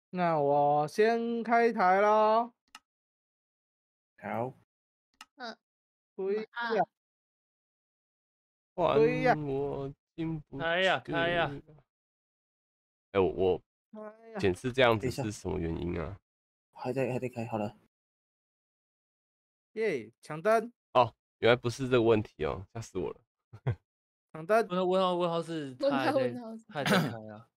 那我先开台喽。 好， 推啊， 呀推呀我进不开呀去开呀！ 哎，我开呀！ 显示这样子等一下是什么原因啊？ 还在开，好了。 耶，抢灯， 哦，原来不是这个问题哦，吓死我了。 抢灯， 问号是他还在开啊？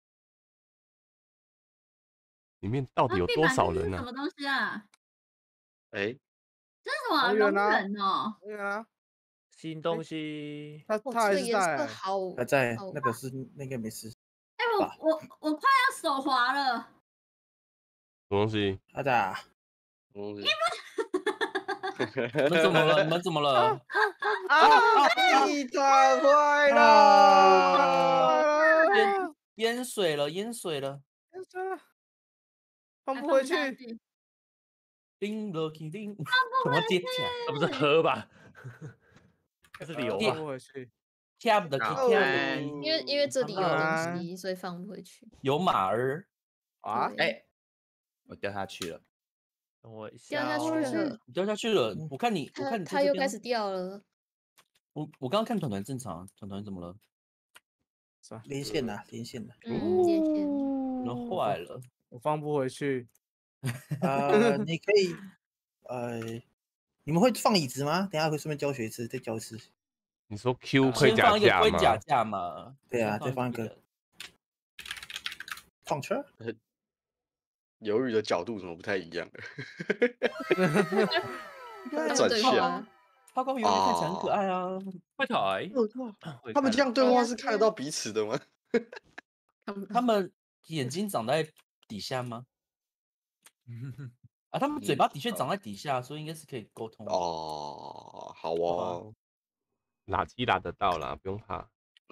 里面到底有多少人呢？ 什么东西啊？ 哎， 这是什么龙龙源啊人哦？ 对啊， 新东西， 他哇， 他还是这个颜色在， 好， 还在好那个是那个没事， 哎，我快要手滑了。 什么东西？ 他在啊。 东西。 你们怎么了？你们怎么了？ 地毯坏了， 淹水了，淹水了。 放不回去， 叮了叮叮，怎么接起来？ 那不是河吧？那是流放吧？ 不回去。 跳的好跳哎的， 因为这里有东啊西，所以放不回去。 有马儿啊， 对哎，我掉下去了。 等我一下掉下去哦。 了， 你掉下去了。我看你在它这边又开始掉了。 我刚刚看团团正常，团团怎么了？ 连线呐，连线呐。 连线。 人坏了。 我放不回去。 你可以，你们会放椅子吗？等一下会顺便教学一次，再教一次。 你说 Q 盔先放一个甲盔甲吗？ 架嘛。 对啊， 先再放一个人放车。 犹豫的角度怎么不太一样？ 他转向对话， 花光鱿鱼看起来很可爱啊。 快台， 他们这样对话是看得到彼此的吗？ 他们眼睛长在底下吗？啊，他们嘴巴的确长在底下，所以应该是可以沟通的。 哦，好哦， 拉机拉得到啦，不用怕。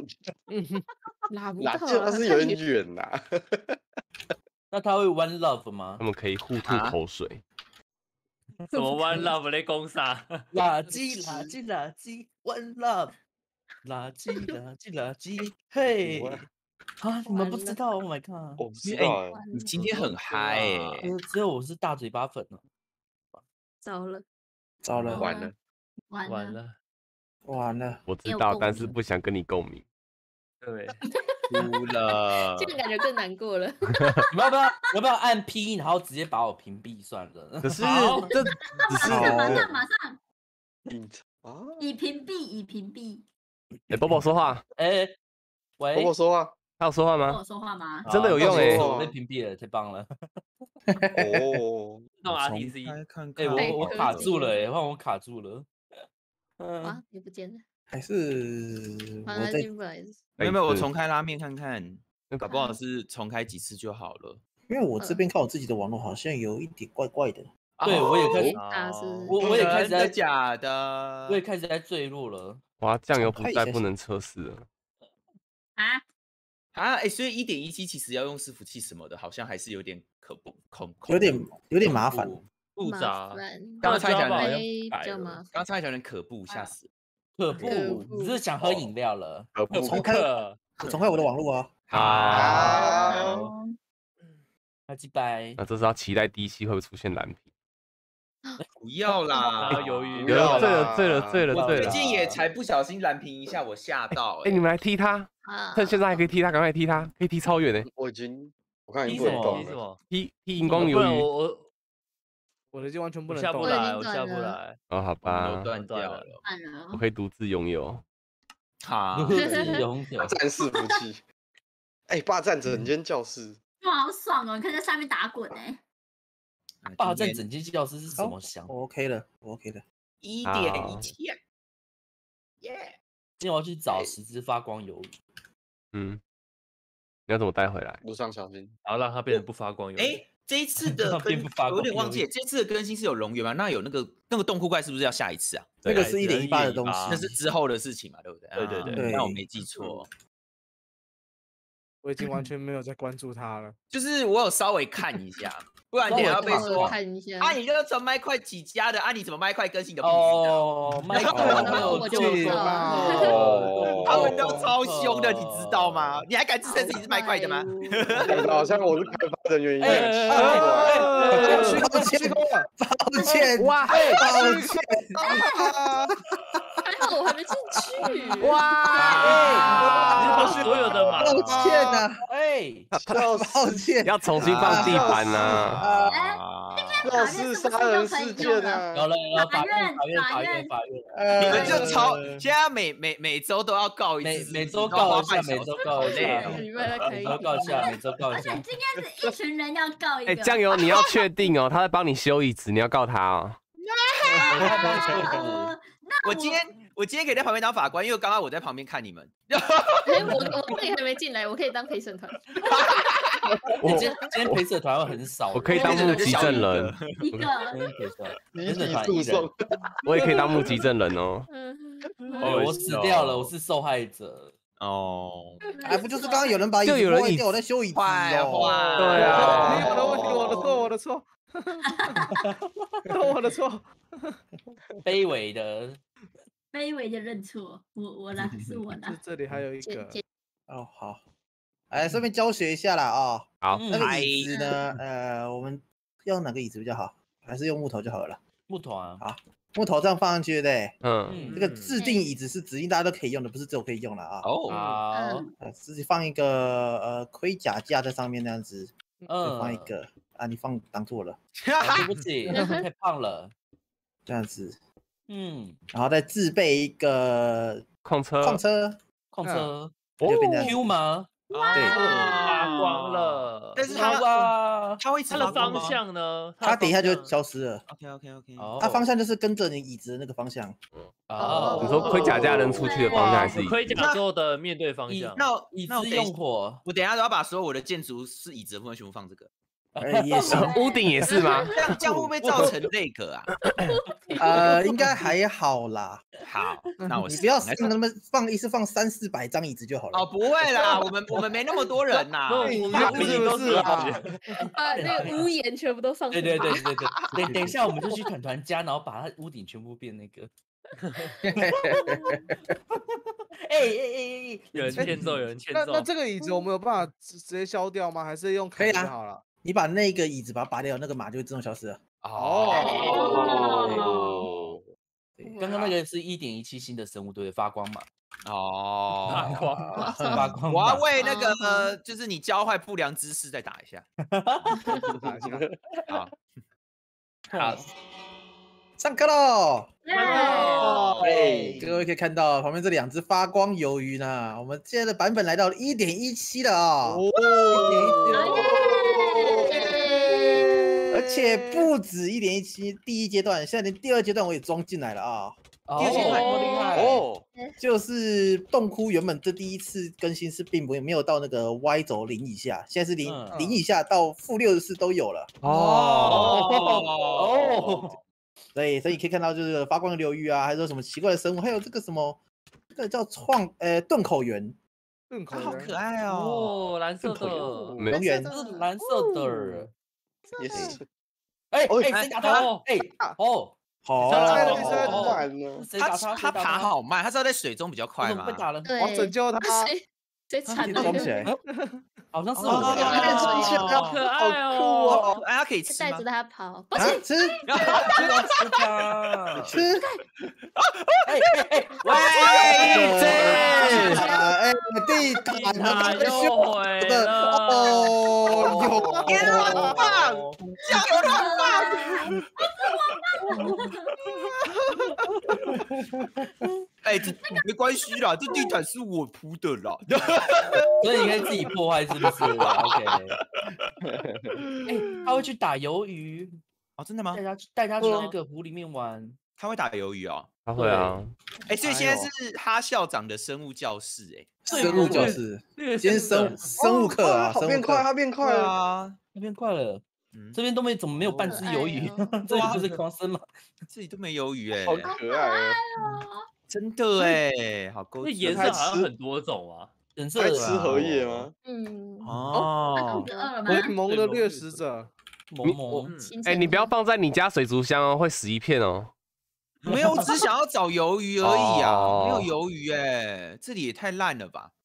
哪拉不到啊， 这是有点远呐。 那他会 one love 吗他？们可以互吐口水。 什么 One Love 的攻杀？ 垃圾垃圾垃圾 one love，垃圾垃圾垃圾，嘿！啊，你们不知道 ？Oh my god！ 我不知道哎， 你今天很嗨哎。 只有我是大嘴巴粉了。 糟了， 糟了， 完了， 完了， 完了， 完了。 我知道， 没有共鸣但是不想跟你共鸣。 对， 输了这。样感觉更难过了。 你们要不要按 P，然后直接把我屏蔽算了？ 可是好这只是， 马上隐藏啊！ 已屏蔽，已屏蔽。 哎，宝宝说话， 哎，喂， 婆婆说话他有说话吗跟我？说话吗？ 真的有用哎！ 我被屏蔽了，太棒了！ 哦， 弄我重 RTC， 开看哎， 看。 我卡住了，哎，换我卡住了。 哇，也不见了， 还是反正我在进不来。 没有，我是重开拉面看看， 那搞不好是重开几次就好了。 因为我这边看我自己的网络好像有一点怪怪的。 对，我也开始， 大是我也开始在真的假的？ 我也开始在坠落了。 哇，酱油不再不能测试了。 啊， 哎，所以1.17其实要用伺服器什么的，好像还是有点有点麻烦。 复杂。 刚刚差一点好像比改了较麻烦。 刚差一点有点可怖，吓死。 可不， 可你是想喝饮料了？ 不重开我重开我的网络啊。 好， 那几百那这是要期待第一期会不会出现蓝屏？ 不要啦， 还要犹豫不要啦醉了我最对了。 近也才不小心蓝屏一下，我吓到。 哎，你们来踢他， 啊趁现在还可以踢他，赶快踢他，可以踢超远的， 我看已经不能动了。 踢什么？ 踢荧光不然鱿鱼。 我的已经完全不我能动了。 下不来， 我已经我下不断了来。 哦，好都吧， 断掉了。 算了我，可以独自拥有。 好， 拥有霸占伺服器，哎，霸占整间教室。 哇，好爽哦！你可以在上面打滚哎。 霸占整间教室是什么想？ 我 OK 了，我 OK 了。 1.17，耶！ 今天我要去找10只发光鱿鱼。 嗯，你要怎么带回来？ 路上小心。 然后让它变成不发光有。 哎，这一次的并不发光我有点忘记，这次的更新是有龙源吗？那有那个洞窟怪是不是要下一次啊？ 那个是1.18的东西， 那是之后的事情嘛，对不对？ 对， 那我没记错。 我已经完全没有在关注他了。 就是我有稍微看一下， 不然等下要被帮我说看一下。 啊，你这个从麦块起家的啊，你怎么麦块更新的屁事啊？ 哦，麦克没有我就做知道哦他们都超凶的，你知道吗？你还敢自称自己是麦块的吗？ 讲的好像我是开发人员一样。 抱歉，抱歉， 哇， 抱歉， 还好我还没进去。 你把所有的马抱歉呐， 哎， 抱歉， 要重新放地板呐。 啊， 肇事杀人事件啊！ 有了， 法院你们就超，现在每周都要告一次， 每周告一下，每周告一累下， 哦礼拜再可以每周告一下，每周告一而且下。 今天是一群人要告一哎， 个。 酱油，你要确定哦，他在帮你修椅子，你要告他哦。 那我今天可以在旁边当法官，因为刚刚我在旁边看你们。 哎，我自己还没进来，我可以当陪审团。 今天陪审团会很少， 我可以当目击证人， 一个， 你起诉讼， 我也可以当目击证人哦。 我死掉了，我是受害者。 哦， 哎，不就是刚刚有人把椅子就有人破掉，我在修椅子坏哦。 坏， 对啊没有的问题，我的错，我的错，都我的错。 卑微的， 卑微的认错，我啦，是我啦。 这里还有一个， 哦，好，哎，顺便教学一下啦啊。 好， 那个椅子呢？我们要用哪个椅子比较好？还是用木头就好了？ 木头啊， 木头这样放上去，对不对？ 嗯， 这个制定椅子是指定大家都可以用的，不是只有可以用了啊。 哦， 好， 自己放一个盔甲架在上面那样子，再放一个啊，你放挡住了， 对不起，太胖了， 这样子， 然后再自备一个矿车， 矿车， 矿车就变成 Q 吗？ 对， 发光了， 但是哇， 它会一直它的发光吗方向呢？ 它等一下就它的方向消失了。 OK， 它方向就是跟着你椅子的那个方向。 哦， 你说盔甲架扔出去的方向还是有盔甲之后的面对方向。 椅子用火， 我等一下都要把所有我的建筑是椅子的部分全部放这个， 也行， 屋顶也是吗？ 这样会不会造成那个啊？ 应该还好啦。 好，那我你不要那么放，一次放300-400张椅子就好了。 哦，不会啦，我们没那么多人呐。 你是不是啊？ 把那个屋檐全部都放。 对，等一下我们就去团团家，然后把它屋顶全部变那个。 有人欠揍，有人欠揍。 那这个椅子我们有办法直接消掉吗？还是用可以啊就好了？ 你把那个椅子把它拔掉，那个马就会自动消失了。 哦， 刚刚那个是1.17新的生物，对，发光嘛。 哦， 发光。 我要为那个就是你教坏不良知识再打一下。好， 上课喽！ 耶！ 各位可以看到旁边这2只发光鱿鱼呢，我们现在的版本来到1.17了啊！1.17，而且不止1.17，第一阶段，现在连第2阶段我也装进来了啊！ 第二阶段厉害哦， 就是洞窟原本这第一次更新是并没有到那个 Y 轴0以下，现在是0以下到-64都有了。 哦， 对，所以可以看到就是发光的鱿鱼啊，还是说什么奇怪的生物，还有这个什么，这个叫盾口猿， 好盾口人可爱哦。 哦，蓝色的， 龙源这是蓝色的。 也是。 谁打他？ 好， 猜的是晚了， 谁打他？ 他爬好慢，他是要在水中比较快吗被？打了， 对， 我拯救他。 谁惨了？ 装起来， 好像是哦我。 好可爱哦！ 哎，它可以吃吗带着？他跑，不啊是吃他。 吃， 喂， 哎，地毯啊， 又毁了。 哦，有天啊，很棒，酱油很棒。哎，这没关系啦，这地毯是我铺的啦。 所以你可以自己破坏，是不是 ？OK。他会去打鱿鱼， 哦，真的吗？ 带他去那个湖里面玩。 他会打鱿鱼哦。 他会啊。 哎，所以现在是哈校长的生物教室，哎， 生物教室，今天生物课啊， 好变快， 生物课， 它变快了。 啊， 那边快了，这边都怎么没有半只鱿鱼？这里不是狂生吗？ 这里都没鱿鱼，哎， 好可爱哦！ 真的哎，好勾那结。 颜色好像很多种啊。 颜色爱吃荷叶吗？ 嗯， 哦， 肚子饿了吗？ 联盟的掠食者， 萌萌， 你不要放在你家水族箱哦，会死一片哦。 没有，我只是想要找鱿鱼而已啊，没有哦鱿鱼哎，这里也太烂了吧！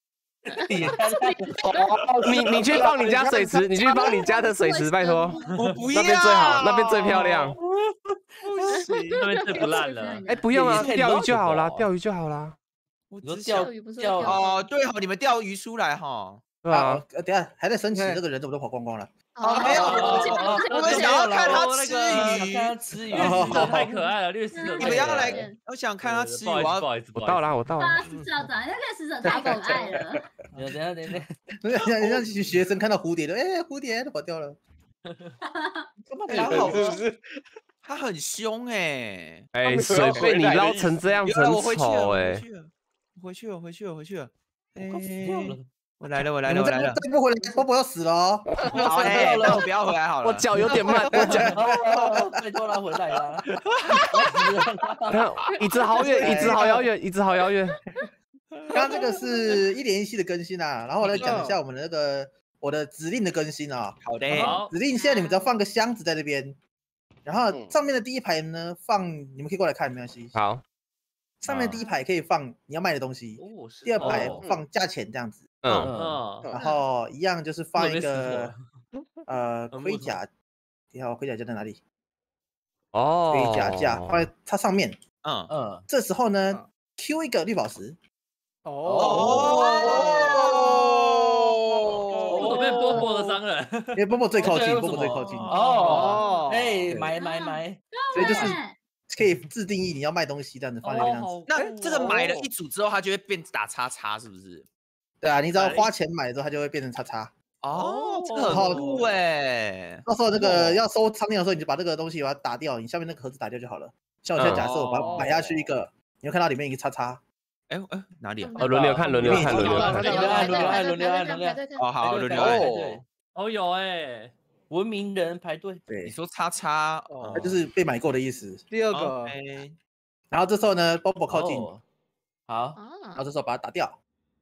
你去放你家水池，你去放你家的水池，拜托。 我不要， 那边最好，那边最漂亮。 不行，那边最不烂了。 哎，不用啊， 也可以钓鱼就好啦， 捞钓鱼就好啦。 我你说只想钓鱼不是钓钓哦，对哦，你们钓鱼出来哈。 对啊， 等一下还在升旗，这个人怎么都跑光光了？ 没有， 哦我们想要看他那吃个鱼， 看他吃鱼， 掠食者太可爱了，掠食者你太可爱了。 们要来，我想看他吃鱼，我要不好意思， 我到了，我到了。 啊，是校长，那个使者太可爱了。 等一下， 让学生看到蝴蝶的，哎，蝴蝶都跑掉了。 他好是不是？ 他很凶哎。 哎，水被你捞成这样子，很我回去了， 丑哎。 回去了。 快死掉了。 我来了。 再不回来，波波要死了哦。 好哎，那我不要回来好了。 我脚有点慢，我脚。 拜托他回来啦！ 看椅子好远，椅子好遥远，椅子好遥远。 刚刚这个是1.1的更新啊，然后我来讲一下我们的那个我的指令的更新啊。 好的， 好， 指令现在你们只要放个箱子在这边，然后上面的第一排呢放，你们可以过来看没关系。 好， 上面第一排可以放你要卖的东西， 哦，是第二排哦放价钱这样子， 嗯， 嗯， 然后一样就是放一这个很盔甲，你好，盔甲架在哪里？ 哦， 盔甲架放在它上面， 嗯， 这时候呢 Q 一个绿宝石， 我怎么变波波的商人？ 因为波波最靠近， 为什么波波最靠近， 哦，哎，买， 所以就是可以自定义你要卖东西这样子放在这样子。 那这个买了一组之后，它就会变打叉叉，是不是？ 对啊，你只要花钱买了之后，它就会变成叉叉。 哦，这个很酷哎。 到时候那个要收商店的时候，你就把这个东西把它打掉，你下面那个盒子打掉就好了。像我现在假设我把它买下去一个，你会看到里面一个叉叉。 哎，哪里啊？ 轮流看，轮流看。 轮流按。 哦，好，轮流按。 哦，有哎， 文明人排队。 对， 你说叉叉， 它就是被买过的意思。 第二个， 然后这时候呢，Bobo 靠近， 好， 然后这时候把它打掉。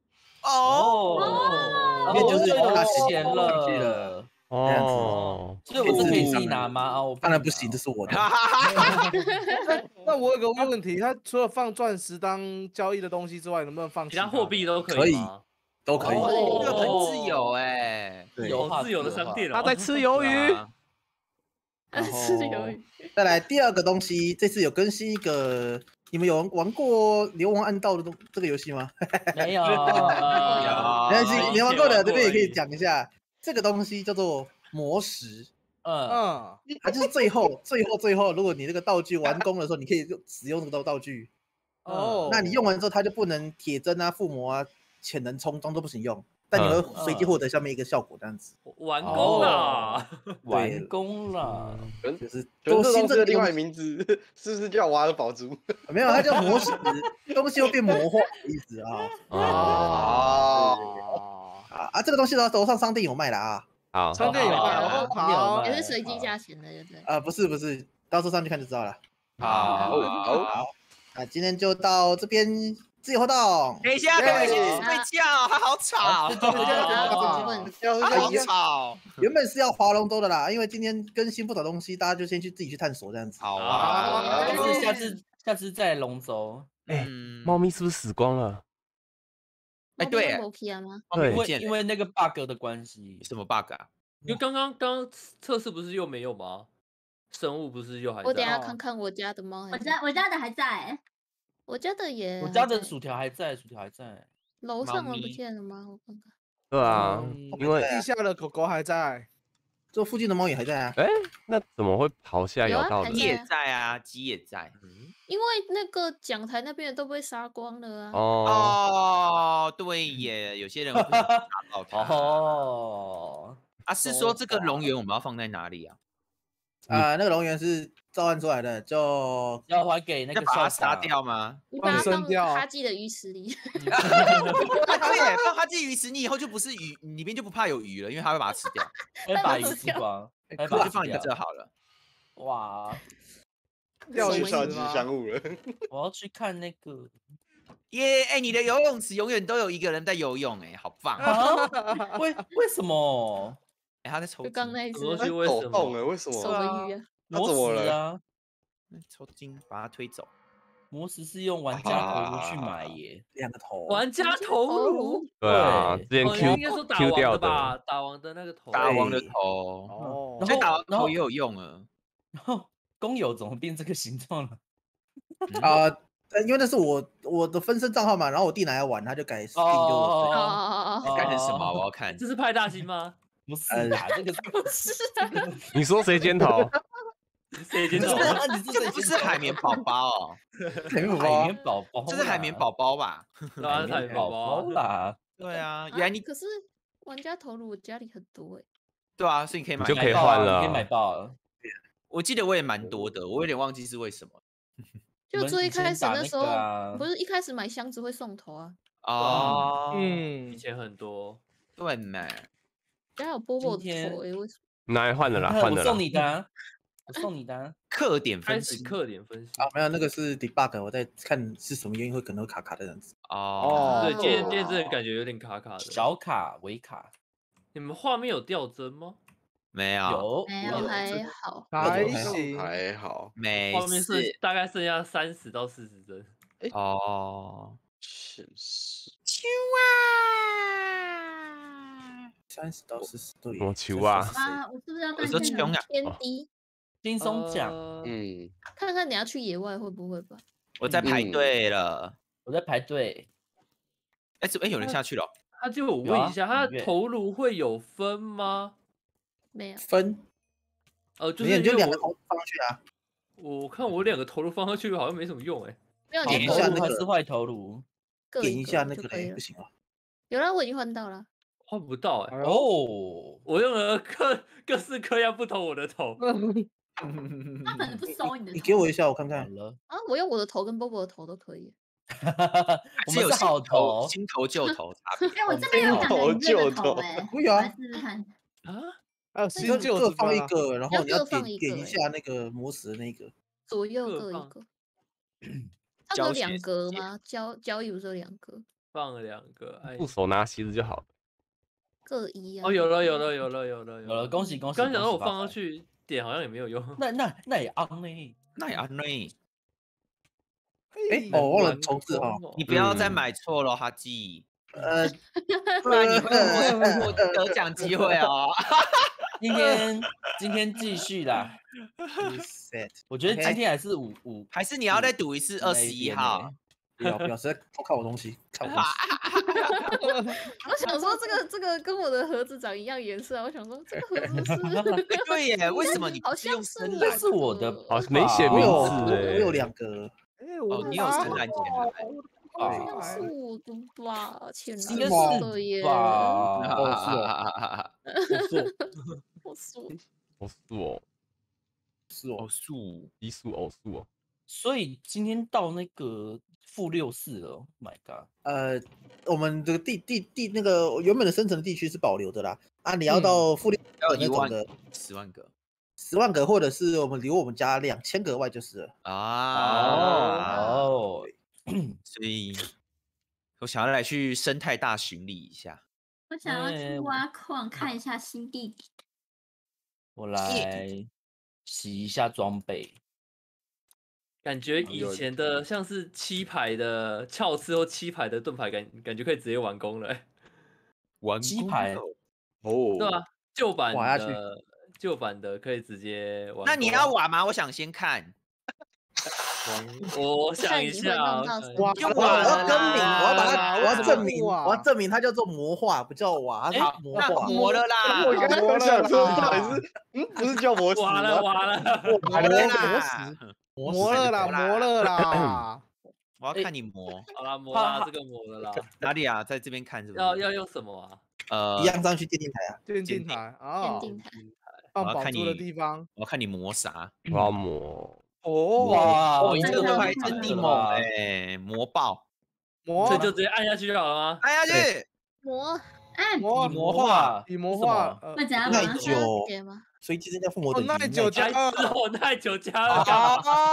哦， 因为就是拿钱了。 哦， 所以我是可以自己拿吗？啊，我当然不行，这是我的。 那我有个问题，它除了放钻石当交易的东西之外，能不能放其他货币都可以吗？ 都可以， 这很自由哎， 自由的商店。 他在吃鱿鱼， 吃鱿鱼。 再来第二个东西，这次有更新一个，你们有玩过《流亡暗道》的这个游戏吗？ 没有， 没关系，你玩过的这边也可以讲一下。这个东西叫做魔石，它就是最后，如果你那个道具完工的时候，你可以使用这个道具。那你用完之后，它就不能铁针啊、附魔啊、潜能冲装都不行用，但你会随机获得下面一个效果这样子。 完工了， 完工了， 就是多新的另外名字是不是叫瓦尔宝珠？ 没有，它叫魔石，东西会变魔化的意思啊。这个东西的楼上商店有卖的啊。 好， 商店有卖，好， 也是随机价钱的，对不对？ 不是，到时候上去看就知道了。 好， 今天就到这边自由活动。 等一下，可以去睡觉，它好吵，好吵。 原本是要划龙舟的啦，因为今天更新不少东西，大家就先自己去探索这样子。 好啊， 就是下次再龙舟。 猫咪是不是死光了？ 哎，对， 对， 因为那个 bug 的关系。 什么 bug 啊？ 因为刚测试不是又没有吗？生物不是又还在？ 我等下看看我家的猫。 我家的还在， 我家的也。 我家的薯条还在， 楼上的不见了吗？我看看。 对啊，因为地下的狗狗还在， 这附近的猫也还在啊。 那怎么会跑下来咬到的？ 鸡也在啊，鸡也在。 因为那个讲台那边都被杀光了啊。 哦，对耶，有些人会打到它。是说这个龙源我们要放在哪里啊？ 那个龙源是召唤出来的，就要还给那个把它杀掉吗？ 你把它放哈基的鱼池里。 对，放哈基鱼池，你以后就不是鱼，里面就不怕有鱼了，因为它会把它吃掉。 会把鱼吃光， 就放一个这好了。 哇， 钓鱼超级香物了。 我要去看那个。 耶，你的游泳池永远都有一个人在游泳，好棒！ 为什么？ 他在抽筋。 就刚那一什只么东西为什抖动么？ 哎，为什手么？ 纹鱼啊， 他怎么了？ 啊， 抽筋，把他推走。 魔石是用玩家头颅去买耶， 2个头， 玩家头颅。 对啊，之前哦，你 Q 应该说打 Q 王掉的吧？打王的那个头。 打王的头， 哦， 然所以打王后头也有用了。 然后公友怎么变这个形状了？ 因为那是我的分身账号嘛，然后我弟拿来玩，他就改 skin 就哦， 改成什么？我要看。 这是派大星吗？ 不是啊，这个不是啊， 你说谁尖头？ 谁先走？ 这不是海绵宝宝哦， 海绵宝海宝绵宝宝， 这是海绵宝宝吧？ 对啊，海绵宝宝啊。 啦。 对啊，原来你可是玩家头颅我家里很多哎， 对啊，所以你可以买， 就可以换了可以买爆了。 我记得我也蛮多的，我有点忘记是为什么。 就最一开始那时候我们以前打那个啊不是一开始买箱子会送头啊， 哦， 以前很多。 对嘛？ 家有波波的今天头哎，为什么？ 拿来换了啦，换了啦我送。你的啊，我送你的啊。 课点开分析始课点分析。 没有那个是 debug，我在看是什么原因可能会卡卡的样子。 哦。 对，今天这个感觉有点卡卡的。 小卡、微卡你们画面有掉帧吗？ 没有， 有没有还好， 还行， 还好， 没画面是大概剩下30到40帧。 哦。 是 30到40度。 我球啊！ 啊，我是不是要我看说穷啊， 偏低， 轻松奖， 看看你要去野外会不会吧？ 我在排队了， 我在排队。 有人下去了。 他就我问一下，他的头颅会有分吗？ 没有分， 就是你就2个头放上去啊。 我看我2个头颅放上去好像没什么用哎。 没有， 点一下那个还是坏头颅， 点一下那个嘞，不行啊。 有了，我已经换到了。 换不到哎。 哦， 我用了各式各样不同我的头。 他可能不收你的头。 你给我一下，我看看。 啊，我用我的头跟波波的头都可以。 我们是好头， 新头旧头差别。 哎，我这边有两个你这个头哎， 可以啊， 来试试看。 还有新旧各放一个，然后你要各放一个点一下那个磨石的那个。 左右各一个。它有2格吗？交易不是有2格？ 放了2个， 副手拿旗子就好了。 各一啊。 哦，有了， 恭喜恭喜！ 刚想到我放上去点好像也没有用。 那也安呢， 那也安呢。 我忘了重置哈。 你不要再买错了，哈基。不然你会获得奖机会哦。 今天继续啦。我觉得今天还是5， 还是你要再赌一次21号？ 不要，实在偷看我东西，看我东西。 我想说这个跟我的盒子长一样颜色啊，我想说这个盒子是。 对耶，为什么你好像是这是我的， 没写名字哎。 我有2个。 你有深蓝钱来。 好像是我的吧，浅蓝应该色的耶。 我素奇数偶数哦。 所以今天到那个-64了 ，Oh my god！ 我们这个地那个原本的生成地区是保留的啦。你要到-6 要那种的 10万个 ，10万个，或者是我们留我们家2000个外就是了。 所以我想要来去生态大巡礼一下。 我想要去挖矿看一下新地址。 我来洗一下装备。 感觉以前的像是7排的鞘刺或7排的盾牌，感觉可以直接完工了。 完 7排哦， 对吧？旧版的可以直接完工。 那你要玩吗？我想先看。 我想一下， 我要更名，我要证明，我要证明它叫做魔化，不叫瓦，它是魔化。 磨了啦！ 我刚刚想说到底是，不是叫磨石吗？ 挖了啦！ 我要看你磨。 好啦，磨啦，这个磨了啦。 哪里啊？在这边看是不是？ 要用什么啊？ 一样上去电竞台啊， 电竞台啊，放宝珠的地方。 我要看你磨啥？ 我要磨。 哇， 你这个牌真地猛哎，磨爆！ 这就直接按下去就好了吗？ 按下去， 魔化， 会怎样耐久，随机增加附魔等级， 耐久加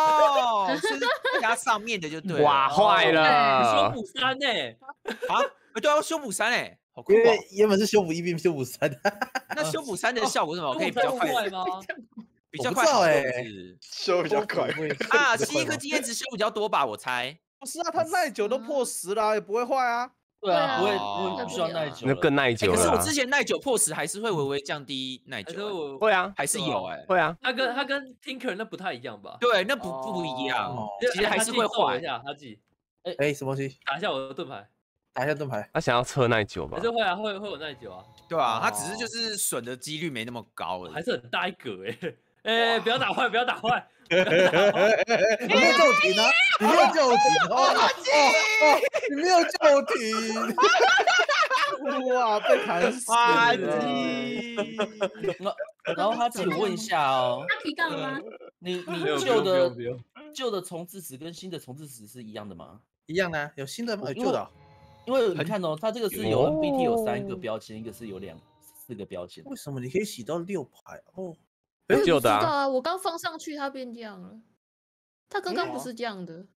哦，是加上面的就对了。 哇，坏了！ 你说补3呢？ 啊， 对啊，修补3哎，好酷哦！ 因为原本是修补1变修补3， 那修补3的效果是什么？可以比较快吗？ 比较快好哎， 修比较快啊，吸一颗经验值修比较多吧，我猜。 不是啊，它耐久都破10了，也不会坏啊。 对啊，不需要耐久， 那更耐久了。 可是我之前耐久破10还是会微微降低耐久， 会啊， 还是有哎， 会啊。 它跟 Tinker 那不太一样吧？ 对，那不一样，其实还是会坏。 一下，哈记， 什么东西？ 打一下我的盾牌， 打一下盾牌。 他想要测耐久吧？ 还是会啊，会有耐久啊。 对啊，他只是就是损的几率没那么高了， 还是很大一格哎，不要打坏，不要打坏。 你没有救停啊！你没有救停哦！你没有救停！ 哇，被砍死了！ 然后他自己问一下哦， 他提到了吗？ 你旧的重置石跟新的重置石是一样的吗？ 一样的，有新的旧的。 因为你看哦，它这个是有 NBT 有3个标签，一个是有4个标签。 为什么你可以洗到6排哦？ 旧的啊，我刚放上去，它变这样了。它刚刚不是这样的。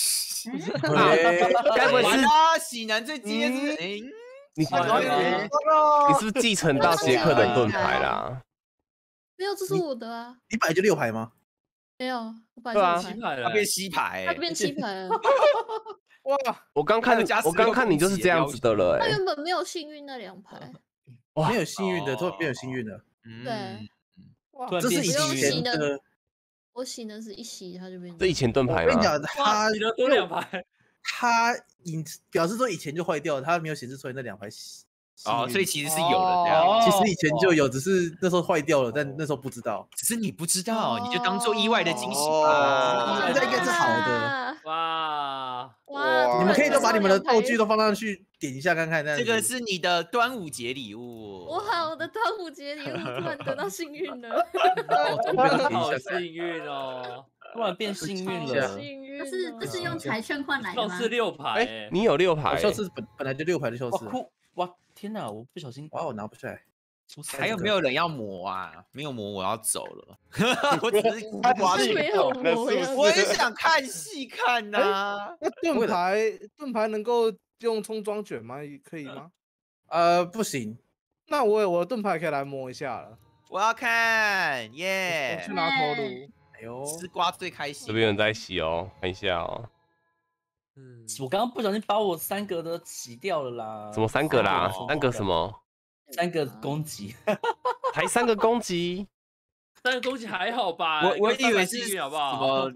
该不会是喜男最激烈是？ 你是不是继承到杰克的盾牌啦？ 没有，这是我的啊。 你本来就6排吗？ 没有，我本来就 7排了， 他变7排， 它变7排了。 哇！ 我刚看你就是这样子的了它原本没有幸运那2排。 没有幸运的，突然变有幸运的。 对。 这是以前的， 我洗的是一洗它就变。 这以前盾牌吗？ 我跟你讲，它洗了多2排， 它表示说以前就坏掉了，它没有显示出来那2排。 哦，所以其实是有的这样。 其实以前就有，只是那时候坏掉了，但那时候不知道。 只是你不知道，你就当做意外的惊喜吧。 现在应该是好的。 哇！ 你们可以都把你们的道具都放上去，点一下看看。 这个是你的端午节礼物。 哇，我的端午节礼物突然得到幸运了。 好幸运哦！ 突然变幸运了。 这是用彩券换来的吗？ 上次6排， 你有6排， 秀次本来就6排的秀次。 哇，天哪！我不小心， 哇，我拿不出来。 还有没有人要磨啊？没有磨，我要走了。我只是刮戏，没有磨， 我也想看戏看呐。 那盾牌能够用冲装卷吗？可以吗？ 不行。 那我的盾牌可以来摸一下了。 我要看耶！ 去拿头颅。 哎呦， 吃瓜最开心。 这边有人在洗哦，看一下哦。 我刚刚不小心把我3格的洗掉了啦。 什么3格啦？3格什么 ？3个攻击， 才3个攻击 ，3个攻击还好吧？ 我以为是好不好？ 什么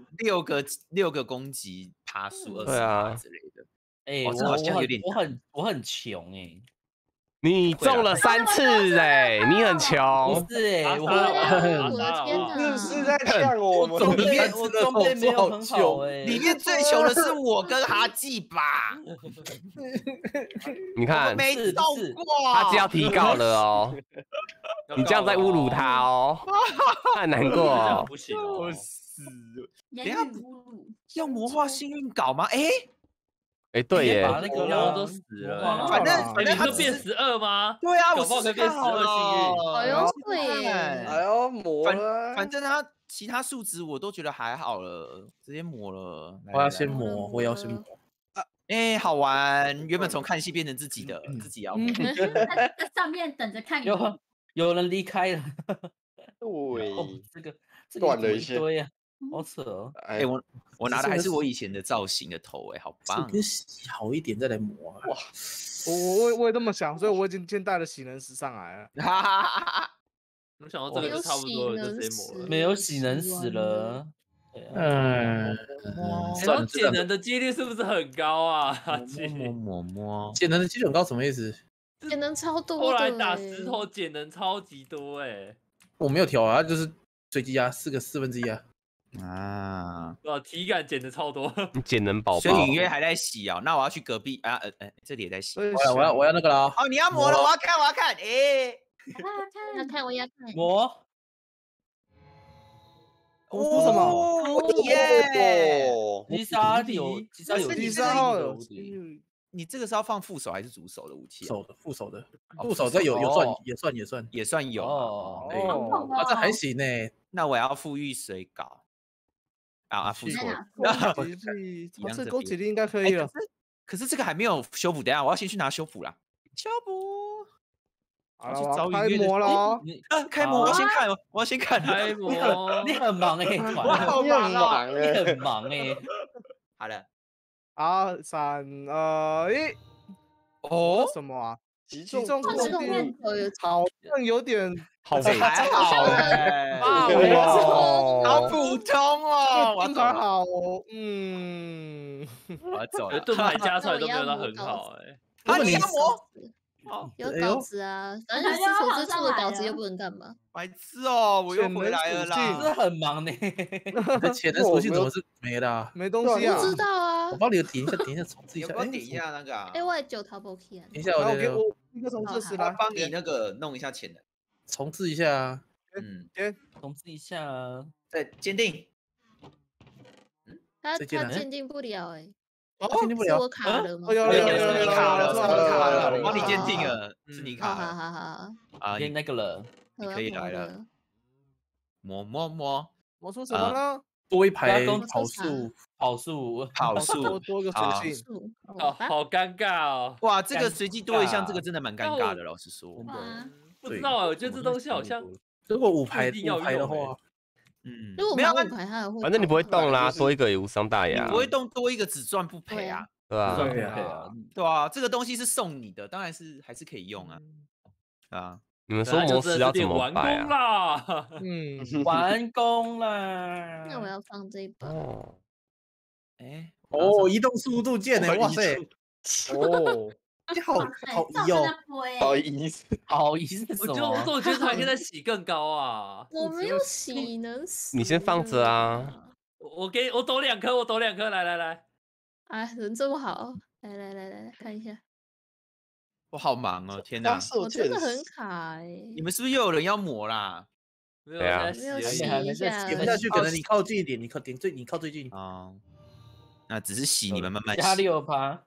6个攻击爬数20%之类的。 哎， 这好像有点， 我很穷哎。 你中了3次哎，你很穷。 不是哎，我的天哪！ 是在呛我们。 我装备没有很好哎。 里面最穷的是我跟哈记吧？ 你看， 没中过， 哈记要提告了哦。你这样在侮辱他哦，太难过哦。 不行哦， 我死。等下要魔化幸运镐吗？ 哎，对耶， 把那个人都死了， 反正他变12吗？ 对啊， 搞不好可以变12幸运。 哎呦，对耶！ 哎呦，磨了。 反正他其他数值我都觉得还好了，直接磨了。 我要先磨，我也要先磨。 哎，好玩！原本从看戏变成自己的，自己要磨。 在上面等着看。 有人离开了。 对， 这个断了一些。 对呀，好扯哦。 哎，我拿的还是我以前的造型的头，哎，好棒！ 跟洗好一点再来磨啊！ 哇，我也这么想，所以我已经先带了洗能石上来了。 我想到这个就差不多了，就直接磨了。 没有洗能死了。 说减能的几率是不是很高啊？ 摸， 减能的几率很高什么意思？ 减能超多的。 后来打石头减能超级多哎。 我没有调啊，就是随机啊，1/4啊。 啊！ 体感减的超多， 减能宝宝。 所以隐约还在洗啊，那我要去隔壁啊，这里也在洗。 我要那个了。 哦，你要磨了，我要看，哎， 要看我要看。 磨。 说什么？ 耶！ 击杀有你这个是要放副手还是主手的武器？ 副手的，副手这也算有哦。 这还行呢。 那我要富裕水镐啊，副手。 这攻击力应该可以了。 可是这个还没有修补，等下我要先去拿修补啦。修补。 好了，我要开模了哦。 开模，我要先看，我要先看。 开模， 你很忙哎， 你很忙你很忙哎。 好了， 好，3、2、1。 哦， 什么啊？ 击中这个定念头有好像有点好还好哎，好普通哦， 盾牌好， 我要走了。 盾牌加出来都没有到很好哎。 你要磨？ 有稿子啊，反正私处之处的稿子又不能干嘛。 白痴哦，我又回来了啦， 真的很忙呢。 你的潜能属性怎么是没的？ 没东西啊？ 不知道啊。 我帮你点一下，重置一下。 我点一下那个啊。 哎，我也9 Turbo Key 啊。 等一下， 我给我一个重置时来帮你那个弄一下潜能， 重置一下。 先重置一下。 再坚定。 他鉴定不了哎。 鉴定不了。 是我卡了吗？ 有你卡了，我帮你鉴定了，是你卡了。 好。 啊， 变那个了， 你可以来了。磨出什么呢？ 多一排跑速， 多个属性。 好尴尬哦！ 哇，这个随机多一项，这个真的蛮尴尬的，老实说。 不知道啊，我觉得这东西好像如果5排的话， 如果没有5排，它也会。 反正你不会动啦，多一个也无伤大雅。 你不会动，多一个只赚不赔啊。 对啊， 对啊，这个东西是送你的，当然是还是可以用啊。啊， 你们说模式要怎么摆啊？ 完工啦。 那我要放这一把。 移动速度键呢？哇塞！你好移哦， 好移是什么？ 我觉得还可以再洗更高啊。 我没有洗，能死。 你先放着啊。 我抖2颗，我抖2颗，来。 哎，人这么好，来看一下。 我好忙哦，天哪！ 我真的很卡哎。 你们是不是又有人要磨啦？ 没有啊， 没有洗一下， 点不下去，可能你靠近一点，你靠最近哦。那只是洗，你们慢慢洗。 加6趴。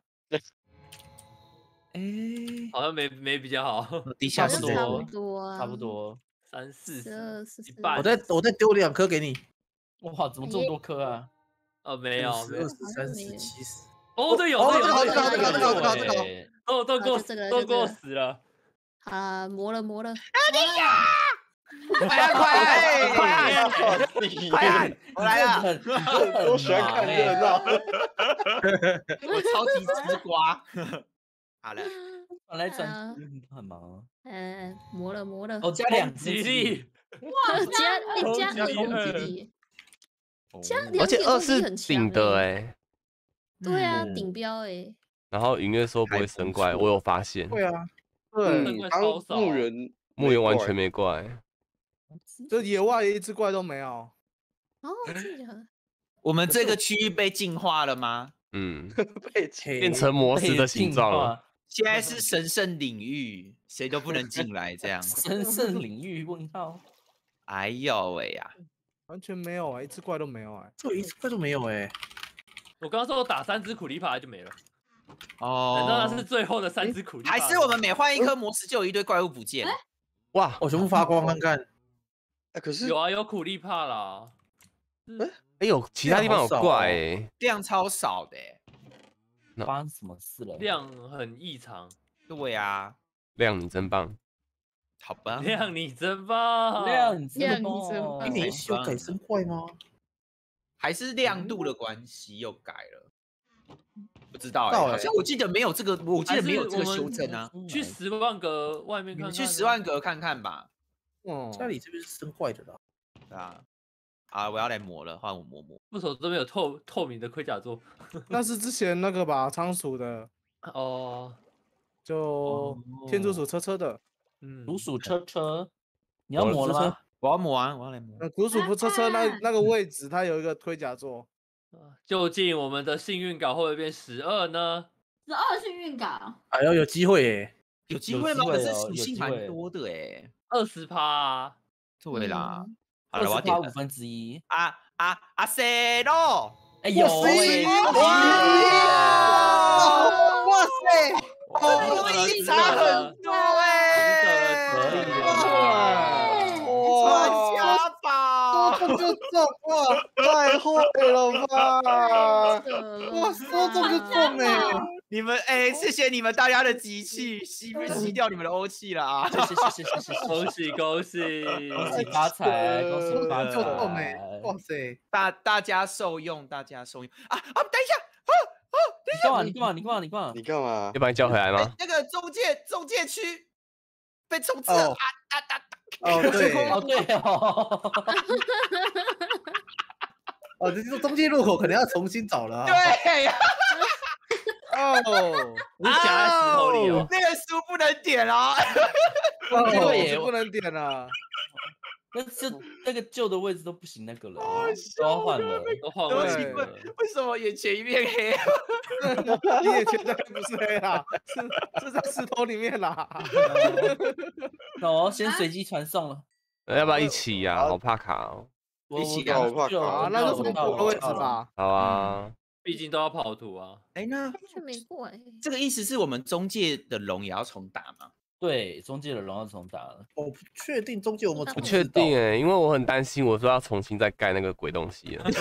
好像没比较好。 地下室差不多啊， 差不多。 3、4、 12、 一半。 我再丢2颗给你。 哇，怎么这么多颗啊？ 没有 ，20、30、70。 哦，对，有， 这个， 都给我死了。 啊，磨了。 快！我来了， 我喜欢看热闹。 我超级吃瓜。好了， 我来转，很忙。 磨了。 哦，加2 吉利。 哇，加2攻击力。 而且2是顶的哎。 对啊，顶标哎。 然后云月说不会生怪，我有发现。 会啊， 对， 墓园完全没怪。 这野外一只怪都没有。 哦，这个。 我们这个区域被净化了吗？ 变成魔石的形状了。 现在是神圣领域，谁都不能进来，这样。 神圣领域？问号。 哎呦喂呀！ 完全没有一只怪都没有这一只怪都没有哎。 我刚刚说我打3只苦力怕就没了。 哦， 难道那是最后的3只苦力怕？ 还是我们每换一颗魔石就有一堆怪物不见？ 哇， 我全部发光看看。 可是有苦力怕啦。 有其他地方有怪哎， 量超少的。 发生什么事了？ 量很异常。 对啊， 亮你真棒。 好吧， 亮你真棒， 亮你真棒。 你有改生怪吗？ 还是亮度的关系又改了？不知道好像我记得没有这个，我记得没有这个修正啊。 去10万格外面看看， 去10万格看看吧。 家里这边是生怪的啦。 对啊，我要来磨了，换我磨。 不手这边有透明的盔甲座， 那是之前那个吧，仓鼠的。就天竺鼠车的。 鼠鼠车，你要磨了吗？ 我要磨完，我要来磨。 鼠鼠车那个位置，它有一个盔甲座。 究竟我们的幸运稿会不会变12呢 ？12幸运稿。 哎呦，有机会耶！ 有机会吗？可是属性蛮多的哎 ，20%。 对啦，好了，我要点 1/5。 阿塞咯！ 哎呦喂！ 哇塞！ 这差很多传家宝， 说中就中，哇，太会了吧！哇，说中就中哎！ 你们谢谢你们大家的集气，吸掉你们的欧气了啊！ 谢谢， 恭喜恭喜恭喜发财，恭喜发就动财！ 哇塞， 大家受用，大家受用啊！等一下， 你干嘛？ 你干嘛？ 要把你叫回来吗？ 那个中介区被冲刺了哦对对哦， 哦，这就是中介入口可能要重新找了啊。 对呀， 哦， 你夹在石头里哦。 那个书不能点啊！ 对耶不能点了。 那个旧的位置都不行那个了，都要换了。 都换对不起， 位置了。 为什么眼前一片黑？ 你眼前的不是黑啦，是在石头里面啦。 那我要先随机传送了。 要不要一起呀？好怕卡哦。 一起啊我怕卡啊，那就从我的位置吧。 好啊。 毕竟都要跑图啊。 那却没过哎。 这个意思是我们中介的龙也要重打吗？ 对，中介的龙要重打了。 我不确定中介有没有不确定因为我很担心，我说要重新再盖那个鬼东西了。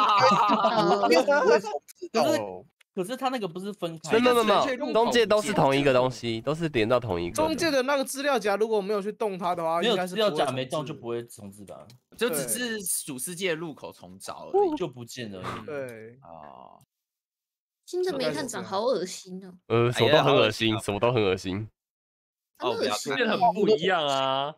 可是他那个不是分开？ 没有，中介都是同一个东西，都是连到同一个。 中介的那个资料夹如果没有去动它的话， 没有应该是资料夹没动就不会重置吧？ 就只是主世界入口重找而已， 就不见了。 对哦， 新的煤炭长好恶心哦。 什么都很恶心，什么都很恶心。 不要变得很不一样啊！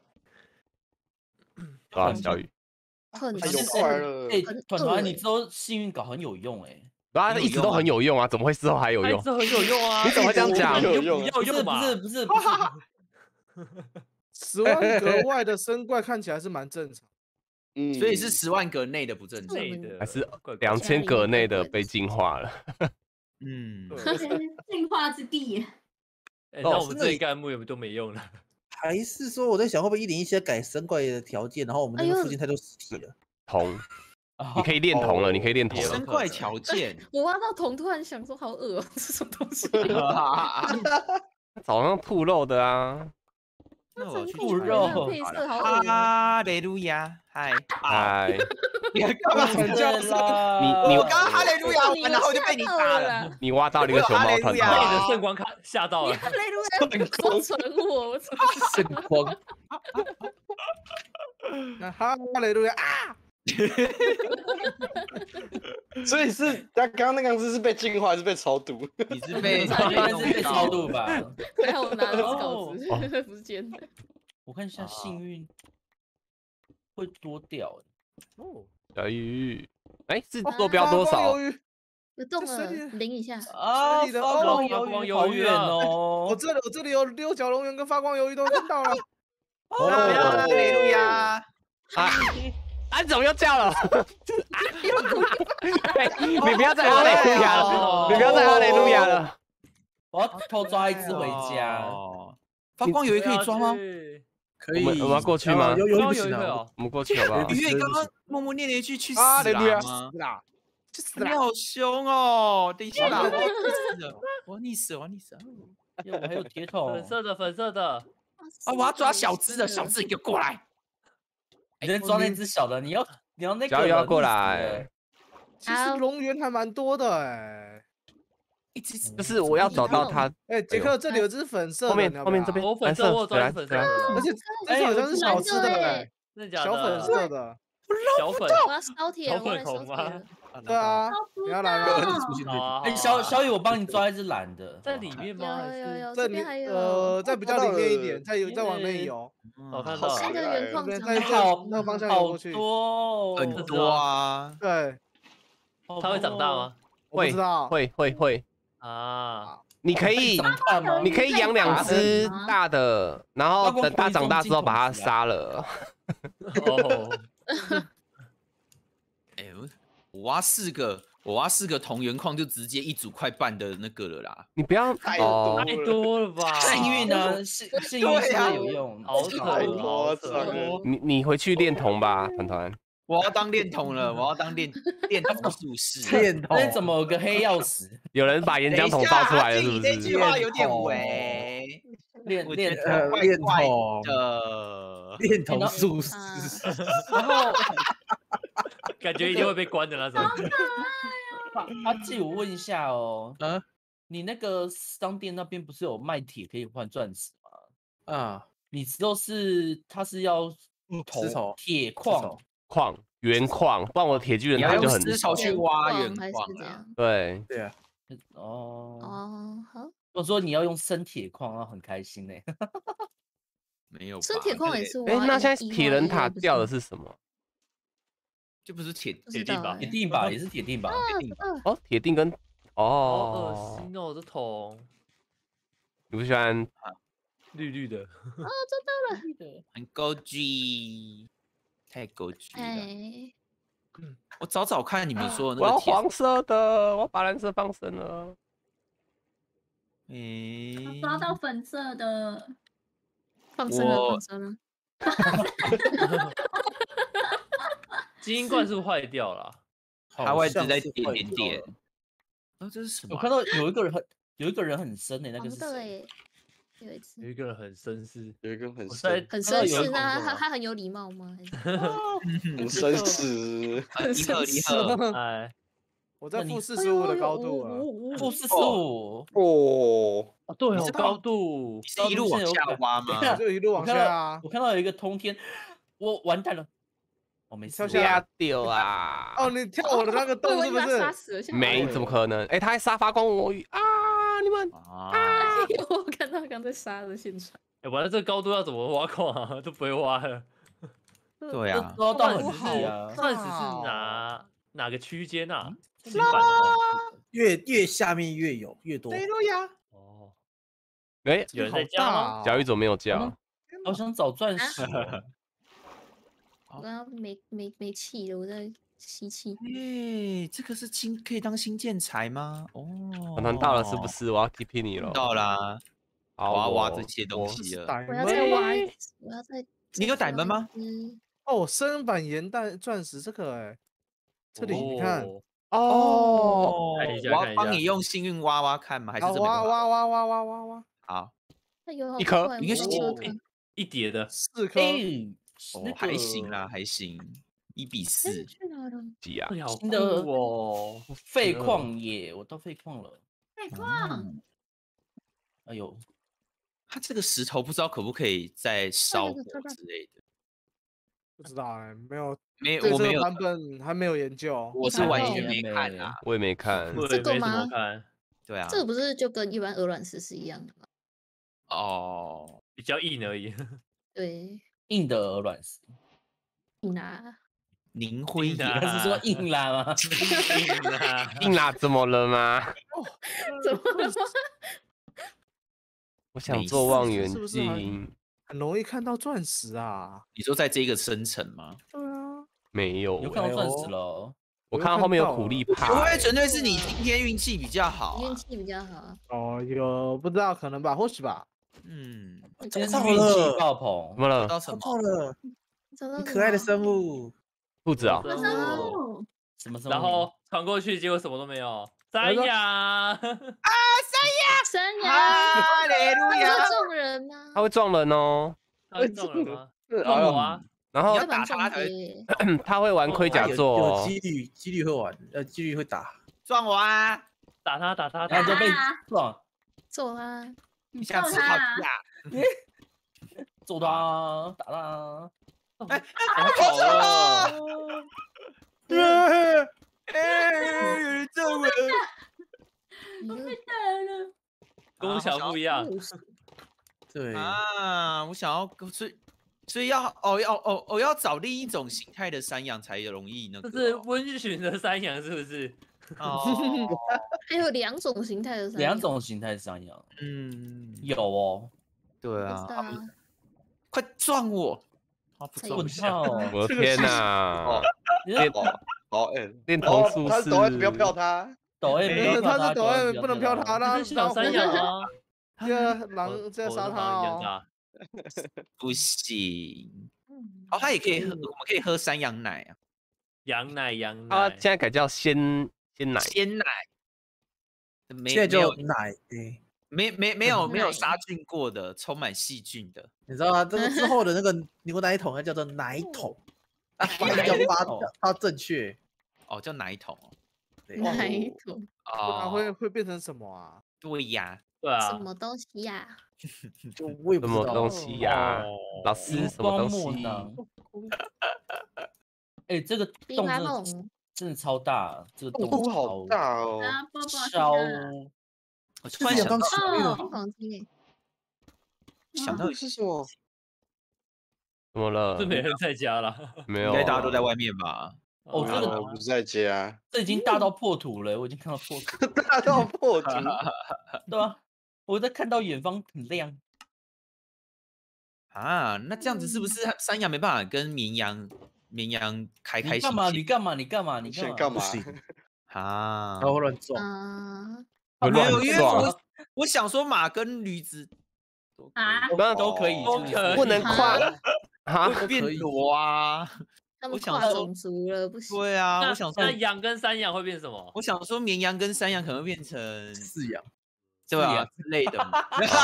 啊，小雨， 很快乐。 团你之后幸运稿很有用啊，一直都很有用啊，怎么会事后还有用？ 一直很有用啊！ 你怎么会这样讲？ 不要用嘛！ 不是 ，10万格外的生怪看起来是蛮正常。 所以是10万格内的不正常， 还是2000格内的被净化了？ 进化之地。 那我们这一干木都没用了。 还是说我在想，会不会1.17改生怪的条件，然后我们那个附近太多实体了？ 铜，你可以练铜了，你可以练铜了。 生怪条件， 我挖到铜，突然想说好恶这什么东西？ 早上铺肉的啊。 那我去铺肉。 哈雷路亚，嗨， 你干嘛惨叫我刚刚哈雷路亚，然后就被你打了。 你挖到了一个熊猫团团， 被你的圣光卡吓到了。 哈雷路亚光存我， 圣光。 哈雷路亚啊！ 所以是他刚刚那个是被净化还是被超度？ 你是被超度吧？ 还好我拿的是稿子，不是尖的。 我看一下幸运会多掉小鱼，是坐标多少？ 有动了，零一下啊！发光鱿鱼哦！ 我这里有六角龙源跟发光鱿鱼都看到了。 哈雷路亚！ 你怎么又叫了？你不要再哈雷路亚了！你不要再哈雷路亚了！ 我要偷抓一只回家。 发光鱿鱼可以抓吗？ 可以。 我们要过去吗？ 鱿鱼不行啊！ 我们过去好不好？ 鱼月刚刚默默念了一句去死哈雷路亚吗？ 去死啦！ 你好凶哦！等一下，我溺死了！ 我还有铁桶， 粉色的。 我要抓小只的，小只你给我过来！ 你能抓那只小的，你要那个。 小雨要过来。 其实龙源还蛮多的就是我要找到它。 杰克这里有只粉色的， 后面这边。 我粉色，我抓粉色， 而且这好像是小只的小粉色的。 小粉， 我要烧铁， 小粉红吗？ 对啊，你要来吗？小雨，我帮你抓一只蓝的， 在里面吗？ 有，这边还有， 在比较里面一点，再往内游。 我看到那个原矿在那个方向游过去， 很多啊。 对， 它会长大吗？ 会啊。 你可以养2只大的，然后等它长大之后把它杀了。 我挖4个同源矿就直接一组快半的那个了啦。 你不要太多了吧？ 幸运呢？幸运是有用， 好多。 你回去练铜吧，团团。 我要当炼铜了，我要当炼铜术士。 炼铜？ 那怎么有个黑曜石？ 有人把岩浆桶倒出来了，是不是？ 这句话有点伪。 炼铜的炼铜术士， 然后感觉一定会被关的那种。 阿纪，我问一下哦， 你那个商店那边不是有卖铁可以换钻石吗？ 啊， 你之后它是要丝绸铁矿原矿，不然我的铁巨人你要用他就很丝绸去挖原还是矿啊。 这样？ 对。 对啊， 好。 我说你要用生铁矿，然后很开心呢。 没有吧， 生铁矿也是挖。 那现在铁人塔 1 掉的是什么？ 就不是铁定吧？ 铁定吧，也是铁定吧？ 哦，铁定跟好恶心哦，这桶。 你不喜欢绿绿的？ 找到了， 很高级，太高级了。 哎， 我找找看你们说的我要那个铁， 黄色的，我要把蓝色放生了。 抓到粉色的， 放生了。 基因罐是不是坏掉了？ 它会只在点点。这是什么？ 我看到有一个人很深的，那个是谁？ 有一次有一个人很绅士， 有一个很很绅士呢，他很有礼貌吗？ 很绅士， 离合。 哎， 我在负45的高度啊， 负45 哦， 对哦，高度你是一路往下挖吗？ 就一路往下啊。 我看到有一个通天，我完蛋了，我没跳下掉啊！ 哦，你跳我的那个洞是不是？ 没，怎么可能？哎，他还杀发光魔语啊！你们我看到刚在杀的现场。 哎，完了，这个高度要怎么挖矿啊？都不会挖了。 对啊， 都到很低啊。 钻石是哪个区间啊？ 越下面越多。 哦， 哎， 有人在叫吗？ 小雨怎么没有叫？ 好想找钻石。 我刚刚没气了，我在吸气。 这个是可以当新建材吗？哦， 团到了是不是？我要 TP 你了。 到啦，我要挖这些东西了。 我要再挖一次，我要再。 你有歹门吗？ 哦，深版盐弹钻石这个哎，这里你看哦， 我要帮你用幸运挖挖看吗？还是这挖？ 好， 一颗， 一个一叠的 4颗， 还行啦，还行，1:4。 几啊？ 新的哦，废矿耶，我到废矿了。 废矿。 哎呦， 它这个石头不知道可不可以再烧火之类的。 不知道哎， 我没有版本还没有研究， 我是完全没看啊， 我也没看。 这个吗？ 对啊， 这个不是就跟一般鹅卵石是一样的吗？ 哦， 比较硬而已。 对， 硬的鹅卵石。 硬啦。 凝灰岩是说硬啦吗？ 硬啦，怎么了吗？ 怎么了吗？ 我想做望远镜， 很容易看到钻石啊。 你说在这个深层吗？ 对啊， 没有， 有看到钻石了。 我看到后面有苦力怕， 会不会纯粹是你今天运气比较好？ 运气比较好。 哦，有不知道，可能吧，或许吧。 今天是运气爆棚。 怎么了？ 找到了， 很可爱的生物， 兔子啊。 什么？ 然后传过去，结果什么都没有。山羊啊， 山羊， 哈利路亚！ 会撞人吗？ 它会撞人哦。 它会撞人吗？撞我啊！ 然后打他， 他会玩盔甲座， 有几率会玩，几率会打。 撞我啊！ 打他， 然后就被撞， 揍他， 下次吵架， 揍他，打他。 哎，好了！有人揍我！ 我被打了。 跟小不一样。 对啊，我想要所以要找另一种形态的山羊才容易那个。 这是温驯的山羊是不是？ 哦， 还有2种形态的山羊。 2种形态的山羊，有哦。 对啊，快撞我！ 不跳！ 我的天哪！练童术他是抖 M，不要飘他。 抖 M， 他是抖 M， 不能飘他啦。 小山羊啊， 狼这样杀他哦。 不行。哦，他也可以喝，我们可以喝山羊奶啊。 羊奶。 他现在改叫鲜奶。 鲜奶。 现在就奶， 没有杀菌过的，充满细菌的。 你知道吗？这个之后的那个牛奶桶要叫做奶桶，它正确。 哦，叫奶桶哦。 奶桶。 哦，会变成什么啊？ 对呀， 对啊， 什么东西呀？ 就我也不知道什么东西呀？老师荧什么东光墨西？ 囊。哎，这个比洞马梦真的超大，这个洞洞好大哦， 啊，波波超。 我突然想到， 空房间想到是什么？ 怎么了？ 是没人在家了， 没有， 应该大家都在外面吧？ 哦，这个不在家， 这已经大到破土了，我已经看到破土。 大到破土。 对啊，我在看到远方很亮。 啊，那这样子是不是山羊没办法跟绵羊开心？ 你干嘛？你干嘛？你干嘛？ 你干嘛？ 啊， 然后乱撞啊！ 没有，因为我想说马跟驴子啊， 都可以， 不能跨啊， 会变裸啊。 他们跨种族了，不行。 对啊，我想说那羊跟山羊会变什么？ 我想说绵羊跟山羊可能会变成饲养。 对啊之类的嘛，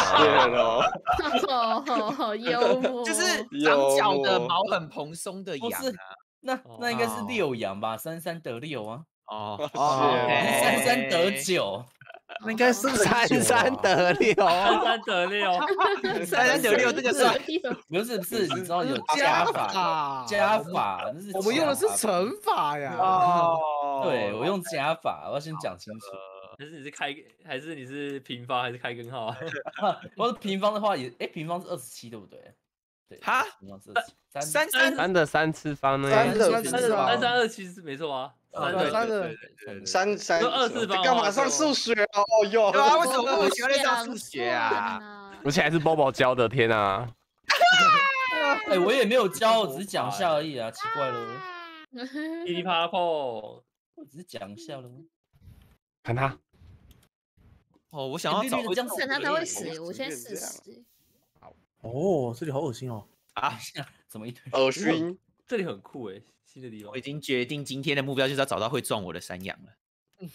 好幽默， 就是长角的毛很蓬松的羊啊。 那应该是6羊吧，33得6啊。 哦 ，33得9， 那应该是 33得6，33 得 6，33得6，这个算不是，你知道有加法，那是我们用的是乘法呀。 对，我用加法，我要先讲清楚。 还是你是平方还是开根号啊？ 我是平方的话平方是27，对不对？对， 哈， 平方是 27， 3的3次方呢 ？3327是没错啊。 3的 3 2次方干嘛上数学哦哟？ 对啊，为什么我喜欢上数学啊？ 而且还是包宝教的，天啊！ 我也没有教，我只是讲一下而已啊，奇怪了。 噼里啪啦碰， 我只是讲一下了。 看他。 哦，我想要找这样看他会死，我现在40。 哦，这里好恶心哦！ 啊， 怎么一堆恶心？ 这里很酷哎，新的地方。 我已经决定今天的目标就是要找到会撞我的山羊了。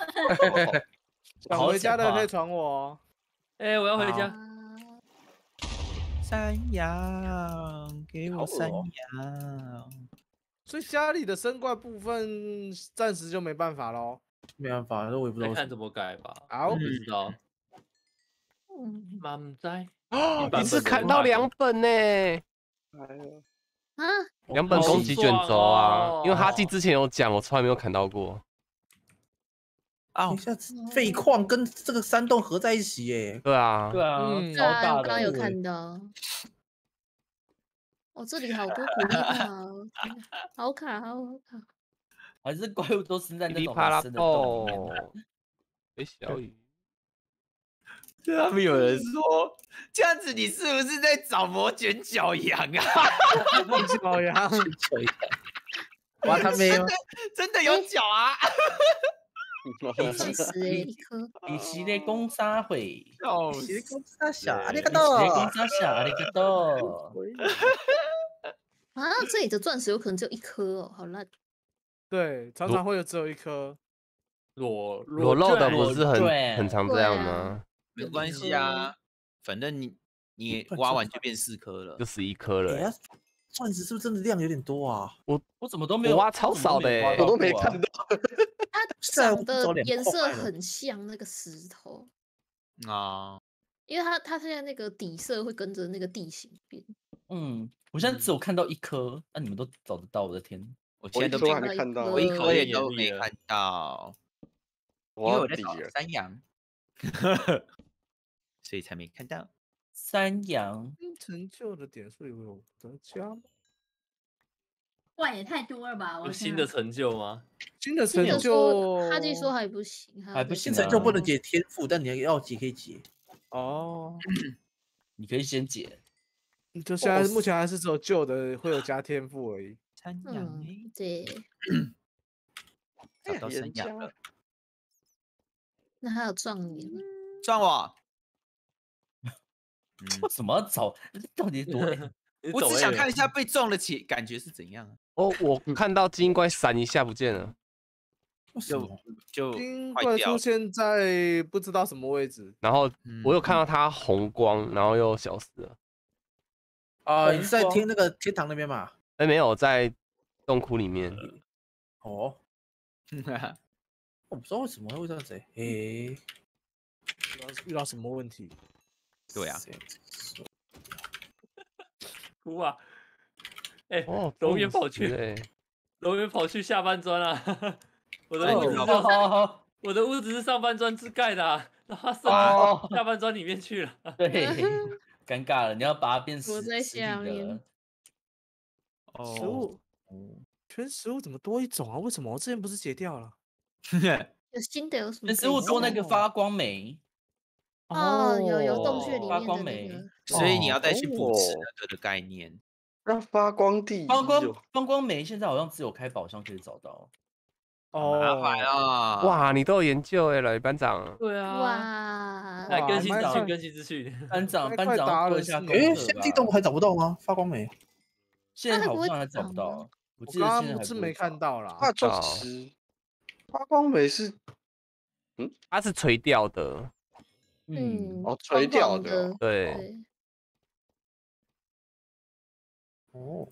想回家的可以传我哦。 哎，我要回家。 山羊，给我山羊。 所以家里的生怪部分暂时就没办法喽。 没办法，我也不知道看怎么改吧。 好， 不知道。满载。 你是砍到2本呢？2本攻击卷轴啊，因为哈基之前有讲，我从来没有砍到过。 啊，一下子废矿跟这个山洞合在一起耶。 对啊， 超大的。 刚刚有看到。哦，这里好多苦力怕，好卡，好卡。 还是怪物都是在那种深的洞里面。哎，小雨。 他们有人说，这样子你是不是在找魔卷角羊啊？ 角羊， 哇，他没有， 真的有脚啊！ 其实一颗。 比奇的公沙会， 比奇的公沙小，阿里嘎多，比奇的公多， 沙小，阿里嘎多。 啊，这里的钻石有可能只有1颗哦，好烂。 对，常常会只有1颗。 裸露的不是很常这样吗？ 没关系啊，反正你挖完就变4颗了， 就11颗了。 钻石是不是真的量有点多啊？ 我怎么都没有挖超少的， 我都没看到。 它长的颜色很像那个石头啊， 因为它现在那个底色会跟着那个地形变。 我现在只有看到1颗，那你们都找得到？我的天， 我现在都还没看到， 我1颗也都没看到，因为我在找山羊。所以才没看到山羊成就的点数有得加吗？ 怪也太多了吧！ 有新的成就吗？ 新的成就， 哈基说还不行， 还不行， 成就不能解天赋，但你要解可以解。 哦， 你可以先解。 就现在目前还是只有旧的会有加天赋而已。 山羊， 对， 找到山羊了。 那还有壮年。 撞我！ 什么找？到底多？ 我只想看一下被撞的感觉是怎样啊？ 哦，我看到金怪闪一下不见了， 就金怪出现在不知道什么位置， 然后我有看到它红光，然后又消失了。 啊，你是在那个天堂那边嘛？ 哎，没有，在洞窟里面。 哦，我不知道为什么会这样子。 遇到什么问题？ 对啊， 哭啊！哎， 哦， 龙源跑去，龙源跑去下半砖啊！我的屋子是上半砖是盖的，然后他下半砖里面去了。 对，尴尬了，你要把它变我在下面。 食物，全食物怎么多一种啊？为什么我之前不是解掉了？ 有新的有什么？ 食物多那个发光酶。 哦，有洞穴里面发光的那酶， 所以你要再去补吃那个的概念。 那发光地， 发光酶现在好像只有开宝箱可以找到。 麻烦啊！ 哇，你都有研究哎，老班长。 对啊， 哇， 来更新资讯，更新资讯。 班长做一下功课吧。 先进洞还找不到吗？发光酶？ 现在好像还找不到。我记得刚现在刚是没看到啦。 那就是发光酶是， 它是垂钓的。 垂钓的。 对。 哦。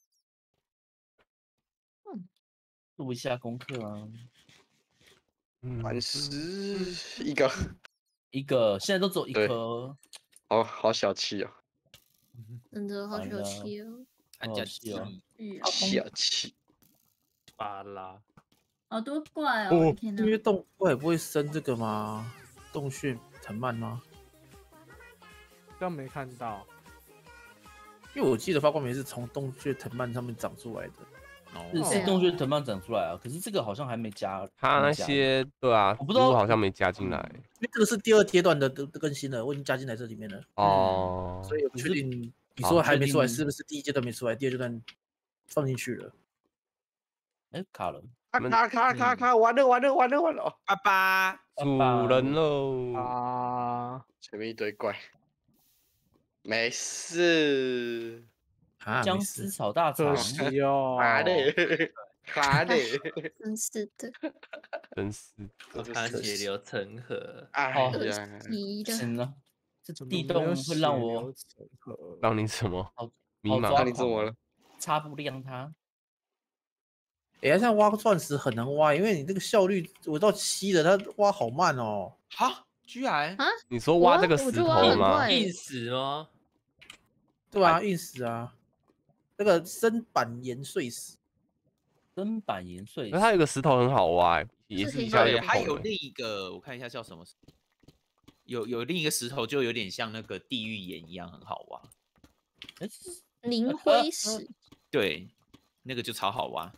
做一下功课啊。 磐石一个， 现在都只有一颗。 哦，好小气哦。 真的好小气哦。 好小气哦。 小气。 巴拉。 好多怪哦！天哪。 因为洞怪不会生这个吗？洞穴藤蔓吗？ 刚没看到。 因为我记得发光酶是从洞穴藤蔓上面长出来的。 是洞穴藤蔓长出来啊，可是这个好像还没加。 它那些对啊， 我不知道好像没加进来。 因为这个是第2阶段的更新了，我已经加进来这里面了。 哦。 所以我不确定你说还没出来，是不是第1阶段没出来，第2阶段放进去了？ 哎，卡了。 卡，完了！ 爸爸， 主人喽！ 啊， 前面一堆怪，没事。 姜丝炒大肠， 卡的， 真是的， 真是的，他血流成河。 哎呀， 行了，这地洞会让我让你什么？迷茫？ 让你怎么了？ 擦不亮它。 哎，像挖钻石很难挖，因为你这个效率我到7了，它挖好慢哦。 哈，居然啊？ 你说挖这个石头吗？ 硬石吗？ 对啊，硬石啊，那个深板岩碎石。 深板岩碎石， 它有个石头很好挖，也是一下就还有另一个，我看一下叫什么？有另一个石头，就有点像那个地狱岩一样，很好挖。 灵灰石。 对，那个就超好挖。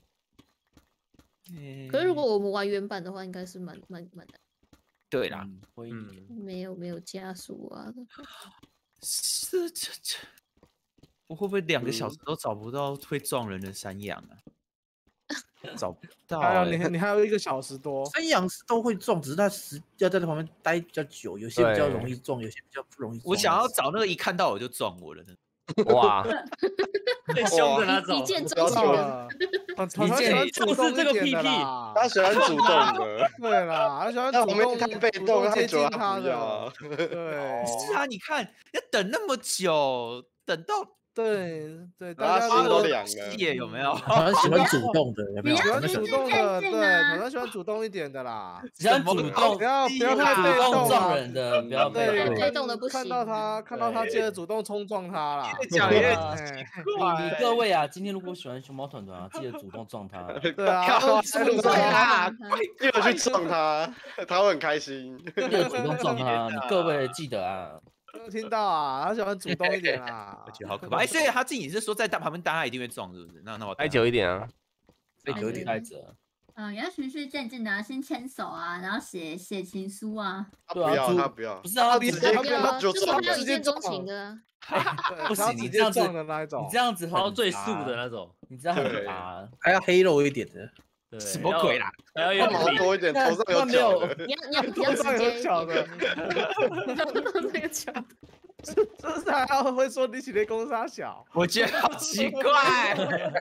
可是如果我们玩原版的话，应该是蛮难。 对啦， 没有加速啊。 这，我会不会2个小时都找不到会撞人的山羊啊？找不到。 还有你还有1个小时多。 山羊是都会撞，只是它要在那旁边待比较久，有些比较容易撞，有些比较不容易撞。 我想要找那个一看到我就撞我了呢。 哇！ 太凶的那种， 一见钟情了。 他喜欢主动这个屁屁， 他喜欢主动的。 对啦，他喜欢主动， 太被动， 接近他的。对， 是啊，你看要等那么久，等到对，大家心都凉了， 有没有？ 他喜欢主动的，有没有？ 喜欢主动的，对，他喜欢主动一点的啦。 喜欢主动， 不要太被动撞人的，不要被动的不行。 看到他，接着主动冲撞他啦。 讲越你各位啊，今天如果喜欢熊猫团团啊，记得主动撞他。 对啊， 记得去撞他，他会很开心。 记得主动撞他，你各位记得啊。 听到啊，他喜欢主动一点啊， 我觉得好可怕。所以他自己是说在旁边搭他一定会撞，是不是？那我待久一点啊， 待久一点。 待着。 也要循序渐进的啊，先牵手啊，然后写情书啊。 他不要， 不是啊， 直接就是还有一见钟情的。 不行，你这样子的那一种， 你这样子超最素的那种， 你这样很渣， 还要黑肉一点的。 什么鬼啦？ 还要毛多一点，头上有角的。 你要直接角的， 那个角。 是不是还要会说你起的公杀小？ 我觉得好奇怪，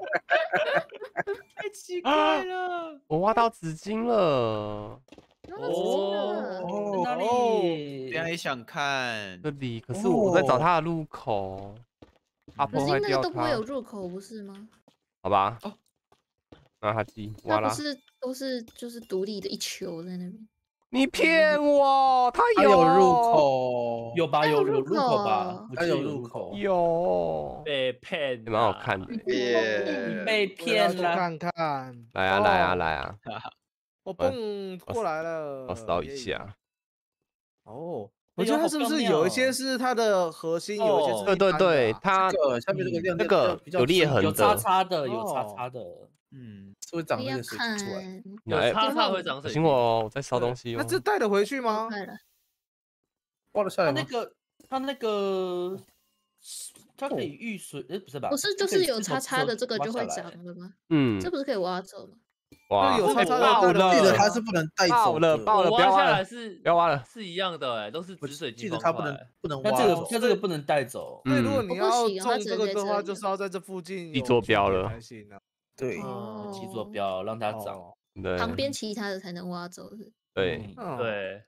太奇怪了。 我挖到纸巾了。 哪里？ 别人也想看这里，可是我在找它的入口。阿婆坏掉它。 那个都不会有入口，不是吗？ 好吧。那它记挖啦。 它不是都是就是独立的一球在那边。 你骗我，他有入口， 有吧？有入口吧？ 他有入口， 有被骗， 蛮好看的。 被骗了， 看看。 来啊来啊来啊！ 我蹦过来了， 我扫一下。 哦，我觉得它是不是有一些是它的核心，有一些是对，它下面这个亮那个有裂痕的， 有叉叉的，有叉叉的， 是会长那个水出来。 有叉叉会长水。 小心我在烧东西哦。 那这带得回去吗？ 挖得下来吗？ 它那个，它可以遇水，不是吧？ 不是，就是有叉叉的这个就会长了吗？这不是可以挖走吗？ 哇， 有叉叉的， 的， 记得它是不能带走的。 爆了，不要挖了， 不要挖了， 是一样的哎，都是紫水晶。 记得它不能挖走，它这个不能带走。 所以如果你要种这个的话，就是要在这附近地坐标了才行啊。 对， 基坐标让它长。 旁边其他的才能挖走是。 对对。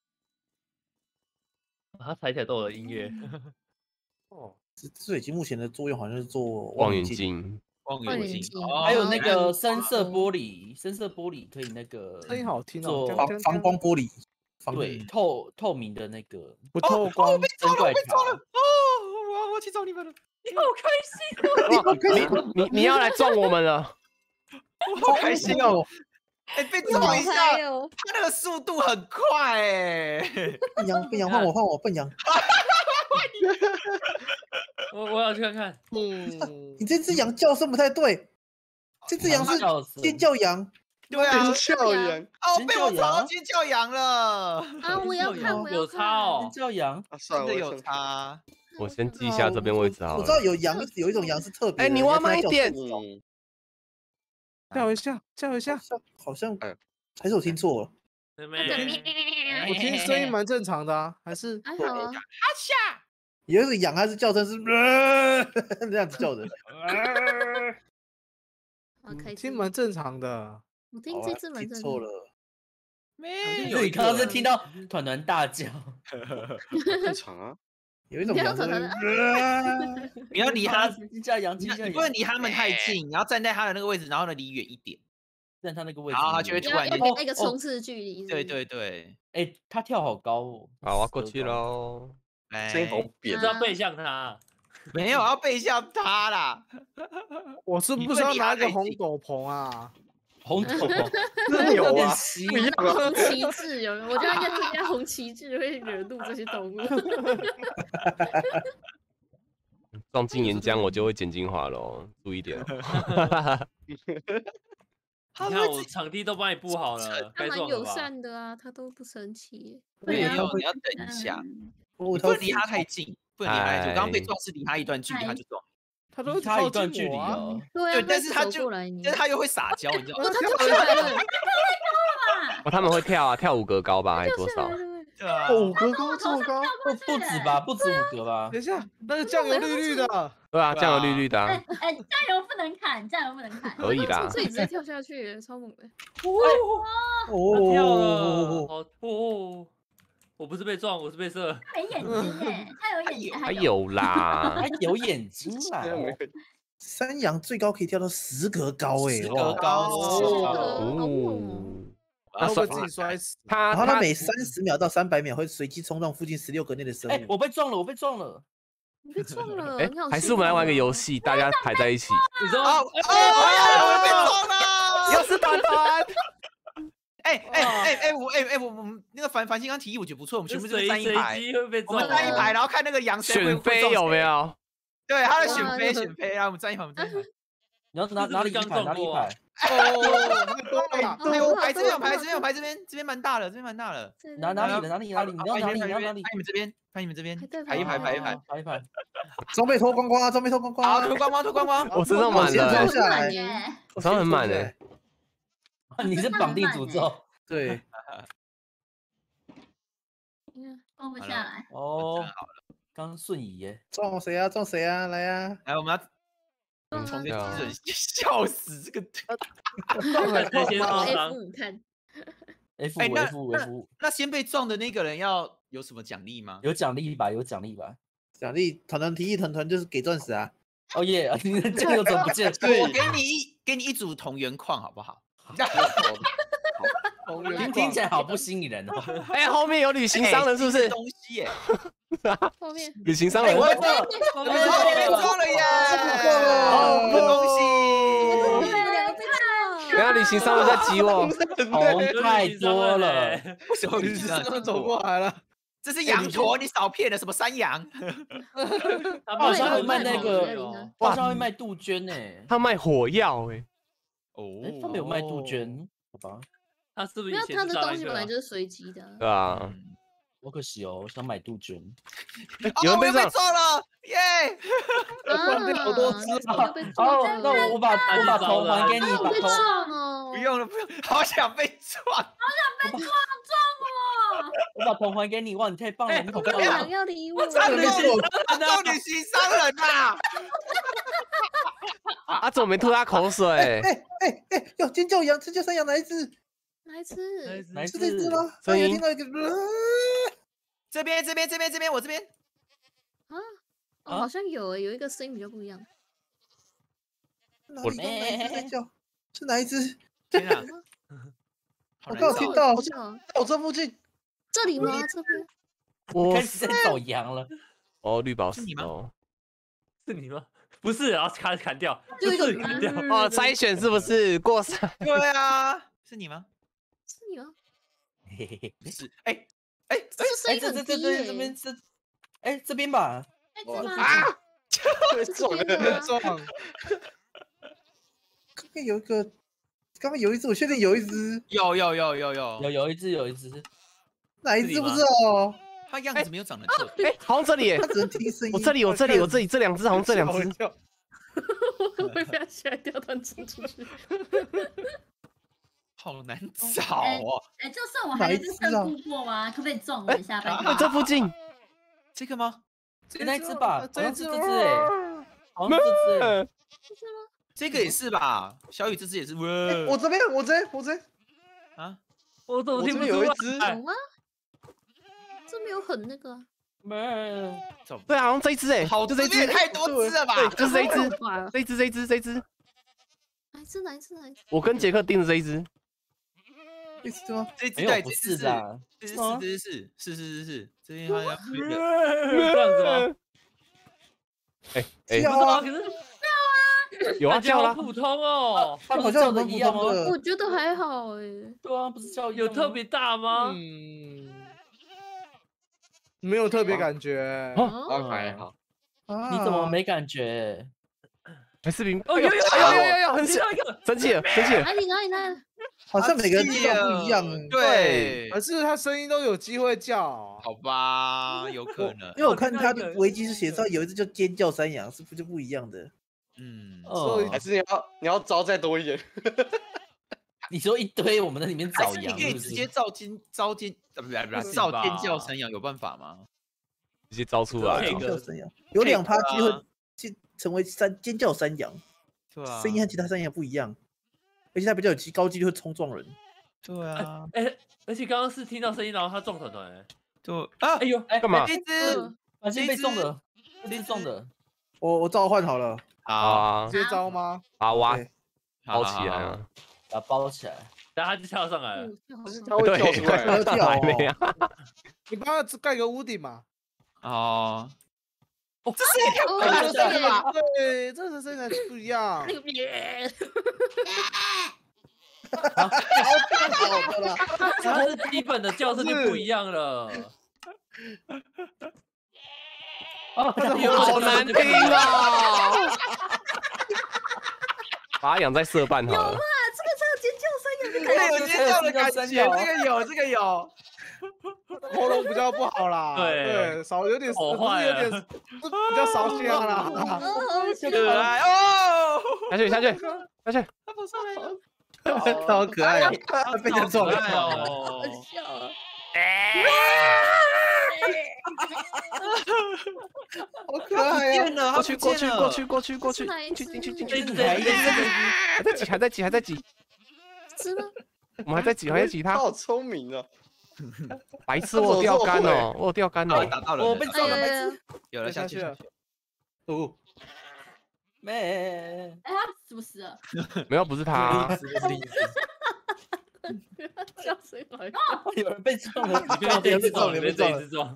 它踩起来都有音乐。 哦，紫水晶目前的作用好像是做望远镜。 望远镜， 还有那个深色玻璃，深色玻璃可以那个声音好听哦，防光玻璃， 对，透明的那个不透光。 被抓了，被抓了！ 哦，我去找你们了， 你好开心， 你要来撞我们了， 我好开心哦！ 哎，被撞一下，他那个速度很快哎。 笨羊换我笨羊。 我要去看看。 你这只羊叫声不太对，这只羊是尖叫羊。 对啊， 尖叫羊。 哦，被我找到尖叫羊了。 啊，我要看， 有差哦。 尖叫羊， 真的有差。 我先记一下这边位置好了。 我知道有羊，有一种羊是特别。 哎，你挖慢一点。 叫一下， 好像还是我听错了。 我听声音蛮正常的啊，还是还好啊。 阿夏。 有一个羊，它是叫声是这样子叫的， 听蛮正常的。 我听这次蛮正常。 错了， 没有，你刚刚是听到团团大叫， 正常啊。 有一种羊， 你要离它叫羊， 你不能离他们太近，你要站在它的那个位置，然后呢离远一点， 站他那个位置， 然后它就会突然有那个冲刺距离。 对对对， 哎，它跳好高哦。 好，我过去喽。 声音好扁， 是要背向他。 没有要背向他啦。 我是不是要拿一个红斗篷啊？ 红斗篷真有啊， 不一样啊。红旗帜有，我觉得要增加红旗帜会惹怒这些动物。 撞进岩浆我就会剪精华喽，注意点哦。 你看我场地都帮你布好了， 他蛮友善的啊，他都不生气。 没有，你要等一下，不能离他太近，不能离他太近。我刚刚被撞是离他一段距离，他就撞。 他都差一段距离哦。 对， 但是他又会撒娇，你知道吗？ 他跳下来了。 哦，他们会跳啊，跳5格高吧，还是多少？ 对啊 ，5格高这么高？ 不止吧，不止5格吧。 等一下，那个酱油绿绿的。 对啊，酱油绿绿的。 哎，酱油不能砍，酱油不能砍。 可以啦。 自己直接跳下去，超猛的。 哦，跳了，哦，我不是被撞，我是被射。 没眼睛哎，他有眼睛， 还有啦， 还有眼睛啦。 山羊最高可以跳到10格高哎 ，10格高哦。 他会自己摔死。 然后他每30秒到300秒会随机冲撞附近16格内的生物。 哎，我被撞了，我被撞了。 你被撞了， 哎，还是我们来玩个游戏，大家排在一起。 你说， 我被撞了， 又是团团。 我们那个繁星刚提议，我觉得不错，我们全部就站一排， 我们站一排，然后看那个羊选妃有没有？ 对，他的选妃，然后我们站一排， 你要哪里一排？哪里一排？ 我排这边，这边蛮大的， 哪里？你要哪里？ 拍你们这边，排一排。 装备脱光光啊！ 好，脱光光。 我身上满了，我身上很满的。 你是绑定诅咒？ 对。 放不下来。 哦，刚瞬移耶。 撞谁啊？来啊！ 来，我们要从个基准，笑死这个。 先受伤。 看。 F5。 那先被撞的那个人要有什么奖励吗？ 有奖励吧。 奖励团提议，团就是给钻石啊！ 哦耶！你这个怎么不见？ 我给你一组同源矿好不好？ 听起来好不吸引人哦。 哎，后面有旅行商人是不是？ 东西耶， 后面旅行商人， 我后面中了耶！恭喜！ 等下旅行商人在挤我， 红太多了， 为什么旅行商人走过来了？ 这是羊驼，你少骗了什么山羊？ 他好像会卖那个，好像会卖杜鹃呢。 他卖火药哎。 哦， 他没有卖杜鹃，好吧？ 他是不是？ 没有，他的东西本来就是随机的。 对啊， 好可惜哦，我想买杜鹃。 有人被撞了，耶！ 好多只哦，那我把头还给你，把头。 不用了，不用，好想被撞， 好想被撞我！ 我把头还给你，哇，你太棒了，你好棒！ 想要理我， 撞旅行商人呐！ 啊，怎么没吐他口水？ 有尖叫羊，尖叫山羊哪一只？ 哪一只？ 是这只吗？ 声音听到一个， 这边，我这边。 哦，好像有有一个声音比较不一样。 哪里在叫？是哪一只？ 天啊！ 我刚有听到， 我这附近。 这里吗？这边？ 我开始在找羊了。 哦，绿宝石哦， 是你吗？不是，然后砍掉， 就一个砍掉。 哦，筛选是不是过筛？ 对啊，是你吗？ 是你吗？ 是， 这声音很低耶。 这边是，这边吧。 啊！ 被撞。 刚刚有一只，我确定有一只。 有一只。 哪一只不知道？ 它样子没有长得错。 好像这里， 它只能听声音。 我这里，这两只，好像这两只。 我会被它吓掉，弹冲出去。 好难找哦！ 就算我还能胜负过吗？可不可以撞我一下？ 这附近， 这个吗？ 那一只吧，好像是这只好像是这只吗？ 这个也是吧？小雨这只也是。 我这边啊！ 我怎么听不出有一只？ 有吗？这没有很那个。 对啊，好像这一只哎， 好， 就这一只， 太多只了吧？ 对，就是这一只，这一只。 哪一只？ 我跟杰克盯着这一只。 这只吗？ 这只对，不是的， 是，这边好像这样子吗？ 叫啊！ 可是有啊，叫啦。 普通哦， 它好像很一样普通的。 我觉得还好哎。 对啊，不是叫有特别大吗？ 没有特别感觉。 还好。 你怎么没感觉？ 视频哦，有， 很小，生气了。 哪里？ 好像每个人听到不一样。 对， 可是他声音都有机会叫。 好吧，有可能。 因为我看他的维基是写上有一只叫尖叫山羊，是不就不一样的？ 还是你要招再多一点。 你说一堆，我们在里面找羊， 你可以直接照尖叫山羊，有办法吗？ 直接招出来。 尖叫山羊有2%机会成为尖叫山羊， 对啊， 声音和其他山羊不一样，而且它比较有高几率会冲撞人。 对啊， 而且刚刚是听到声音，然后他撞团团， 对啊， 哎呦， 干嘛？ 这只被撞的，这只撞的， 我召唤好了， 啊， 接招吗？ 把挖包起来啊， 把它包起来， 然后他就跳上来了， 他会跳出来， 要跳哦。 你帮他盖个屋顶嘛。 哦， 这是也太快了是吧？ 对，这个声音不一样。 他是基本的叫声就不一样了。 好难听啊！把它养在色瓣好了。 有嘛？这个尖叫声有尖叫的感觉，这个有。 喉咙比较不好啦，对，少有点， 好坏了， 比较烧香啦。 可爱哦！ 下去， 他跑上来了， 他好可爱啊，他被人撞了， 好笑啊！ 好可爱啊！ 过去，还在挤， 是吗？ 我们还在挤他， 他好聪明啊！ 白痴，我有钓竿哦， 打到了， 我被撞了，白痴， 有了下去了， 哦， 他死不死了？ 没有，不是他， 叫声好像有人被撞了， 你被这一次撞，你被这一次撞。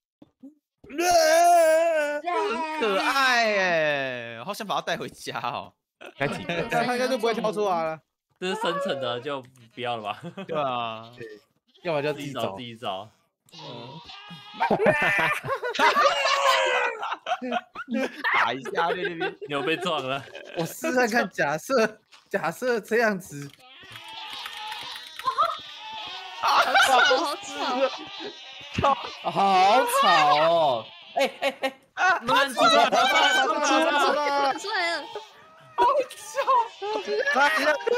很可爱哎，好想把它带回家哦。 该几个？ 他应该就不会跳出来了。 这是深层的，就不要了吧。 对啊， 要么就自己找，自己找。 打一下在那边， 你有被撞了。 我试试看，假设这样子。 好吵， 好吵哦！哎， 慢出来了， 出来了！ 他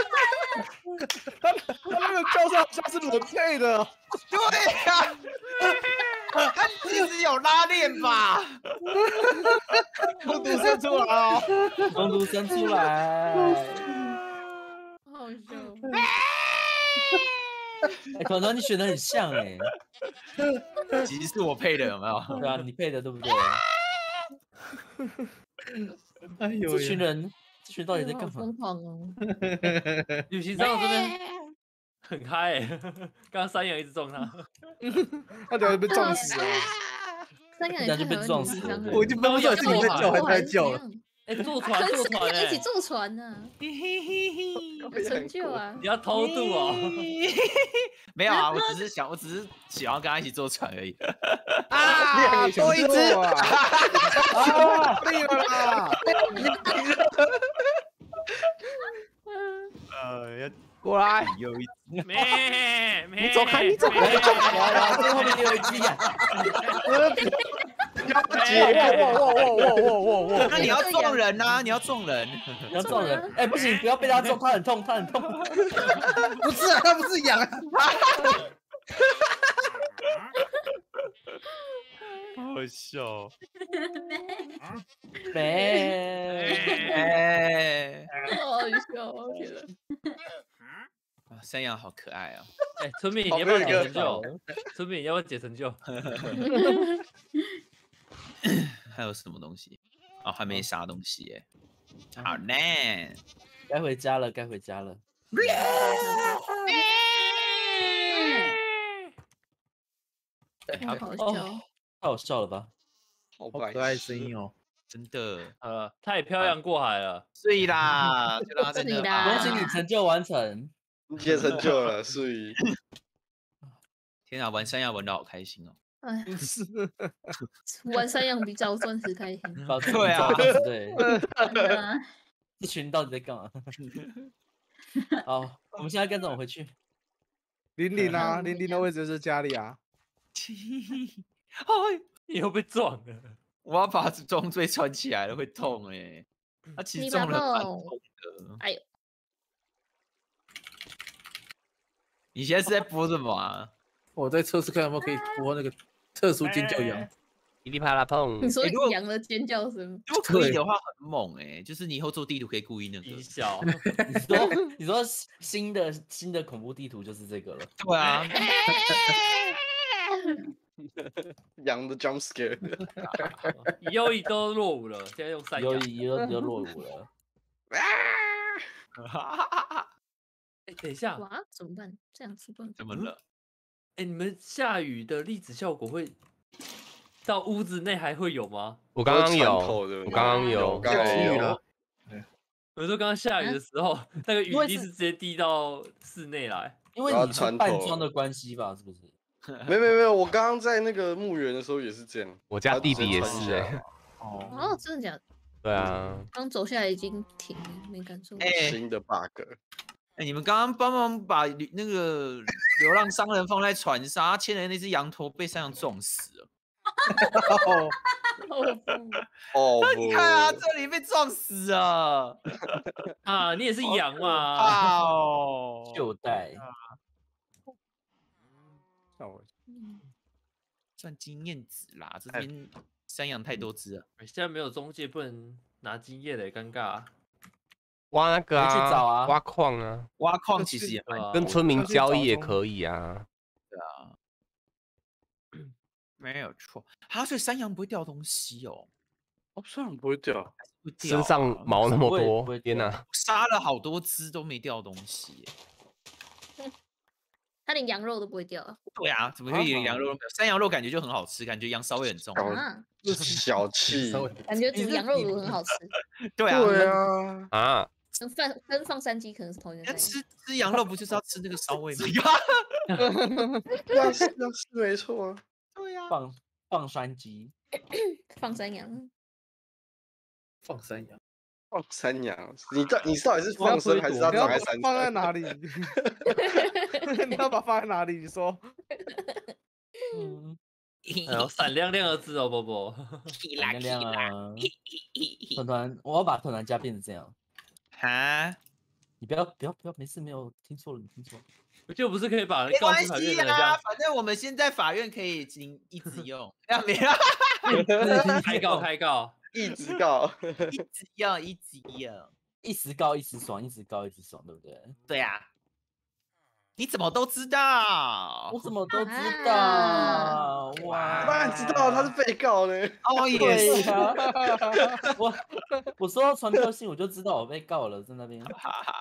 那个叫声好像是轮配的。 对呀，他其实有拉链吧？ 工读生出来哦， 工读生出来， 好笑。 哎，团团你选的很像哎， 其实是我配的，有没有？ 对啊，你配的对不对？ 哎呦， 这群人到底在干嘛？ 疯狂哦！ 旅行上这边很嗨哎，刚刚山羊一直撞他， 他等下被撞死了。 三个人就被撞死了。 我已经分不出来是你在叫还是在叫了。 哎，坐船哎， 一起坐船呢，有成就啊！ 你要偷渡哦？ 没有啊，我只是想要跟他一起坐船而已。 啊，多一只啊！对了啦， 要过来， 有一你走开，你走开！ 最后面有一只呀！ 那你要撞人呐！你要撞人， 你要撞人！哎，不行，不要被他撞，他很痛，他很痛。 不是啊，他不是羊啊！ 好笑。 没， 好笑，天哪！ 山羊好可爱啊！ 哎，村民，你要不要解成就？村民，你要不要解成就？ 还有什么东西？哦，还没啥东西耶。好呢， 该回家了，该回家了。 好笑， 太好笑了吧？ 好可爱声音哦， 真的。 他也漂洋过海了。 睡啦，就让他在那啦恭喜你成就完成， 解成就了，所以天啊，玩山羊玩的好开心哦。 哎，玩山羊比较钻石开心。 对啊，对， 真的这群到底在干嘛？好，我们现在该怎么回去？ 玲玲啊，玲玲的位置是家里啊。 哎， 你又被撞了。 我要把装备穿起来了，会痛哎。他其实中了蛮痛的。 哎呦， 你现在是在播什么啊？ 我在测试看有没有可以播那个特殊尖叫羊。 噼里啪啦碰。 你说羊的尖叫声？ 如果可以的话，很猛哎，就是你以后做地图可以故意那个音效。 你说新的恐怖地图就是这个了。 对啊。 羊的 jump scare， 优异都落伍了，现在用山羊。 优异都落伍了。 哎，等一下， 哇，怎么办？这样子不能。 怎么了？ 哎，你们下雨的粒子效果会到屋子内还会有吗？ 我刚刚有，我刚刚有， 刚刚有。 我说刚刚下雨的时候，那个雨滴是直接滴到室内来， 因为你是半装的关系吧？是不是？ 没有，我刚刚在那个墓园的时候也是这样。 我家弟弟也是哎。 哦，真的假的？ 对啊。 刚走下来已经停了，没感受。 新的 bug。 哎，你们刚刚帮忙把那个流浪商人放在船上，他牵的那只羊驼被山羊撞死了。 哦， 你看啊，这里被撞死了。 啊，你也是羊嘛？ 哦， 就带。 算经验值啦，这边山羊太多只了。 现在没有中介，不能拿经验嘞，尴尬。 挖那个啊， 去找啊， 挖矿啊， 挖矿其实也蛮跟村民交易也可以啊。 对啊，没有错。所以山羊不会掉东西哦。 哦，山羊不会掉， 身上毛那么多，天哪！ 杀了好多只都没掉东西。 它连羊肉都不会掉啊。 对啊，怎么会连羊肉都没有？山羊肉感觉就很好吃，感觉羊骚味很重。 小气， 感觉煮羊肉炉很好吃。 对啊， 对啊， 啊， 跟放山鸡可能是同一个概念。 吃羊肉不就是要吃那个骚味吗？ 是没错啊。 对啊， 放山鸡， 放山羊， 放山羊， 放山羊，你到底是放生还是要长在山上？ 放在哪里？你要把它放在哪里？你说？ 还有闪亮亮的字哦，波波。 闪亮啊！团团，我要把团团家变成这样。 哈， 你不要，没事，没有听错了，你听错了。 就不是可以把没关系啊， 反正我们现在法院可以一直用，没有开告， 一直告， 一直用， 一时高一时爽，一直高一直爽，对不对？ 对啊。你怎么都知道？ 我怎么都知道？哇！ 当然知道他是被告呢。 哦，也是。 我收到传票信，我就知道我被告了，在那边。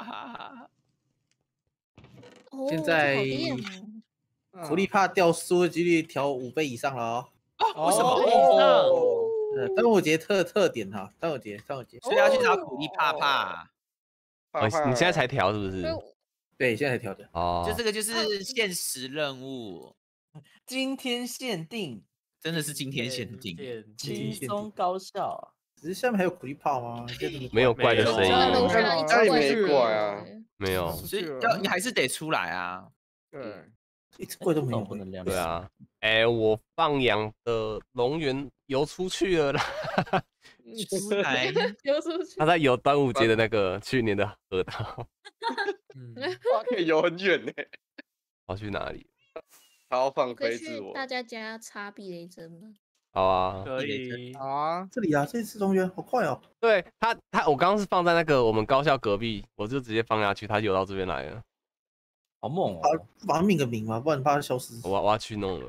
现在苦力怕掉书的几率调5倍以上了哦。 为什么？ 端午节特点哈，端午节，所以要去找苦力怕。 你现在才调是不是？ 对，现在才调的。 哦， 就这个就是限时任务， 今天限定， 真的是今天限定， 轻松高效。 只是下面还有苦力怕吗？ 没有怪的声音， 家里没怪啊， 没有， 所以你还是得出来啊。 对，一只怪都没有， 不能亮。 对啊，我放养的龙源游出去了啦。 出来， 他在游端午节的那个去年的河道。 哇，可以游很远呢。 跑去哪里？ 超放飞自我。 大家家插避雷针吗？ 好啊， 可以。 好啊， 这里啊，这次中原好快哦。 对他，我刚刚是放在那个我们高校隔壁，我就直接放下去，他游到这边来了。 好猛哦！ 把它命个名嘛，不然怕它消失。 我要去弄了。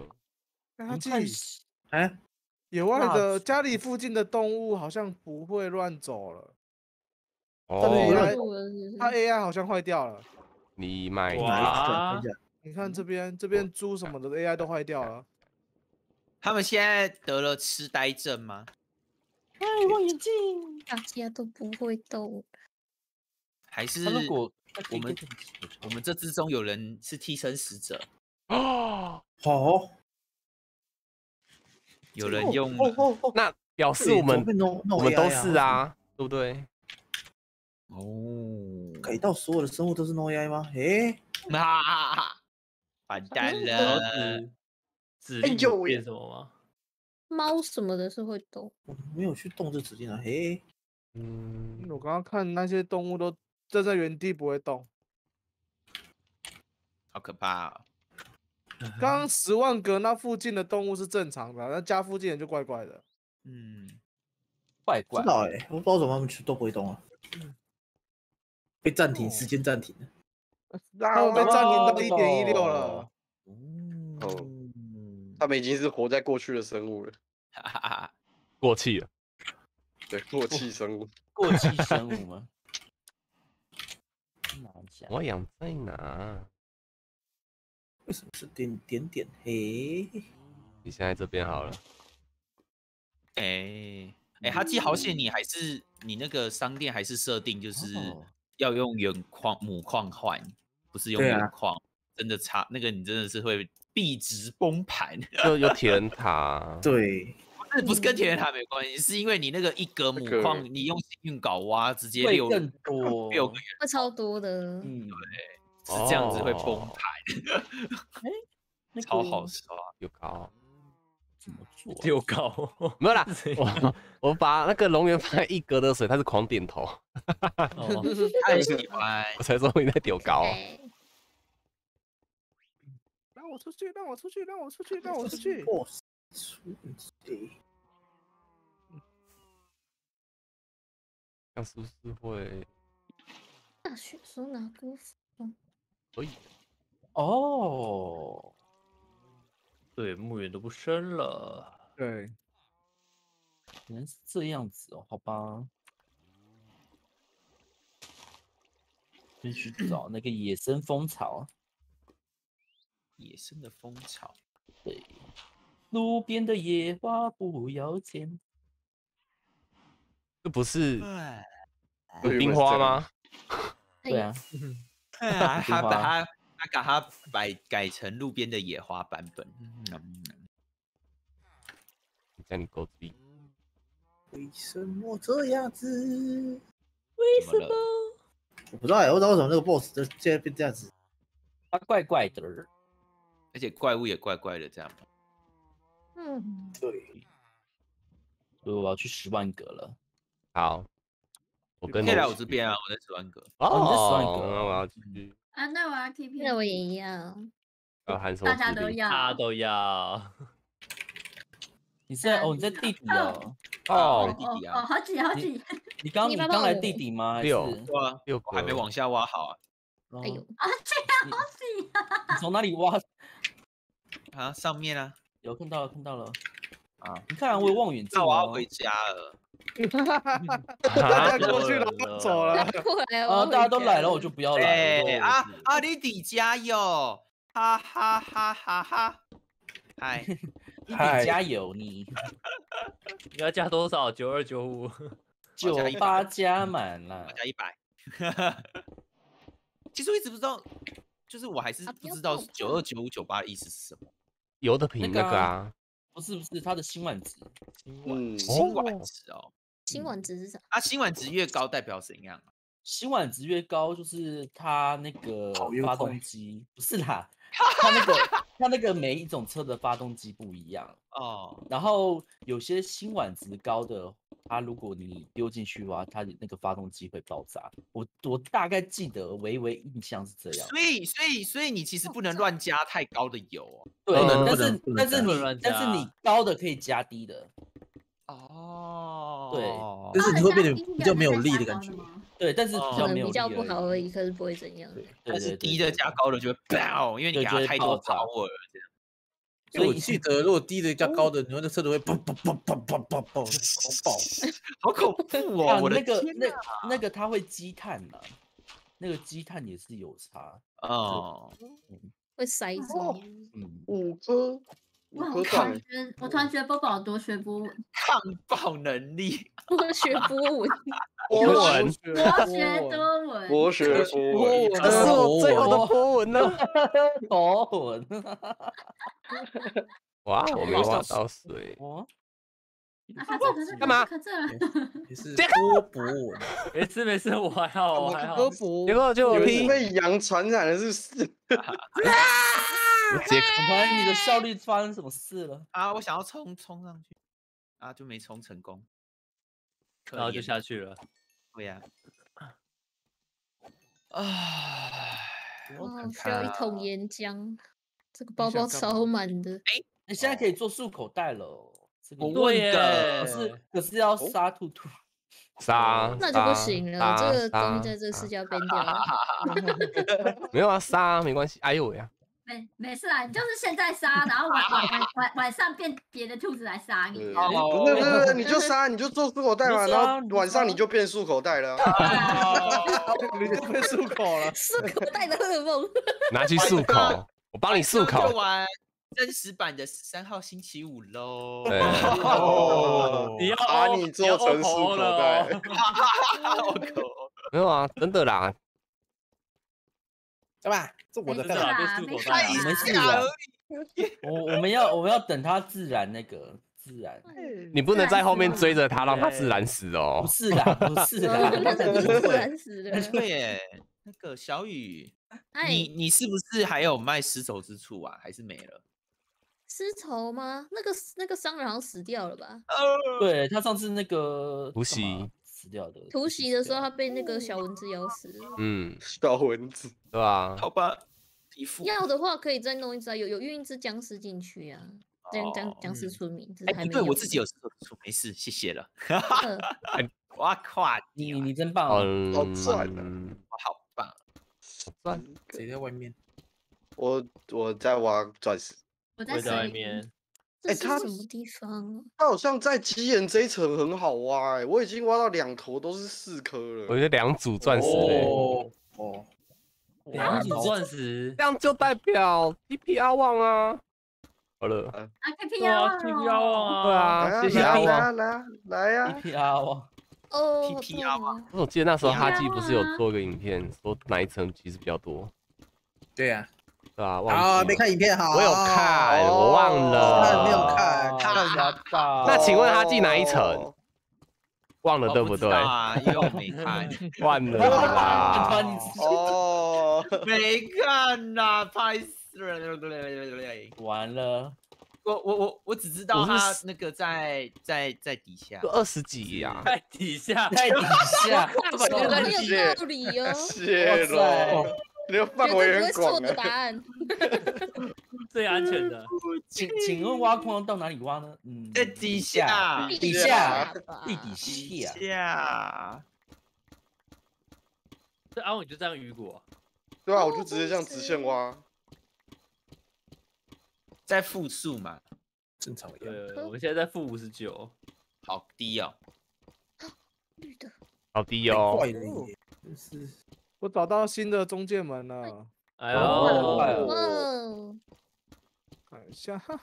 哎， 野外的家里附近的动物好像不会乱走了。 哦， 它 AI 好像坏掉了。 你买哇！你看这边猪什么的 AI 都坏掉了。 他们现在得了痴呆症吗？ 哎，望远镜， 大家都不会动。 还是我们这之中有人是替身使者哦？ 有人用那表示我们都是啊，对不对？ 哦， 改到所有的生物都是 No AI 吗？ 完蛋了！ 指令变什么吗？ 猫什么的是会动， 我没有去动这指令啊。嘿， 我刚刚看那些动物都站在原地不会动， 好可怕哦！ 刚刚10万个那附近的动物是正常的，那家附近人就怪怪的。 怪。 知道我不知道怎么他们都不会动啊。被暂停，时间暂停了。 他们被暂停到1.16了。 他们已经是活在过去的生物了， 过气了。 对，过气生物。 过气生物吗？ 我养在哪？ 为什么是点？嘿， 你现在这边好了。 他寄好险，你还是你那个商店还是设定就是要用母矿换，不是用原矿，真的差那个你真的是会币值崩盘。 就有铁人塔， 对， 不是跟铁人塔没关系，是因为你那个1格母矿，你用幸运镐挖直接6 更多 6个元， 会超多的。 对，是这样子会崩盘。超好刷， 有高。 怎么做？ 丢高没有啦，我把那个龙源放在1格的水，他是狂点头， 太喜欢， 我才说你在丢高。 让我出去！让我出去！让我出去！让我出去！ 像是不是会？ 大学时候拿过分？ 可以。 哦。对，墓园都不生了。 对， 原来是这样子哦，好吧。先去找那个野生蜂巢。 野生的蜂巢， 对，路边的野花不要捡。 这不是冰花吗？ 对啊， 他把它改成路边的野花版本。 叫你狗逼。 为什么这样子？ 为什么？ 我不知道哎，我不知道为什么那个 boss 就现在变这样子。 他怪怪的， 而且怪物也怪怪的，这样。 对。 所以我要去10万格了。 好，我跟可以来我这边啊，我在10万格。 你在10万格， 那我要去。 那我要 TP， 那我也要。 大家都要， 他都要。 你在你在地底哦。 地底啊。 好挤。 你刚来地底吗 ？6 我还没往下挖好啊。 哎呦， 这样好挤啊！ 你从哪里挖？ 啊，上面啊。 有看到了。啊，你看我有望远镜。 我要回家了。 大家过去了，走了。 大家都来了，我就不要来了。你底加油！哈哈哈哈哈！嗨， 你得加油你要加多少？9295。 98加满了， 加100。其实我一直不知道，就是我还是不知道9295、98的意思是什么。 有的凭那个啊。 不是，它的辛烷值。 辛烷值哦。 辛烷值是啥？ 辛烷值越高代表怎样啊？ 辛烷值越高就是它那个发动机不是啦，它那个每一种车的发动机不一样哦。 然后有些辛烷值高的，它如果你丢进去的话，它那个发动机会爆炸。我大概记得微印象是这样。 所以你其实不能乱加太高的油哦。 对，但是你高的可以加低的。 哦， 对， 就是你会变得比较没有力的感觉。 对，但是比较不好而已，可是不会怎样。 但是低的加高的就会爆，因为你给它太多 power 这样。 所以我记得，如果低的加高的，你那车都会砰， 好恐怖哦！我的那个它会积碳的，那个积碳也是有差哦， 会塞住。 5颗。 我突然觉得波宝多学波纹， 抗爆能力， 多学波纹， 博学波纹， 这是我最后的波纹了。 波纹， 哇，我没挖到水。 干嘛？ 也是波纹。 没事，我还好。 结果就被羊传染了，是不是？ 你的效率发生什么事了啊？我想要冲上去啊，就没冲成功， 然后就下去了。 对呀。 需要1桶岩浆，这个包包超满的。 你现在可以做漱口袋了。 我问的， 可是要杀兔兔。 杀那就不行了，这个东西在这个世界要 ban 掉了。 没有啊，杀没关系。哎呦喂呀！ 没事啊，你就是现在杀，然后晚上变别的兔子来杀你。 不是，你就杀，你就做漱口袋嘛，然后晚上你就变漱口袋了。 你就变漱口了。 漱口袋的噩梦。 拿去漱口，我帮你漱口。 玩真实版的13号星期五喽。 你要把你做成漱口袋。 没有啊，真的啦。 干嘛？这我的干嘛？ 没事的。我们要等它自然。 你不能在后面追着它，让它自然死哦。 不是啦， 自然死的。 对耶，那个小雨，你是不是还有卖丝绸之处啊？还是没了？ 丝绸吗？那个商人好像死掉了吧？ 对，他上次那个突袭死掉的。 突袭的时候，他被那个小蚊子咬死了。 小蚊子， 对吧？ 好吧， 要的话可以再弄一只，有运一只僵尸进去啊，僵尸村民。 对，我自己有丝绸之处，没事，谢谢了。哇靠， 你真棒， 好赚啊！ 好棒， 赚！谁在外面？ 我在挖钻石。 我在外面。 这是什么地方？ 它好像在基岩这一层很好挖我已经挖到2头都是4颗了。 我觉得2组钻石 2钻石， 这样就代表 PP 阿旺啊。好了， 啊 ，PP 阿旺 ，PP 阿旺啊， 对啊，谢谢阿旺， 来呀 ，PP 阿旺哦 ，PP 阿旺。 我记得那时候哈基不是有做个影片，说哪一层其实比较多。 对呀， 对啊， 啊，没看影片好， 我有看，我忘了， 没有看， 那请问哈基哪一层？忘了对不对？ 啊，又没看， 忘了啦。 哦， 没看啦，拍死了， 完了。 我只知道他那个在底下， 就20几呀， 在底下， 在底下， 很有道理哦。 谢喽，你的范围很广的答案， 最安全的。 请问挖矿到哪里挖呢？ 在底下， 地底下。 这阿文就这样鱼骨。 对啊，我就直接这样直线挖。 在负数嘛， 正常一样。我们现在在负59， 好低哦。 绿的， 好低哦。 怪了耶，真是。 我找到新的中介门了。 哎呦， 哇！ 看一下哈。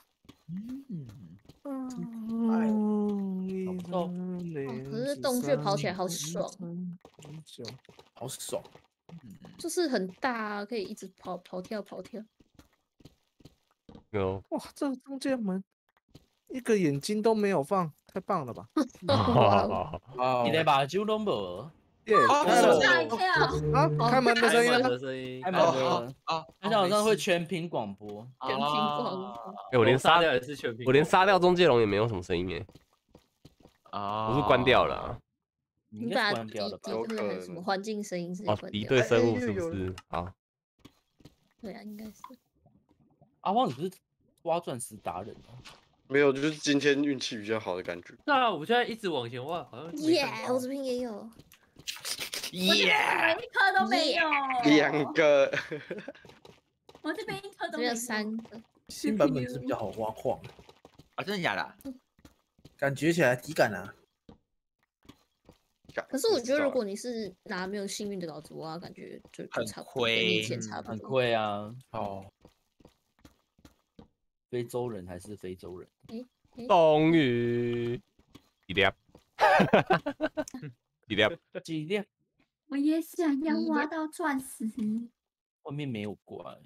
可是洞穴跑起来好爽， 好爽。 就是很大，可以一直跑跳。 有哇，这个中介门一个眼睛都没有放，太棒了吧！ 你的把酒都没。 吓一跳啊！开门的声音， 开门的啊！他好像会全屏广播， 全屏广播。 我连杀掉也是全屏， 我连杀掉中介龙也没有什么声音耶。 啊， 我是关掉了。 你把什么环境声音是关掉？ 敌对生物是不是？好。 对啊，应该是。 阿旺，你不是挖钻石达人吗？ 没有，就是今天运气比较好的感觉。 那我现在一直往前挖，好像耶，我这边也有。 耶，一颗都没有。 2个。 我这边一颗都没有，3个。 新版本是比较好挖矿啊，真的假的？ 感觉起来体感啊。 可是我觉得，如果你是拿没有幸运的老子挖，感觉就差不多，跟以前差不多。 很亏啊！哦，非洲人还是非洲人？ 终于，几粒？ 几粒？ 我也想要挖到钻石。 外面没有怪。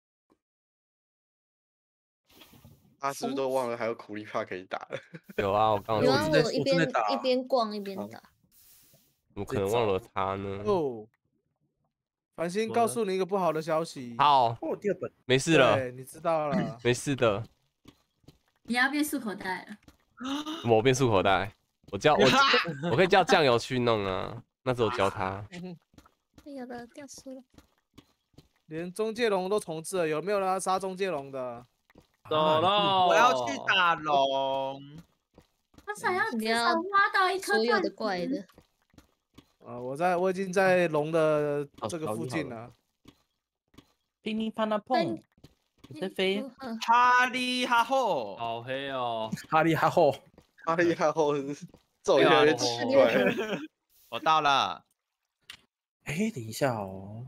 他是不是都忘了还有苦力怕可以打了？ 有啊，我刚刚我一边逛一边打。 怎么可能忘了他呢？ 哦，繁星告诉你一个不好的消息。 好， 第2本没事了。 对，你知道了。 没事的。 你要变束口袋了。 我变束口袋，我可以叫酱油去弄啊。那时候教他。 有的掉书了。 连中介龙都重置了，有没有人要杀中介龙的？ 走了， 我要去打龙。 我想要至少挖到一颗所有的怪的。 我已经在龙的这个附近了。 乒乒乓乓碰，你在飞。 哈利哈吼， 好黑哦！ 哈利哈吼， 哈利哈吼，走越来越奇怪。 我到了。 哎，等一下哦。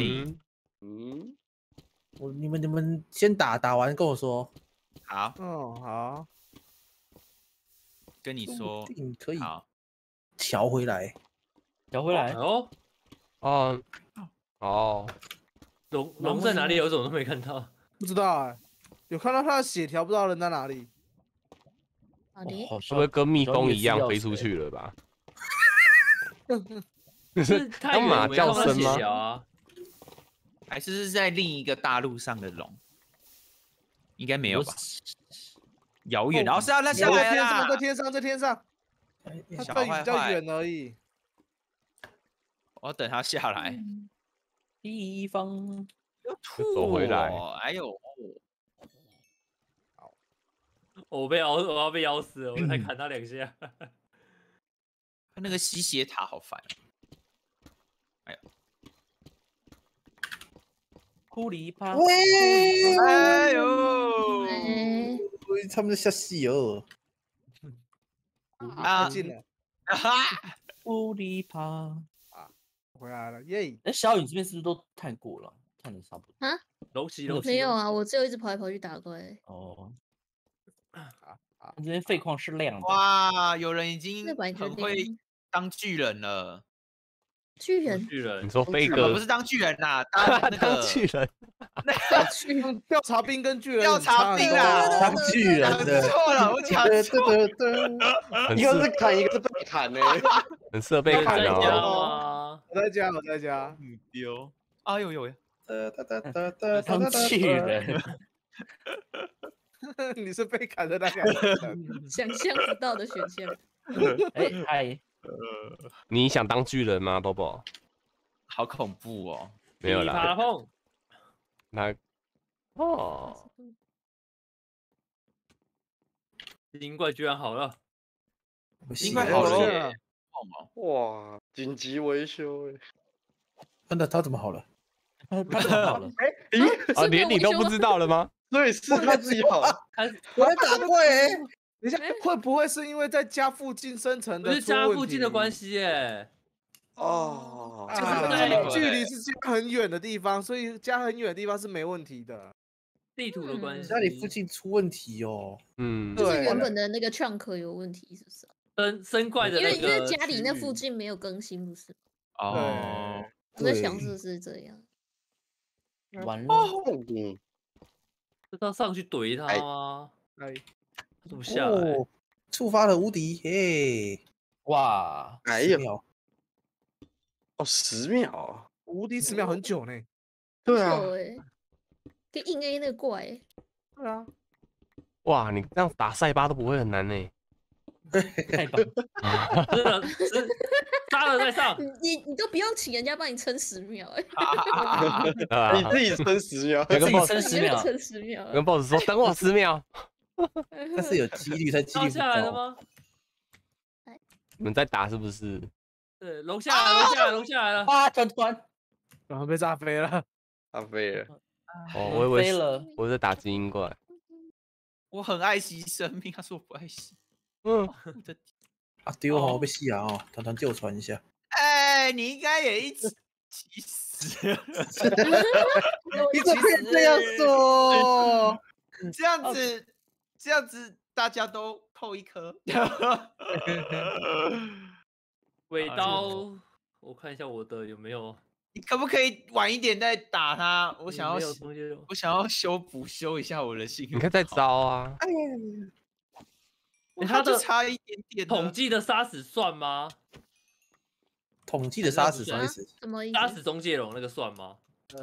你们先打完跟我说。 好。 好。 跟你说。 你可以。 好。 调回来。 哦，龙在哪里？我怎么都没看到？ 不知道哎，有看到他的血条，不知道人在哪里。 会不会跟蜜蜂一样飞出去了吧？ 是当马叫声吗？ 还是在另一个大陆上的龙？应该没有吧？遥远，然后是要那下来啦， 在天上，它对比较远而已。 我要等它下来。 地方要走回来。 哎呦， 我要被咬死了，我才砍他2下。 那个吸血塔好烦。哎呦， 库里帕， 哎呦， 他们在下戏哦。 啊，进了。 库里帕。 回来了，耶！ 哎，小雨这边是不是都看过了？看的差不多啊？ 楼起没有啊，我只有一直跑来跑去打怪。 哦。这边废矿是亮的。 哇，有人已经那本来就很会亮当巨人了。 巨人， 你说飞哥不是当巨人呐，当那个巨人， 调查兵跟巨人调查兵啊， 当巨人的错了，我讲错了，一个是砍，一个是被砍呢， 很适合被砍哦。我在家， 丢，哎呦呦， 当巨人， 你是被砍的那个， 想象不到的选项。 哎嗨。 你想当巨人吗，宝宝？ 好恐怖哦！ 没有啦。 那哦， 精怪居然好了， 精怪好了耶！ 哇，紧急维修哎！ 真的，他怎么好了？ 他怎么好了？ 啊，连你都不知道了吗？ 对，是他自己好。 我在打怪哎。 等一下，会不会是因为在家附近生成的？ 不是家附近的关系耶。 哦， 距离是家很远的地方，所以家很远的地方是没问题的。 地图的关系， 家里附近出问题哦。 就是原本的那个 chunk 有问题，是不是？ 生怪的， 因为家里那附近没有更新，不是？ 哦， 我在想是不是这样。 完了， 这要上去怼他吗？怎么下来？ 触发了无敌，嘿！ 哇， 哎呀，哦，10秒， 无敌10秒很久呢。 对啊， 跟硬 A 那个怪。 对啊。 哇，你这样打塞巴都不会很难呢。 太棒了！ 真的，杀了再上。 你都不用请人家帮你撑10秒哎。 你自己撑10秒， 自己撑10秒， 撑10秒。 跟 boss 说等我10秒。 但是有几率，才几率不下来了高。 吗？ 你们在打是不是？ 对，龙下来，龙下来了。 啊，团， 然后被炸飞了， 炸飞了。 哦，我以为我在打精英怪。 我很爱惜生命，他说我不爱惜。 啊丢哦，被戏啊哦，团救传一下。 哎，你应该也一起死。 你怎么可以这样说？ 这样子大家都扣1颗。 尾刀，我看一下我的有没有。 你可不可以晚一点再打他？我想要修一下我的信用。 你可以再招啊！ 哎呀， 他的差一点点。 统计的杀死算吗？ 统计的杀死什么意思？ 什么意思？ 杀死中介龙那个算吗？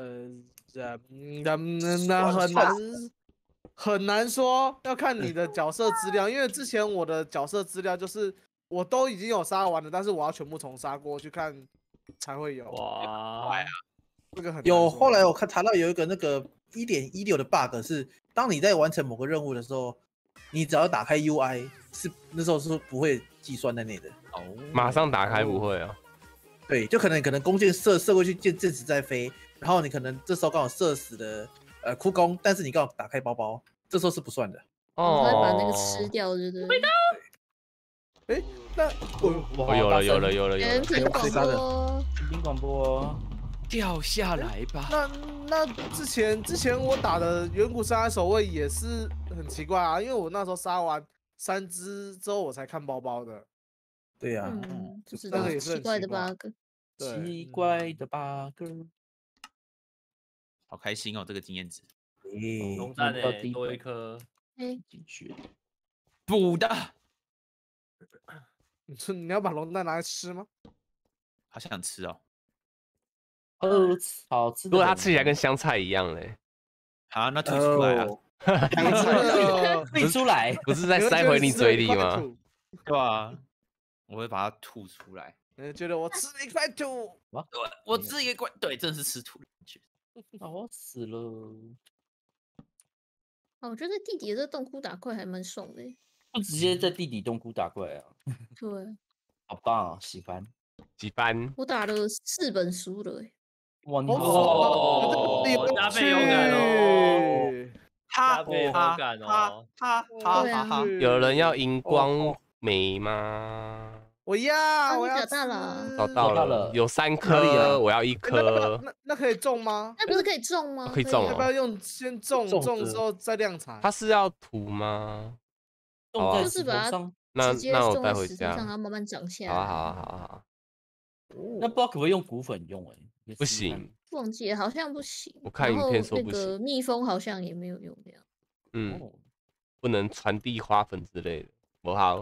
那很难说，要看你的角色资料，因为之前我的角色资料就是我都已经有杀完了，但是我要全部重杀过去看才会有。 哇， 这个很有。后来我查到有一个那个1.16的 bug 是，当你在完成某个任务的时候，你只要打开 UI， 是那时候是不会计算在内的。 哦，马上打开不会啊。 对，就可能弓箭射过去，箭矢在飞，然后你可能这时候刚好射死的枯弓，但是你刚好打开包包，这时候是不算的。 哦，他会把那个吃掉，对不对？ 味道。哎，那有了。 人品广播掉下来吧。 那之前我打的远古山海守卫也是很奇怪啊，因为我那时候杀完3只之后我才看包包的。 对呀， 就是那个也是奇怪的 bug。 奇怪的 bug。 好开心哦，这个经验值。 龙蛋诶，多1颗。 进去。 补的。 你要把龙蛋拿来吃吗？ 好想吃哦。 好吃。 如果它吃起来跟香菜一样嘞。 好，那吐出来啊。 吐出来， 不是再塞回你嘴里吗？ 对啊，我会把它吐出来。 你觉得我吃了1块土？ 我吃1块，对，真的是吃土的感觉。 我死了。 我觉得在地底的这洞窟打怪还蛮爽的。 就直接在地底洞窟打怪啊。 对。 好棒啊，喜欢。 我打了4本书了。 哇，你加倍有感哦。加倍有感哦。 哈， 有人要荧光梅吗？ 我要找到了， 找到了，有3颗，我要1颗。 那可以种吗？ 那不是可以种吗？ 可以种。 要不要先种之后再晾材？ 它是要土吗？ 就是把它直接种在石头上，然后慢慢长下来。 好。 那不知道可不可以用骨粉用？ 不行， 忘记好像不行。 我看影片说不行。 那个蜜蜂好像也没有用这样。 不能传递花粉之类的，不好。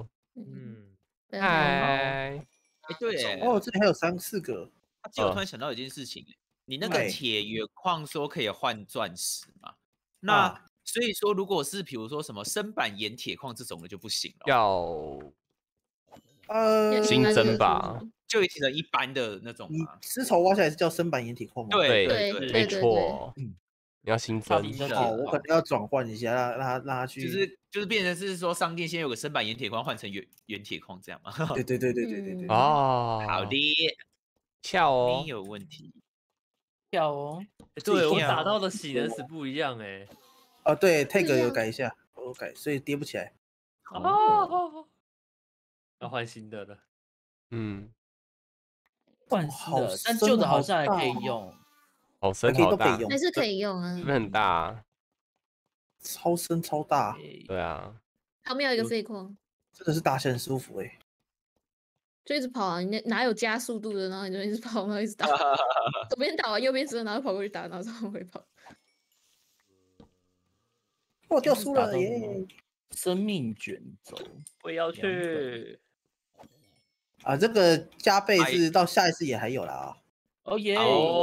嗨， 对， 这里还有3、4个。 我突然想到一件事情，你那个铁原矿说可以换钻石嘛？那所以说，如果是比如说什么深板岩铁矿这种的就不行了， 要新增吧？ 就已经一般的那种嘛。 石头挖下来是叫深板岩铁矿吗？ 对，没错。你要新增， 我可能要转换一下，让他去， 就是变成是说商店先有个深板岩铁矿换成原铁矿这样嘛？ 对。 好的， 跳哦， 没有问题， 跳哦。 对我打到的喜人死不一样哎。 对 ，tag 有改一下，我改，所以叠不起来。 要换新的了。 换新的，但旧的好像还可以用。 好深好大， 还是可以用啊， 是不是很大？ 超深超大， 对啊。 旁边有一个废矿， 真的是打起来很舒服就一直跑啊，你哪有加速度的，然后你就一直跑，然后一直打，左边打完右边折，然后跑过去打，然后再往回跑。 我掉书了耶！ 生命卷轴， 我要去。 这个加倍是到下一次也还有啦哦耶！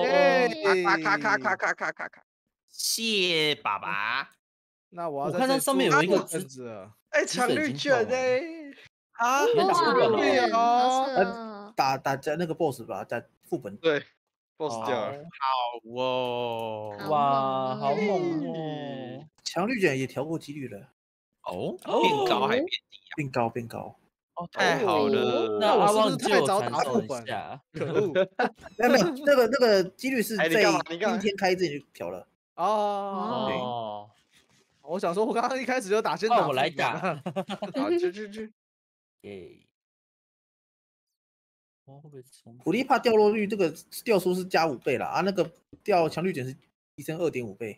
卡，谢爸爸。 那我看到上面有一个子， 强绿卷强绿哦，打那个 boss 吧，在副本对 boss 掉了， 好哦， 哇，好猛哦！ 强绿卷也调过几率了， 变高还变低啊？变高。 太好了！ 那我是不是太早打副本？可恶！ 没有，那个几率是在今天开之前就调了。 我想说，我刚刚一开始就先打， 我来打。 好，去。 苦力怕掉落率，这个掉书是加5倍啦，那个掉强绿卷是提升2.5倍。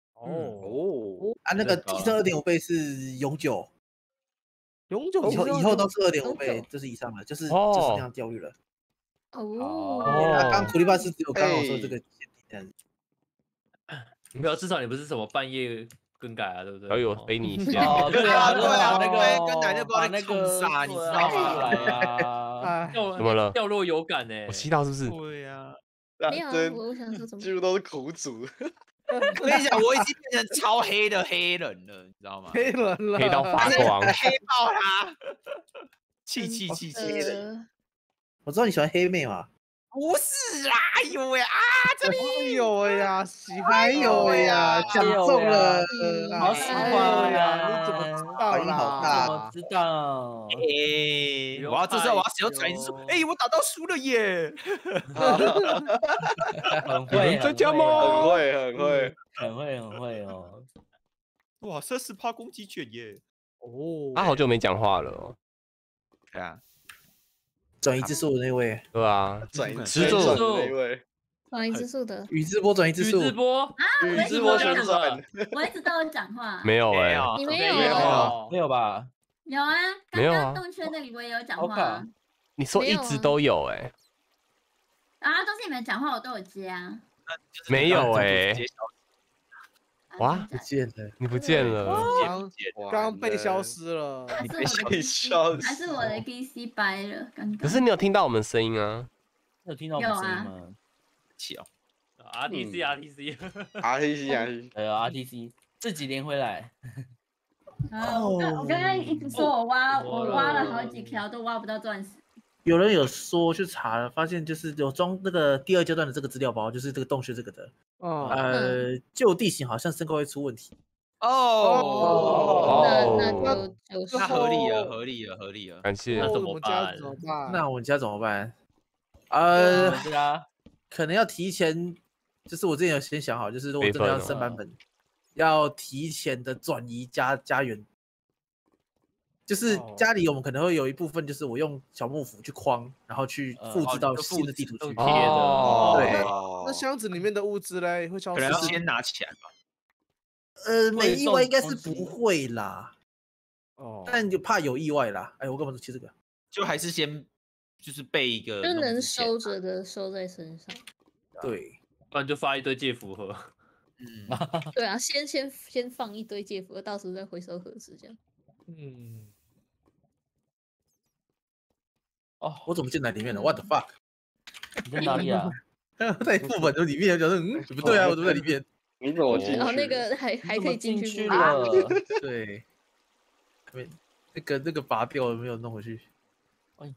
那个提升2.5倍是永久。以后都是2.5倍，就是以上的，就是那样掉率了。刚苦力怕是只有刚好说这个限定。 没有，至少你不是什么半夜更改啊，对不对？ 还有飞你一下。 对啊，那个更改就把那个杀，你知道吗？ 怎么了？ 掉落有感呢？ 我吸到是不是？ 对呀， 没有，我想说怎么？ 几乎都是苦主。 我跟你讲，我已经变成超黑的黑人了，你知道吗？ 黑人了， 黑到发光， 黑爆他！气！ 我知道你喜欢黑妹嘛？ 不是啊，哎呦喂啊，这里有呀， 还有呀，讲中了， 好喜欢呀！你怎么知道啦？ 怎么知道？ 我要这时候我要使用转移术，我打到输了耶！ 很会， 在家吗？ 很会哦！ 哇，30%攻击卷耶！ 他好久没讲话了哦。 对啊。 转移之术的那位， 对啊， 转移之术的那位， 转移之术的宇智波转移之术， 宇智波旋转， 我一直都有讲话， 没有你没有吧？ 有啊，刚刚动圈那里我也有讲话， 你说一直都有都是你们讲话我都有接啊， 没有哇， 不见了， 你不见了， 刚刚被消失了， 你被消失， 还是我的 PC 掰了，刚刚。 可是你有听到我们声音啊？ 有听到我们声音吗？ 气哦 ，RTC， 还有 RTC 自己连回来。 我刚刚一直说我挖了好几条都挖不到钻石。 有人有说去查了，发现就是有装那个第2阶段的这个资料包，就是这个洞穴这个的。旧地形好像身高会出问题。 那合理了。 感谢。 那怎么办？ 那我们家怎么办？可能要提前，就是我之前有先想好，就是如果真的要升版本，要提前的转移家园。 就是家里我们可能会有一部分，就是我用小幕府去框，然后去复制到新的地图去。 贴的。 对， 那箱子里面的物资嘞会消失？ 可能要先拿起来吧。 没意外应该是不会啦。 哦， 但就怕有意外啦。哎，我干嘛切这个？ 就还是先就是备一个， 就能收着的收在身上。 对， 不然就发一堆戒符盒。 对啊，先放一堆戒符盒，到时候再回收盒子这样。 哦，我怎么进来里面了 ？What the fuck？ 你在哪里啊？ 在副本的里面，觉得不对啊，我怎么在里面？ 你怎么进去？ 然后那个还可以进去了。 对，那个拔掉了没有弄回去？ 哎，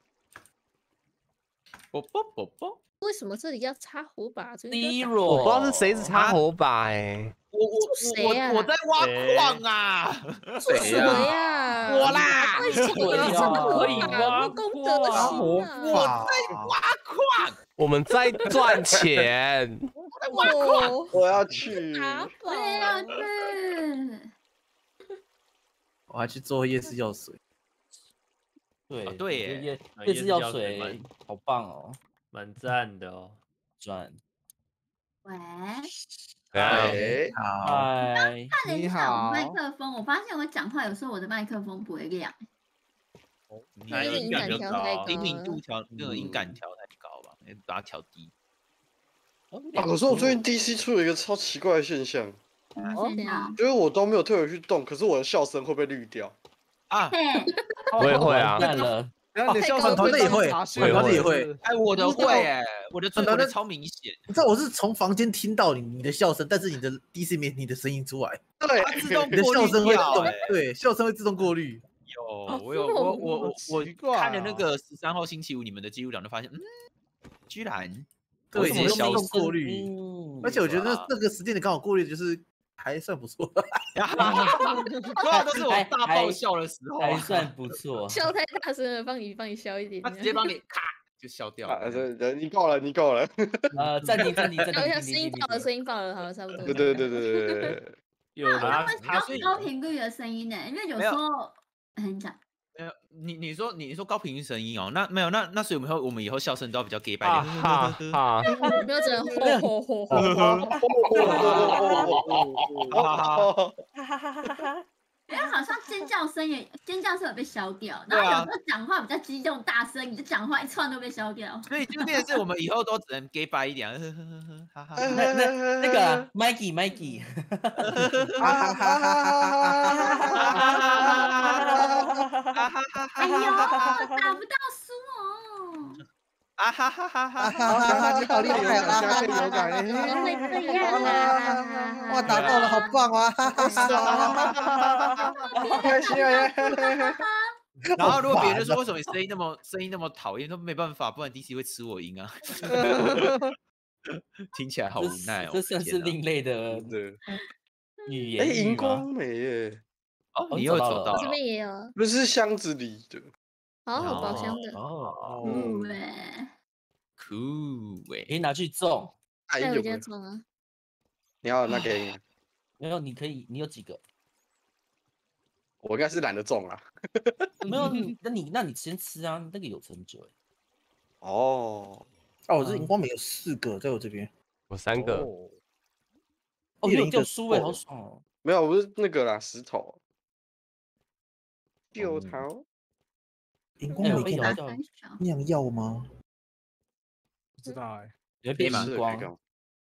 为什么这里要插火把？ 我不知道是谁是插火把哎。 我在挖矿啊！ 谁呀？ 我啦！ 为什么可以挖功德心啊？ 我在挖矿， 我们在赚钱。 我在挖矿， 我要去， 我也要去。 我还去做夜市药水。 对对， 夜市药水好棒哦， 蛮赞的哦， 赚。 喂。 哎， 好， 看了一下我麦克风，我发现我讲话有时候我的麦克风不会亮。 你的音感调太高，灵敏度调那个音感调太高吧，你把它调低。 可是我最近 DC 出了一个超奇怪的现象，就是我都没有特别去动，可是我的笑声会被滤掉啊。 我也会啊。 然后你的笑声团队也会，团队也会。 哎，我的会哎，我的超明显。 你知道我是从房间听到你的笑声，但是你的 DC 没你的声音出来。 对， 它自动你的笑声会自动， 对， 笑声会自动过滤。 我看了那个13号星期五你们的记录档，就发现，居然对， 自动过滤。而且我觉得那个时间点刚好过滤就是还算不错。 通常都是我大爆笑的时候， 还算不错。 笑太大声了，帮你消一点。 他直接帮你咔就消掉了。 你够了，你够了。 暂停。 等一下，声音爆了，好了，差不多。 对。 有人高频率的声音呢，因为有时候很讲。 你说高频率声音哦，那没有那所以我们以后笑声都要比较 gay 白一点。 不要只能吼。 因为好像尖叫声有被消掉，然后有时候讲话比较激动大声，你就讲话一串都被消掉。 所以就变成是我们以后都只能 gay 白一点。 那个 Mikey， 哎呦，打不到书哦。 你好厉害啊！ 有感会这样啊！ 哇，打到了，好棒啊！ 好开心啊！ 然后如果别人就说为什么你声音那么讨厌，都没办法，不然 DC 会吃我音啊。听起来好无奈哦。 这算是另类的语言。 哎，荧光美耶！ 哦，你又找到了。 这边也有。 不是箱子里的。 好宝箱的。 酷哎， 可以拿去种。 在我家种啊。 你要那给你？ 没有，你可以，你有几个？ 我应该是懒得种啊。 没有，那你先吃啊，那个有成就。 哦， 我这荧光美有4个，在我这边。 我3个。 哦，你有掉书哎，好爽哦。 没有，不是那个啦，石头。9头。 荧光美可以拿酿药吗？ 不知道哎。 有变荧光。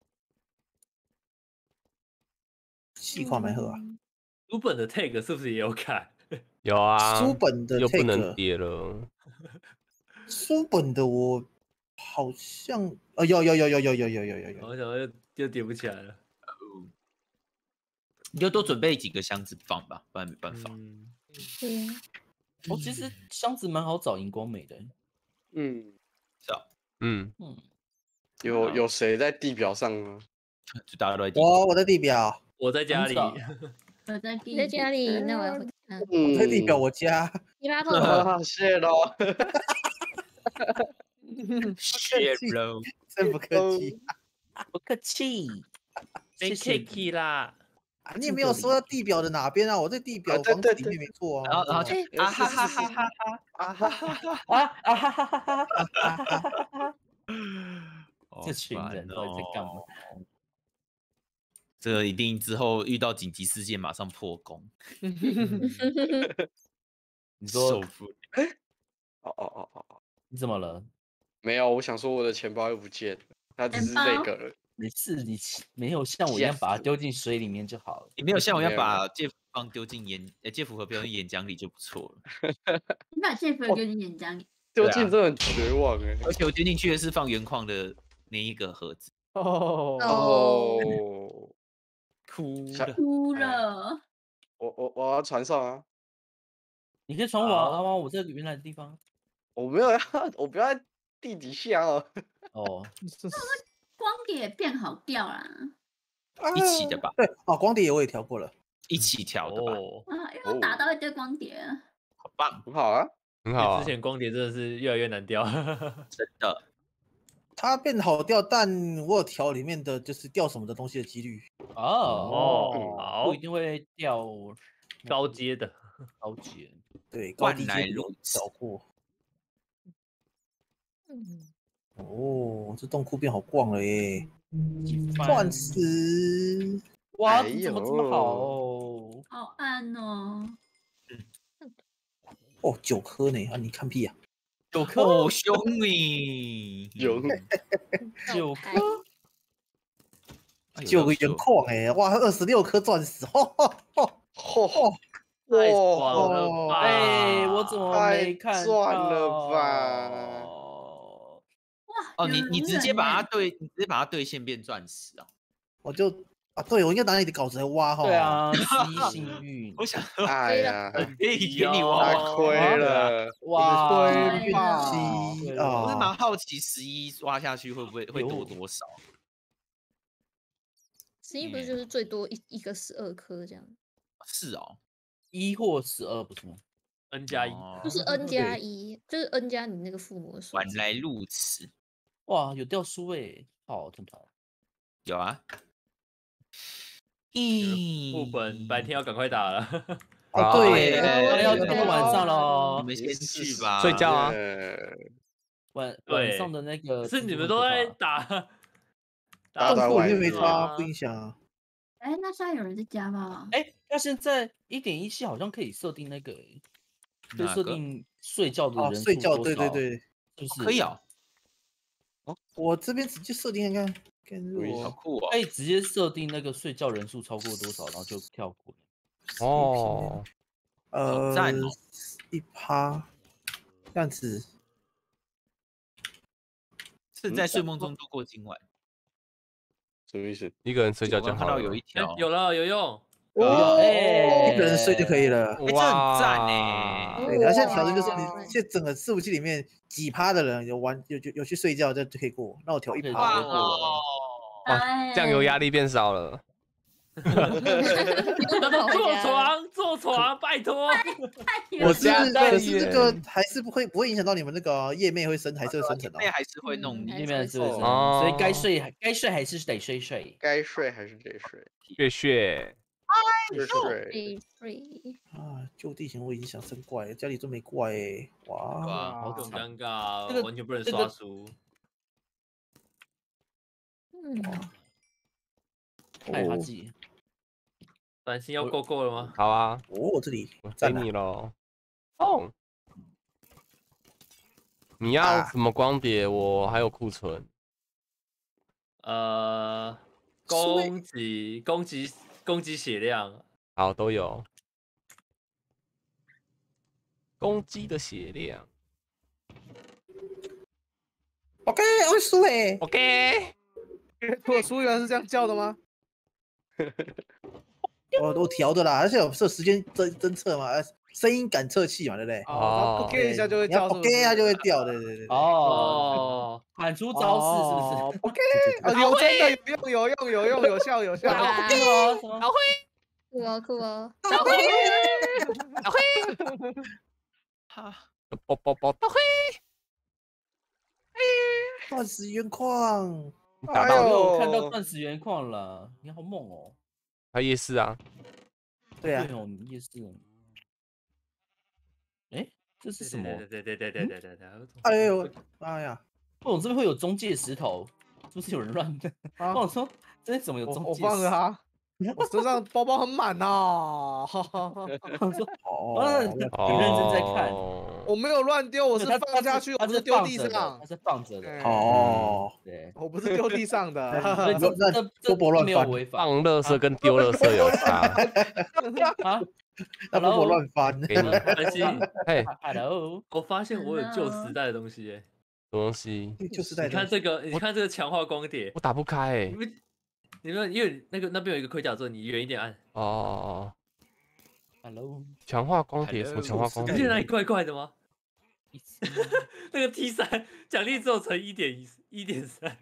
细化没喝啊。 书本的 tag 是不是也有改？ 有啊。 书本的 tag 又不能叠了。 书本的我好像有。 我想又叠不起来了。 你就多准备几个箱子放吧，不然没办法。 对呀。 其实箱子蛮好找荧光美的。 是啊。 有谁在地表上吗？ 就大家都在地。 我在地表。 我在家里。 我在家里，那我要回看。 我在地表，我家。 谢喽。 谢喽。 真不客气。 不客气。 没客气啦。 啊，你也没有说地表的哪边啊？我在地表房子里面没错啊。 然后就啊哈哈哈哈啊哈哈哈啊哈哈哈哈！ 这群人到底在干嘛？ 这个一定之后遇到紧急事件马上破功。 你说受不了？ 你怎么了？ 没有，我想说我的钱包又不见了，它只是那个了。 你没有像我一样把它丢进水里面就好了。 你没有像我一样把介福棒丢进介福和丢进岩浆里就不错了。 你把介福丢进岩浆里， 丢进真的很绝望哎。 而且我丢进去的是放原矿的那一个盒子。 哭了。 我要船上啊！ 你可以传我啊！我在原来的地方。 我没有要，我不要在地底下哦。 哦， 光碟变好掉啦。 一起的吧？ 对哦，光碟我也调过了， 一起调的吧？ 因为我打到一堆光碟。 好棒， 很好啊， 很好。 之前光碟真的是越来越难掉， 真的。 它变好掉，但我有调里面的就是掉什么的东西的几率。 好， 不一定会掉高阶的， 高阶。 对，高低阶有调过。哦，这洞窟变好逛了耶！钻石， 哇，怎么这么好哦？ 好暗哦！ 哦，9颗呢啊！你看屁啊 ！9颗哦，兄弟， 有 9颗 ，9个原矿哎！哇，26颗钻石， 太爽了吧！ 哎，我怎么没看到？ 赚了吧！ 哇！ 哦，你直接把它兑现变钻石啊！ 我就对，我应该拿你的稿子来挖哈。 对啊，11幸运。 我想， 哎呀， 可以给你挖， 亏了， 哇， 运气啊！ 我是蛮好奇11挖下去会多多少 ？11不是就是最多一个12颗这样？ 是哦。 1或12不是吗 ？N+1 就是 N+1，就是 N 加你那个附魔数。 原来如此， 哇，有掉书哎，好正常。 有啊。 副本白天要赶快打了。 对， 要等到晚上喽。 你们先去吧， 睡觉啊。 晚上的那个是你们都在打洞窟里面没差，不影响啊。 哎，那现在有人在家吗？ 哎，那现在1.17好像可以设定那个，可以设定睡觉的人数睡觉，对， 就是可以啊。 我这边直接设定看看， 好酷哦！ 可以直接设定那个睡觉人数超过多少，然后就跳过。 哦 ，1% 这样子。 是在睡梦中度过今晚。 什么意思？ 一个人睡觉就好了。 看到有一条， 有了，有用。 一个人睡就可以了。 这很赞哎！ 对，然后现在调整就是你现在整个伺服器里面几趴的人有去睡觉，就可以过。那我调1%。 哇，酱油压力变少了。 坐床，拜托。 可是这个还是不会影响到你们那个页面还是会生成的。 页面还是会弄， 页面还是会生，所以该睡还是得睡， 该睡还是得睡。 睡。 睡。 啊！旧地形我已经想生怪了，家里都没怪哎！哇， 好尴尬， 这个完全不能刷书。 太哈记。 短信要够了吗？ 好啊， 这里我给你喽。哦，你要什么光碟？我还有库存。 攻击血量， 好，都有。攻击的血量。 OK， 我会输哎。 OK， 我输原来是这样叫的吗？ 我调的啦，而且有设时间侦测嘛，声音感测器嘛，对不对？ 哦，OK 一下就会叫 ，OK 它就会掉，对。 哦，喊出招式是不是 ？OK， 有真的有用，有效。 好会，酷哦，好会， 好会， 钻石原矿， 我有看到钻石原矿了，你好猛哦！ 还有夜市啊。 对啊， 夜市。哎，这是什么？ 对。 哎呦，哎呀， 我这边会有中介石头，是不是有人乱的？我说这怎么有中介？ 我放着它。我身上包包很满呐。 我说很认真在看。 我没有乱丢，我是放下去，我不是丢地上。 它是放着的。 哦， 对， 我不是丢地上的。 那多博乱翻， 放垃圾跟丢垃圾有差。 啊， 那多博乱翻。 给你， 嘿 ，Hello， 我发现我有旧时代的东西，什么东西？ 旧时代。 你看这个，你看这个强化光碟， 我打不开哎。 你们因为那边有一个盔甲座，你远一点按。 哦。 Hello。 强化光碟什么强化光碟？ 你觉得哪里怪怪的吗？那个 T3奖励只有乘1.3。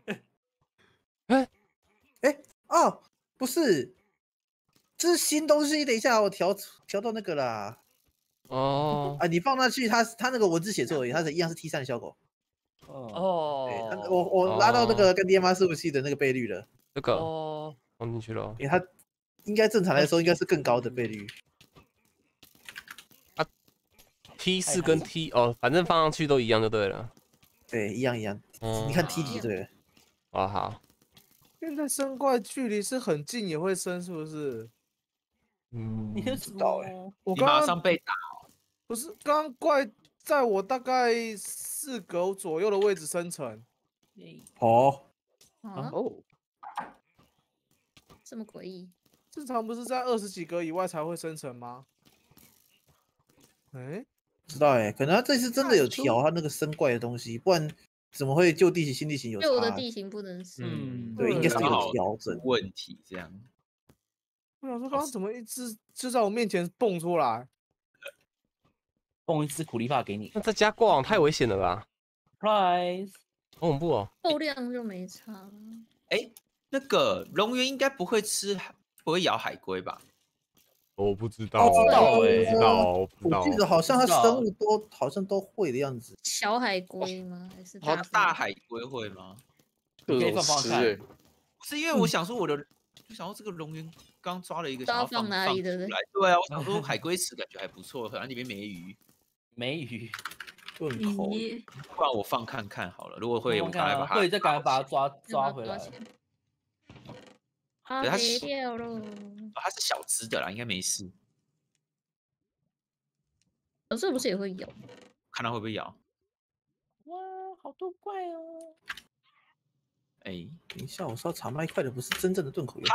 哦，不是，这是新东西。等一下，我调到那个啦。 哦。 啊，你放上去，它那个文字写错而已，它一样是 T3的效果。 哦。 我拉到那个跟 DMR 伺服器的那个倍率了。 这个放进去了， 因为它应该正常来说应该是更高的倍率。 啊 ，T4跟 T 反正放上去都一样就对了。 对，一样。你看 T 级对了。 哦，好。 现在升怪距离是很近也会升，是不是？ 你不知道哎， 我刚马上被打。 不是，刚刚怪在我大概4格左右的位置生成。 哦。 这么诡异， 正常不是在20几格以外才会生成吗？哎， 不知道哎，可能他这次真的有调他那个生怪的东西，不然怎么会旧地形新地形有差？ 旧的地形不能是， 对，应该是有调整问题这样。 我想说，刚刚怎么一只就在我面前蹦出来？ 蹦一只苦力怕给你。 那这家挂网太危险了吧 ？Surprise！ 好恐怖哦。 够量就没差了。 哎。那个龙源应该不会咬海龟吧？ 我不知道， 不知道。 我记得好像它生物好像都会的样子。 小海龟吗？还是大海龟会吗？ 可以放放看。 不是因为我想说就想说这个龙源刚抓了一个，想要放哪里的？ 对啊，我想说海龟池感觉还不错，好像里面没鱼。 顿口。 不然我放看看好了，如果会，我赶快把它。 对，再赶快把它抓回来。 它没掉了。 它是小只的啦，应该没事。 有时候不是也会咬？ 看它会不会咬。 哇，好多怪哦！ 哎，等一下，我说查麦块的不是真正的盾口源。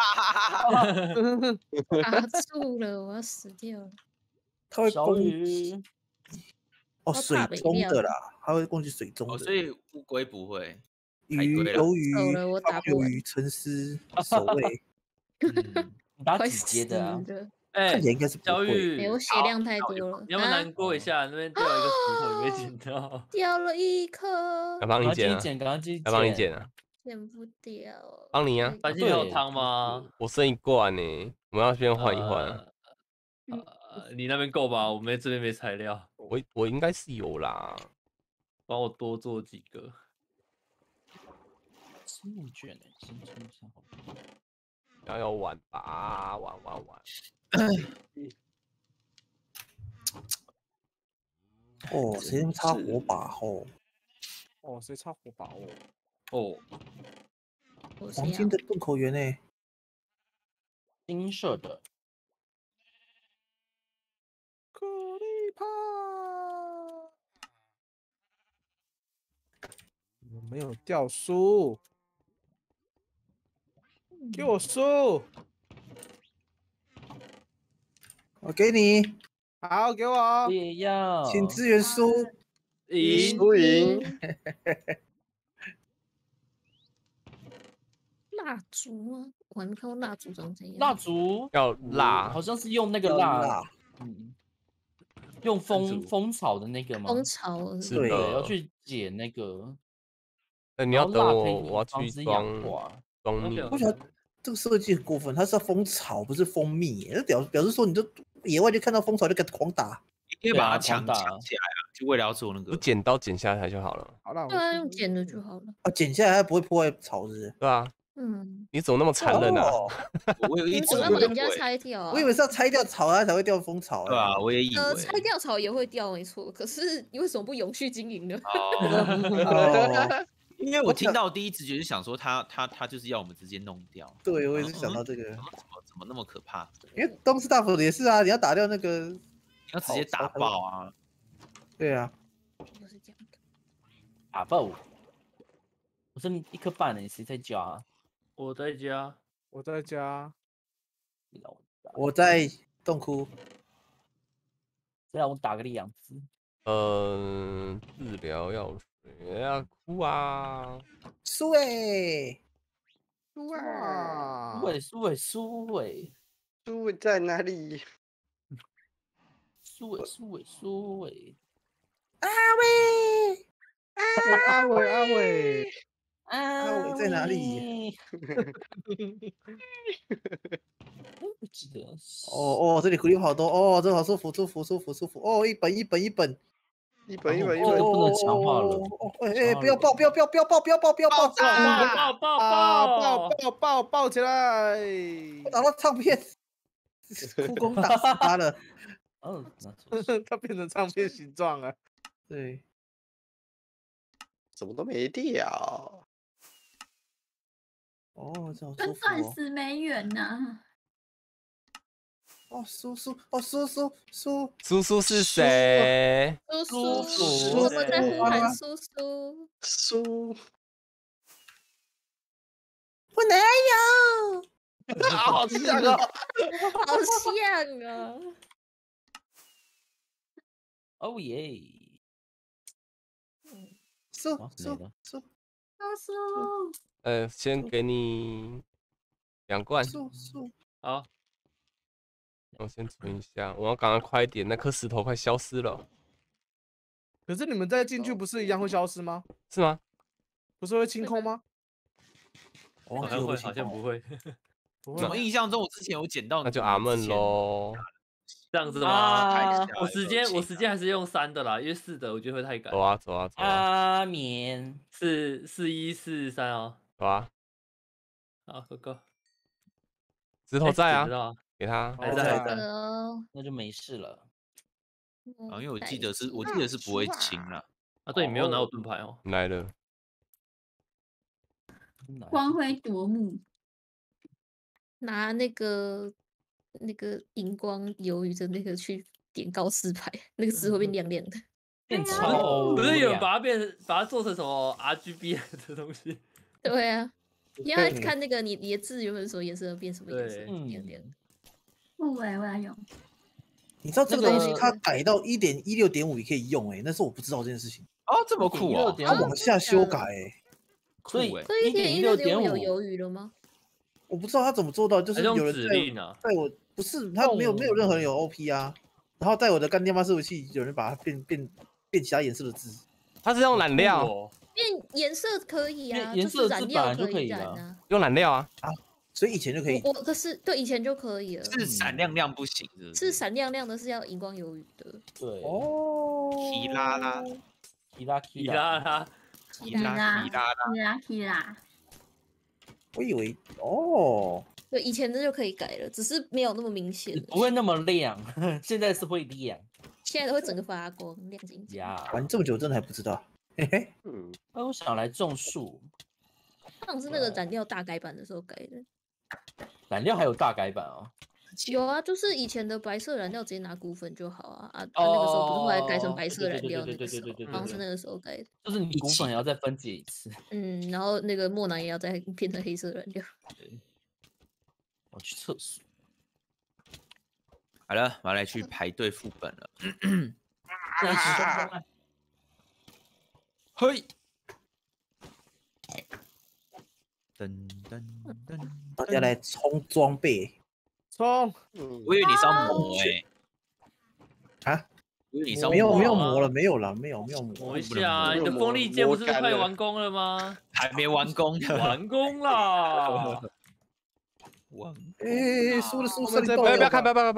卡住了，我要死掉了。 它会攻击。水中的啦，它会攻击水中的。 所以乌龟不会。 鱿鱼、沉思、守卫。 打几阶的啊？ 看起来应该是小雨， 我血量太多了。 你要不要难过一下？那边掉了一个石头，你没捡到？ 掉了一颗。 要帮你捡啊！要帮你捡啊！ 捡不掉。 帮你啊！ 反正有汤吗？ 我剩1罐呢，我们要先换一换。 你那边够吧？我们这边没材料。 我应该是有啦， 帮我多做几个。 生物卷哎，先冲一下好了。 要玩吧，玩。 哦，谁能插火把哦，谁插火把黄金的盾口源哎， 金色的。 苦力怕。我没有掉书。给我书， 我给你。 好，给我。 也要。 请支援输赢。 蜡烛啊，我还没看过蜡烛长怎样。 蜡烛要蜡， 好像是用那个蜡，用蜂草的那个吗？ 蜂草对，要去解那个。 你要等我要去装蜜。 我觉得这个设计很过分，它是要蜂草，不是蜂蜜。那表示说，你就野外就看到蜂草就给它狂打。 你可以把它抢起来啊，就为了要做那个。 剪刀剪下来就好了。 好了， 对啊，用剪的就好了。 啊，剪下来它不会破坏草子。 对啊， 你怎么那么残忍啊？ 我有一直把人家拆掉啊！ 我以为是要拆掉草它才会掉蜂巢。 对啊，我也以为。 拆掉草也会掉，没错。可是你为什么不永续经营呢？ 因为我听到第一直觉就想说他就是要我们直接弄掉。 对，我也是想到这个。 怎么那么可怕？ 因为东斯大夫也是啊，你要打掉那个， 要直接打爆啊！ 对啊， 就是这样的。 打爆！我剩1颗半呢，谁在家啊？ 我在家， 我在家， 我在洞窟。 再让我打个2只。 治疗药水啊，哭啊！ 输哎！ 输啊！ 输哎！ 输在哪里？ 输哎！ 阿伟！ 阿伟在哪里？ 不记得。 这里狐狸好多哦，这好舒服哦，一本， 这个不能强化了。 不要爆！ 爆起来！ 打到唱片，哭功打死他了。 它变成唱片形状了。 对， 怎么都没掉。 这好舒服。 跟钻石没缘呐。 叔叔是谁？ 叔，我们在呼喊叔。 我哪有？ 好像哦， 好像啊！ 哦耶！ 叔， 先给你2罐。 好。 我先存一下，我要赶快快一点，那颗石头快消失了。 可是你们再进去不是一样会消失吗？ 是吗？ 不是会清空吗？ 好像不会。 怎么印象中我之前有捡到？ 那就阿闷喽。 这样子吗？我时间还是用3的啦，因为4的我觉得会太赶。 走啊！ 阿眠 4143哦。 走啊！ 好，哥哥。 石头在啊。给他， 还在， 那就没事了。 因为我记得是不会清了。 啊，对，你没有拿我盾牌哦。 来了。 光辉夺目。 拿那个荧光鱿鱼的那个去点告示牌，那个字会变亮亮的。 变超。 不是有人把它做成什么 RGB 的东西？ 对啊，你要看那个你的字原本什么颜色变什么颜色，亮亮的。 我要用。 你知道这个东西它改到 1.16.5 也可以用那是我不知道这件事情。 这么酷啊！ 它往下修改所以 1.16.5有鱿鱼了吗？ 我不知道他怎么做到，就是有人在我不是他没有任何人有 OP 啊，然后在我的干爹妈伺服器有人把它变其他颜色的字。 它是用染料。 变颜色可以啊， 颜色染料可以染啊。 用染料啊。 所以以前就可以。 可是对以前就可以了。 是闪亮亮不行是闪亮亮的，是要荧光鱿鱼的。 对。 提拉拉。 我以为对，以前这就可以改了，只是没有那么明显， 不会那么亮。现在是会亮， 现在会整个发光，亮晶晶。 玩这么久，真的还不知道。嘿嘿。 我想来种树。 好像是那个染料大改版的时候改的。 染料还有大改版哦。 有啊，就是以前的白色染料直接拿骨粉就好啊。那个时候不是后来改成白色染料，那个时候好像是那个时候改的。 就是你骨粉也要再分解一次。 然后那个墨囊也要再变成黑色染料。 我去厕所。 好了，我要来去排队副本了。嘿。 大家来冲装备。 冲！ 我以为你是要磨我以为你是要没有磨了，没有磨。 磨一下，你的锋利剑不是快完工了吗？ 还没完工， 完工啦！ 输了！ 不要看，不要！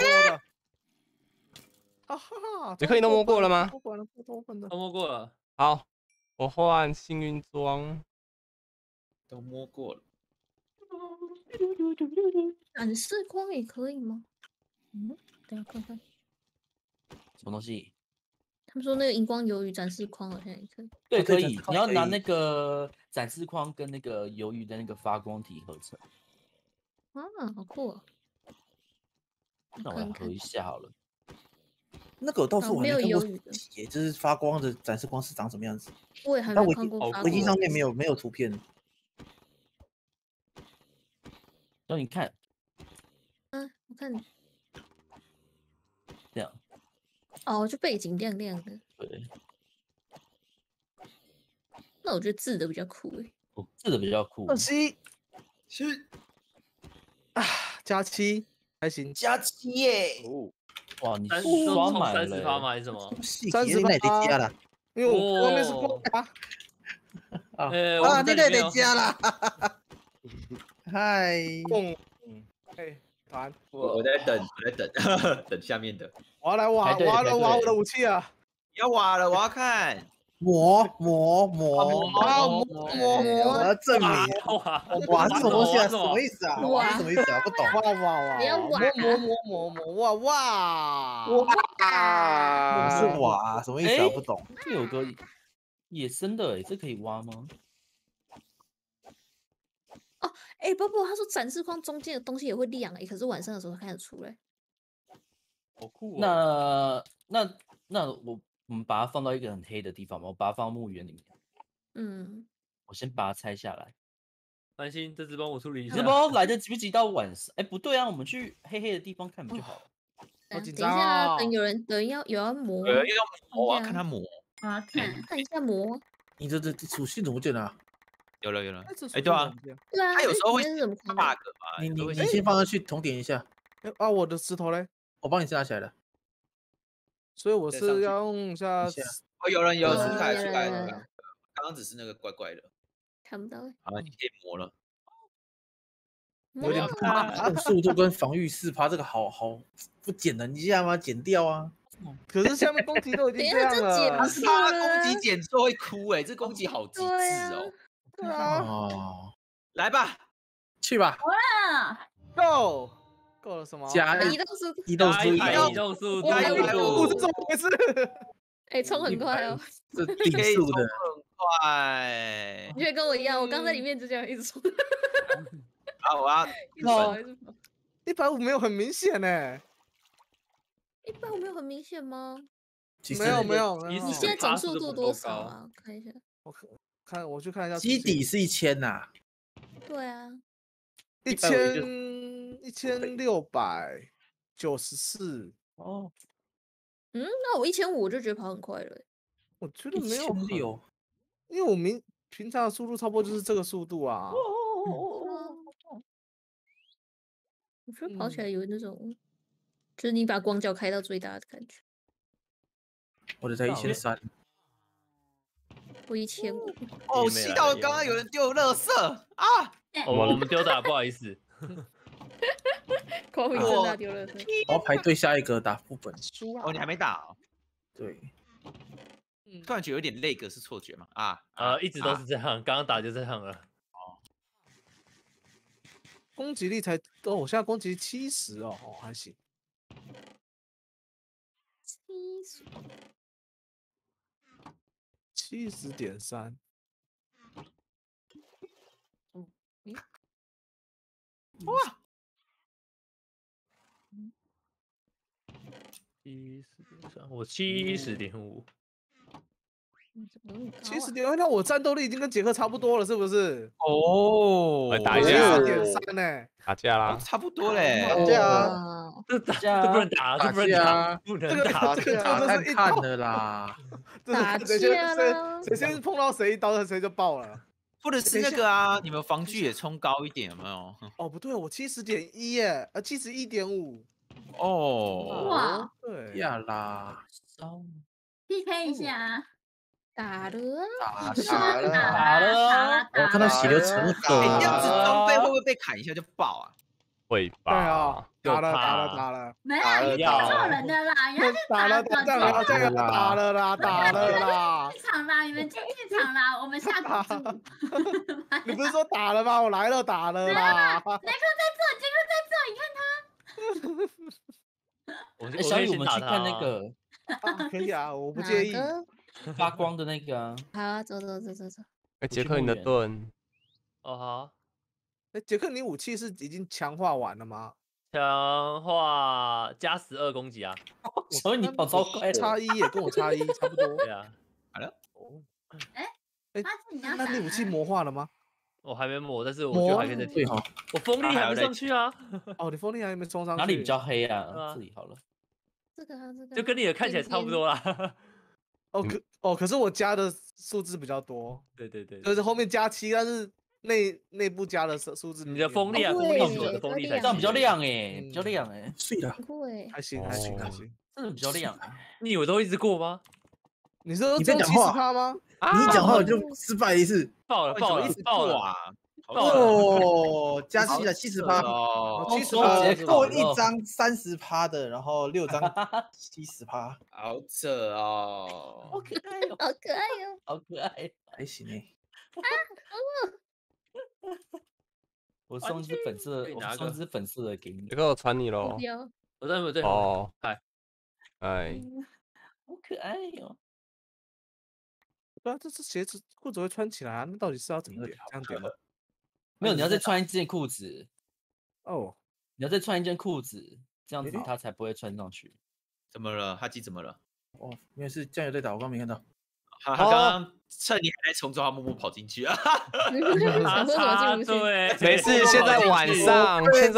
你可以都摸过了吗？ 都摸过了。 好，我换幸运装。 都摸过了。 展示框也可以吗？等下看看什么东西？ 他们说那个荧光鱿鱼展示框好像也可以。 对，可以。你要拿那个展示框跟那个鱿鱼的那个发光体合成。 好酷啊！ 那我来合一下好了。 那个我倒是我还没看过鱿鱼的， 就是发光的展示光是长什么样子。 我也还没看过。 微信上面没有图片。 让你看。 我看。 这样。 就背景亮亮的。 对。 那我觉得字的比较酷字的比较酷。 27加7还行， 加7耶！ 哇，你刷满了 30%吗？还是什么 ？38加了，因为我后面是过那个得加了。嗨， 团， 我在等等下面的。 我要来挖我的武器啊！ 要挖了，我要看。 磨，我要证明。哇，这什么东西啊？什么意思啊？哇，什么意思啊？不懂。 你要挖是挖，什么意思啊？不懂。 这有个野生的这可以挖吗？ 不，他说展示框中间的东西也会亮可是晚上的时候看得出来。 好酷哦！那我们把它放到一个很黑的地方吧，我把它放到墓园里面。我先把它拆下来。 安心，这只帮我处理一下。 这包来得及不及到晚上？不对啊，我们去黑黑的地方看不就好了？ 等一下，等有人要磨。 我要看他磨。 我要看一下磨。 你这属性怎么见啊？ 有了。对啊，他有时候会 bug 嘛。 你先放上去重点一下。 我的石头嘞？ 我帮你拿起来了。 所以我是要用一下。 有人出来了。刚刚只是那个怪怪的， 看不到好，你可以磨了。 有点怕，速度跟防御4%，这个好不减能一下吗？减掉啊！ 可是下面攻击都已经这样了， 他攻击减速会哭这攻击好极致哦。 对啊， 来吧， 去吧。 Go。够了什么？ 加移动速度， 移动速度， 这怎么回事？ 冲很快哦， 这定速的， 很快。 你会跟我一样，我刚在里面就这样一直冲。 我要 150没有很明显呢。 150没有很明显吗？ 没有。 你现在总速度多少啊？看一下。 我去看一下。 基底是1000呐。 对啊。 1694。 那我1500我就觉得跑很快了。 我觉得没有 1600， 因为我平常的速度差不多就是这个速度啊。 我觉得跑起来有那种，就是你把光角开到最大的感觉。 我的才1300。 我1500。 哦，气到刚刚有人丢垃圾啊！ 我们丢的，不好意思。 光明正大丢垃圾。 我要排队下一个打副本。 你还没打？ 对。 突然觉得有点累个，是错觉吗？ 一直都是这样，刚刚打就这样了。 攻击力才我现在攻击力70还行。70.3。 哇！70.3，我70.5。 70.5，那我战斗力已经跟杰克差不多了，是不是？ 打一下。 70.3呢？ 打架啦！ 差不多嘞。 打架啊！ 这不能打，这不能打，不能打， 这个就是看的啦。 打架啦！ 谁先碰到谁一刀，谁就爆了。 或者是那个啊，你们防具也冲高一点，有没有？ 不对，我70.1耶，71.5。 哇， 对呀啦。 PK 一下。 打了。 我看到血流成河。 这样子装备会不会被砍一下就爆啊？ 会吧？ 对啊，打了， 没有，你打错人的啦，你要去打了，这样打了啦， 剧场啦，你们进剧场啦，我们下赌注。 你不是说打了吗？我来了，打了啦。 杰克在这，杰克在这，你看他。 小雨，我们去看那个。 可以啊，我不介意。 发光的那个啊。 好，走。 杰克，你的盾。 哦好。 杰克，你武器是已经强化完了吗？ 强化加12攻击啊！ 所以你跑超快， 差1也跟我差1差不多。 对啊， 好了。 那你武器魔化了吗？ 我还没磨，但是我觉得还可以再提。我风力还没上去啊！ 哦，你风力还没冲上去。 哪里比较黑啊？这里好了。 这个就跟你的看起来差不多啦。 可是我加的数字比较多。 对， 就是后面加7，但是内部加的数字。 你的风力啊，风力才这样比较亮哎，比较亮哎， 是的， 还行， 真的比较亮。 你以为都一直过吗？ 你说你在讲话吗？你讲话我就失败一次， 爆了啊！ 哦，加7了70% 哦 ，70%够1张30%的，然后6张70%， 好扯哦， 好可爱哦， 好可爱， 还行哎。 我送一只粉色的给你。 这个我传你喽。 我在哦， 嗨， 好可爱哟。 对啊，这鞋子裤子会穿起来啊，那到底是要怎么点？这样点吗？ 没有，你要再穿一件裤子。 哦， 你要再穿一件裤子，这样子它才不会穿上去。 怎么了？哈基怎么了？ 哦，没事，酱油在打，我刚没看到。 他刚刚趁你还在从中，他默默跑进去啊！ 对， 没事，现在晚上，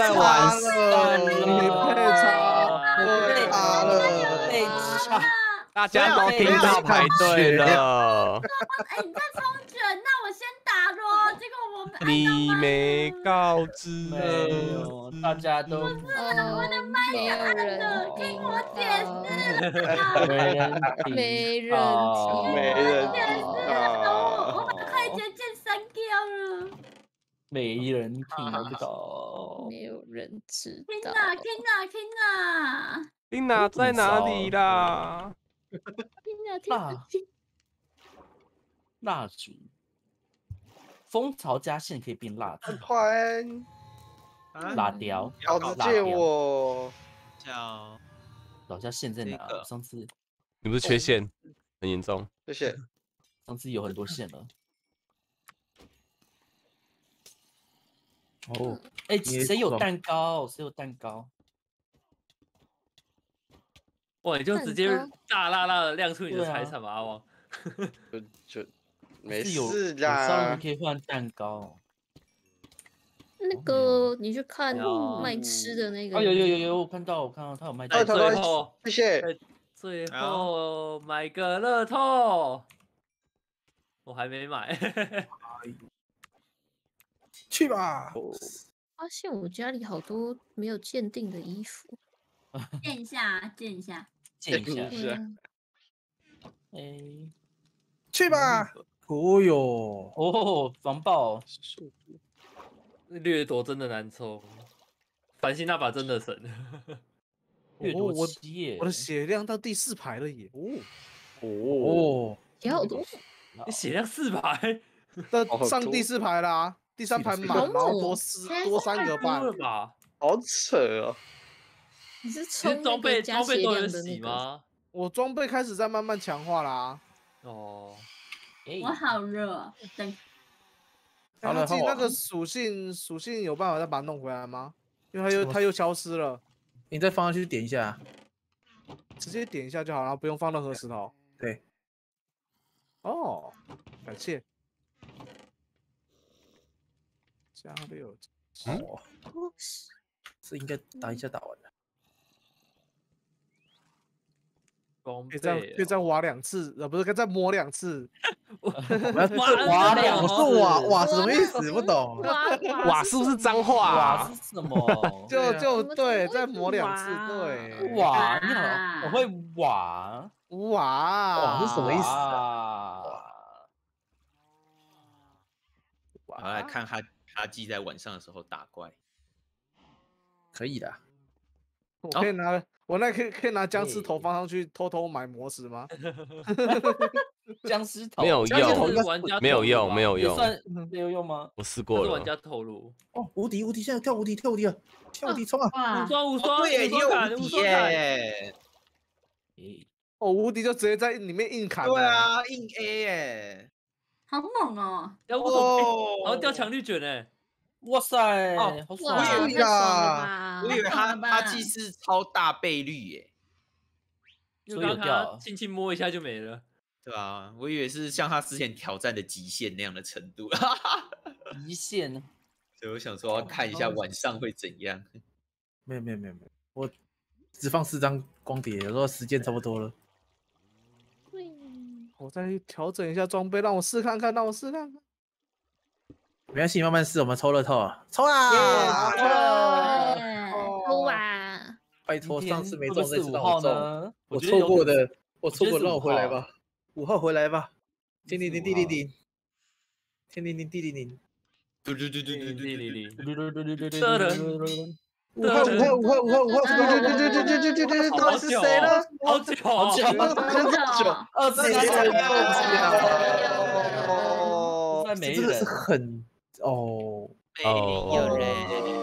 大家都听到排队了。 你在冲卷，那我先打咯。结果我你没告知， 没有，大家都我的麦是暗的，听我解释。 没人解释，我把快捷键删掉了。 没人听到， 没有人知道。 Tina 在哪里啦？ 蜡烛，蜂巢加线可以变蜡烛。蜡雕， 老子借我。 老家线在哪？上次你不是缺线，很严重。 谢谢。 上次有很多线了。 哦， 哎，谁有蛋糕？ 哇，你就直接大辣辣的亮出你的财产吧，阿旺。 就没事啦。 商人可以换蛋糕。 那个你去看卖吃的那个。 有，我看到他有卖。 最后， 谢谢。 最后买个乐透，我还没买。 去吧。 发现我家里好多没有鉴定的衣服。 见一下。 哎， 去吧。哦哟， 防爆。 掠夺真的难抽，繁星那把真的神。 掠夺7耶， 我的血量到第4排了耶！ 血好多， 你血量4排， 上第4排啦，第3排满，然后多3个半吧， 好扯哦！ 你是冲装备都有的洗吗？ 我装备开始在慢慢强化啦。 我好热，等。 好了，那个属性有办法再把它弄回来吗？因为它又消失了。 你再放上去点一下， 直接点一下就好了，不用放任何石头。 对。 哦，感谢。加6。 哦，这应该打一下打完了。 可以再挖2次，不是，可以再磨2次。 挖2次瓦什么意思？不懂。 瓦是不是脏话？ 瓦是什么？ 就对，再磨2次，对。 瓦，你好，我会瓦。 瓦是什么意思啊？ 我来看哈基在晚上的时候打怪。 可以的。 我可以拿，我那可以拿僵尸头放上去偷偷买魔石吗？ 僵尸头没有用，没有用，没有用， 没有用吗？ 我试过了。 玩家透露。 哦，无敌，现在跳无敌了，跳无敌冲啊！ 无双， 对，你有无敌耶！ 哦，无敌就直接在里面硬砍。 对啊，硬 A 耶， 好猛哦！ 然后掉强力卷哎， 哇塞，好爽！ 太爽了吧！ 我以为他既是超大倍率耶， 就刚他轻轻摸一下就没了。 对啊，我以为是像他之前挑战的极限那样的程度。 极限呢？ 所以我想说要看一下晚上会怎样。 没有，我只放4张光碟，有时候时间差不多了。 我再调整一下装备，让我试看看。 没关系，慢慢试。我们抽乐透啊，抽啊！ 抽啊！ 拜托，上次没中，这次让我中。我错过的，让我回来吧。5号回来吧。天灵灵地灵灵，天灵灵地灵灵。 对。 5号，到底是谁呢？ 好久 ，24年，真的是很哦， 有人，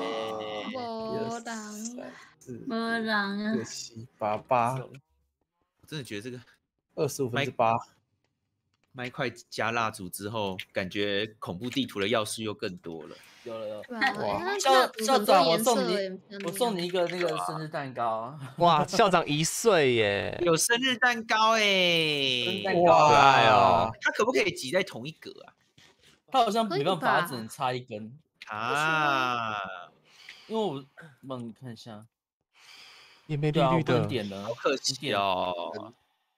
没人啊 ，788， 我真的觉得这个 25%。 麦块加蜡烛之后，感觉恐怖地图的要素又更多了。 有了， 哇！ 校长，我送你一个那个生日蛋糕。 哇，校长1岁耶， 有生日蛋糕哎， 哇， 可爱哦。 他可不可以挤在同一格啊？ 他好像没办法，只能插1根啊。 因为我帮你看一下， 也没绿绿的， 好可惜哦。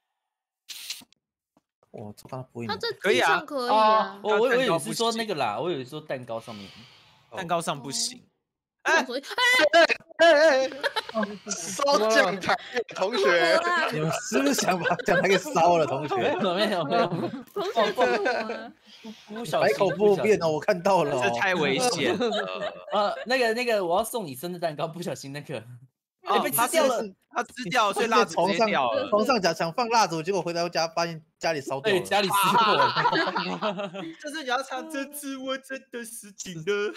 我这刚不会， 它这可以啊， 可以啊。 我以为是说那个啦，我以为说蛋糕上面， 蛋糕上不行。 烧讲台同学， 你们是不是想把讲台给烧了？同学， 没有， 百口不辩哦，我看到了， 这太危险了。 那个，我要送你生日蛋糕，不小心那个。被吃掉了， 他吃掉，所以蜡烛直接掉了。 床上想放蜡烛，结果回到家发现家里烧掉了。 对，家里失火了。 就是你要唱这次我真的死定了。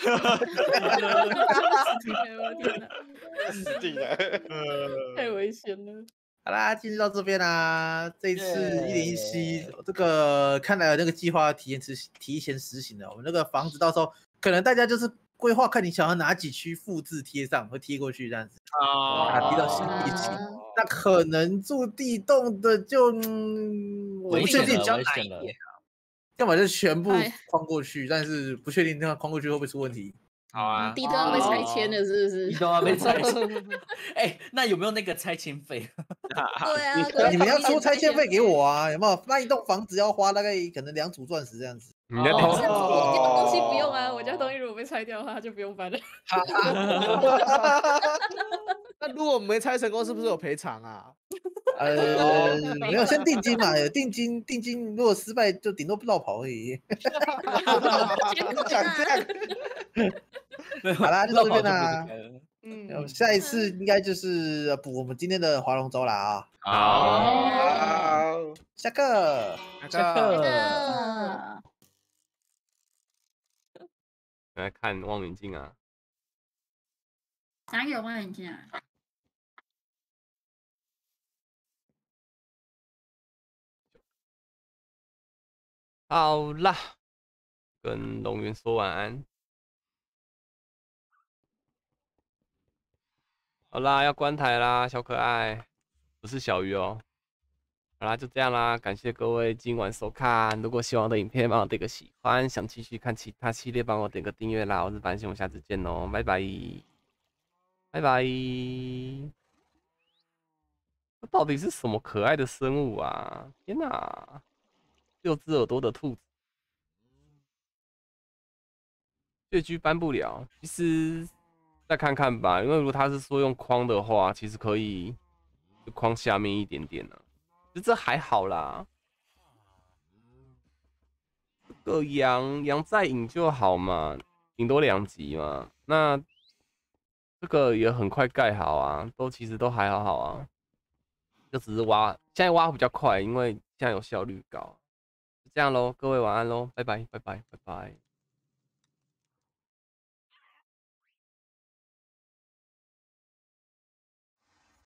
死定了， 太危险了。 好啦，进入到这边啦。这一次1017这个看来那个计划提前实行了。我们那个房子到时候可能大家就是规划，看你想要哪几区复制贴上，会贴过去这样子啊，贴到新地区。那可能住地栋的就我不确定，要么就全部框过去，但是不确定那框过去会不会出问题。 好啊， 地都要被拆迁了，是不是？ 地都要被拆迁。哎，那有没有那个拆迁费？ 对啊， 你们要出拆迁费给我啊？有没有？那一栋房子要花大概可能2组钻石这样子。 你在偷？ 我家东西不用啊，我家东西如果被拆掉的话，就不用搬了。 那如果没拆成功，是不是有赔偿啊？ 没有，先定金嘛，定金如果失败就顶多绕跑而已。讲这样，好啦，就到这边啦。下一次应该就是补我们今天的划龙舟啦啊。好，下课。 来看望远镜啊。 哪有望远镜啊？ 好啦，跟龙云说晚安。好啦，要关台啦，小可爱，不是小鱼哦。好啦，就这样啦，感谢各位今晚收看。如果喜欢我的影片，帮我点个喜欢；想继续看其他系列，帮我点个订阅啦。我是凡心，我们下次见哦，拜拜，拜拜。这到底是什么可爱的生物啊？天哪！6只耳朵的兔子，血居搬不了。其实再看看吧，因为如果他是说用框的话，其实可以就框下面一点点呢。这还好啦。这个羊再引就好嘛，顶多2级嘛。那这个也很快盖好啊，其实都还好啊，就只是挖，现在挖比较快，因为现在有效率高。就这样喽，各位晚安喽，拜拜拜拜拜拜。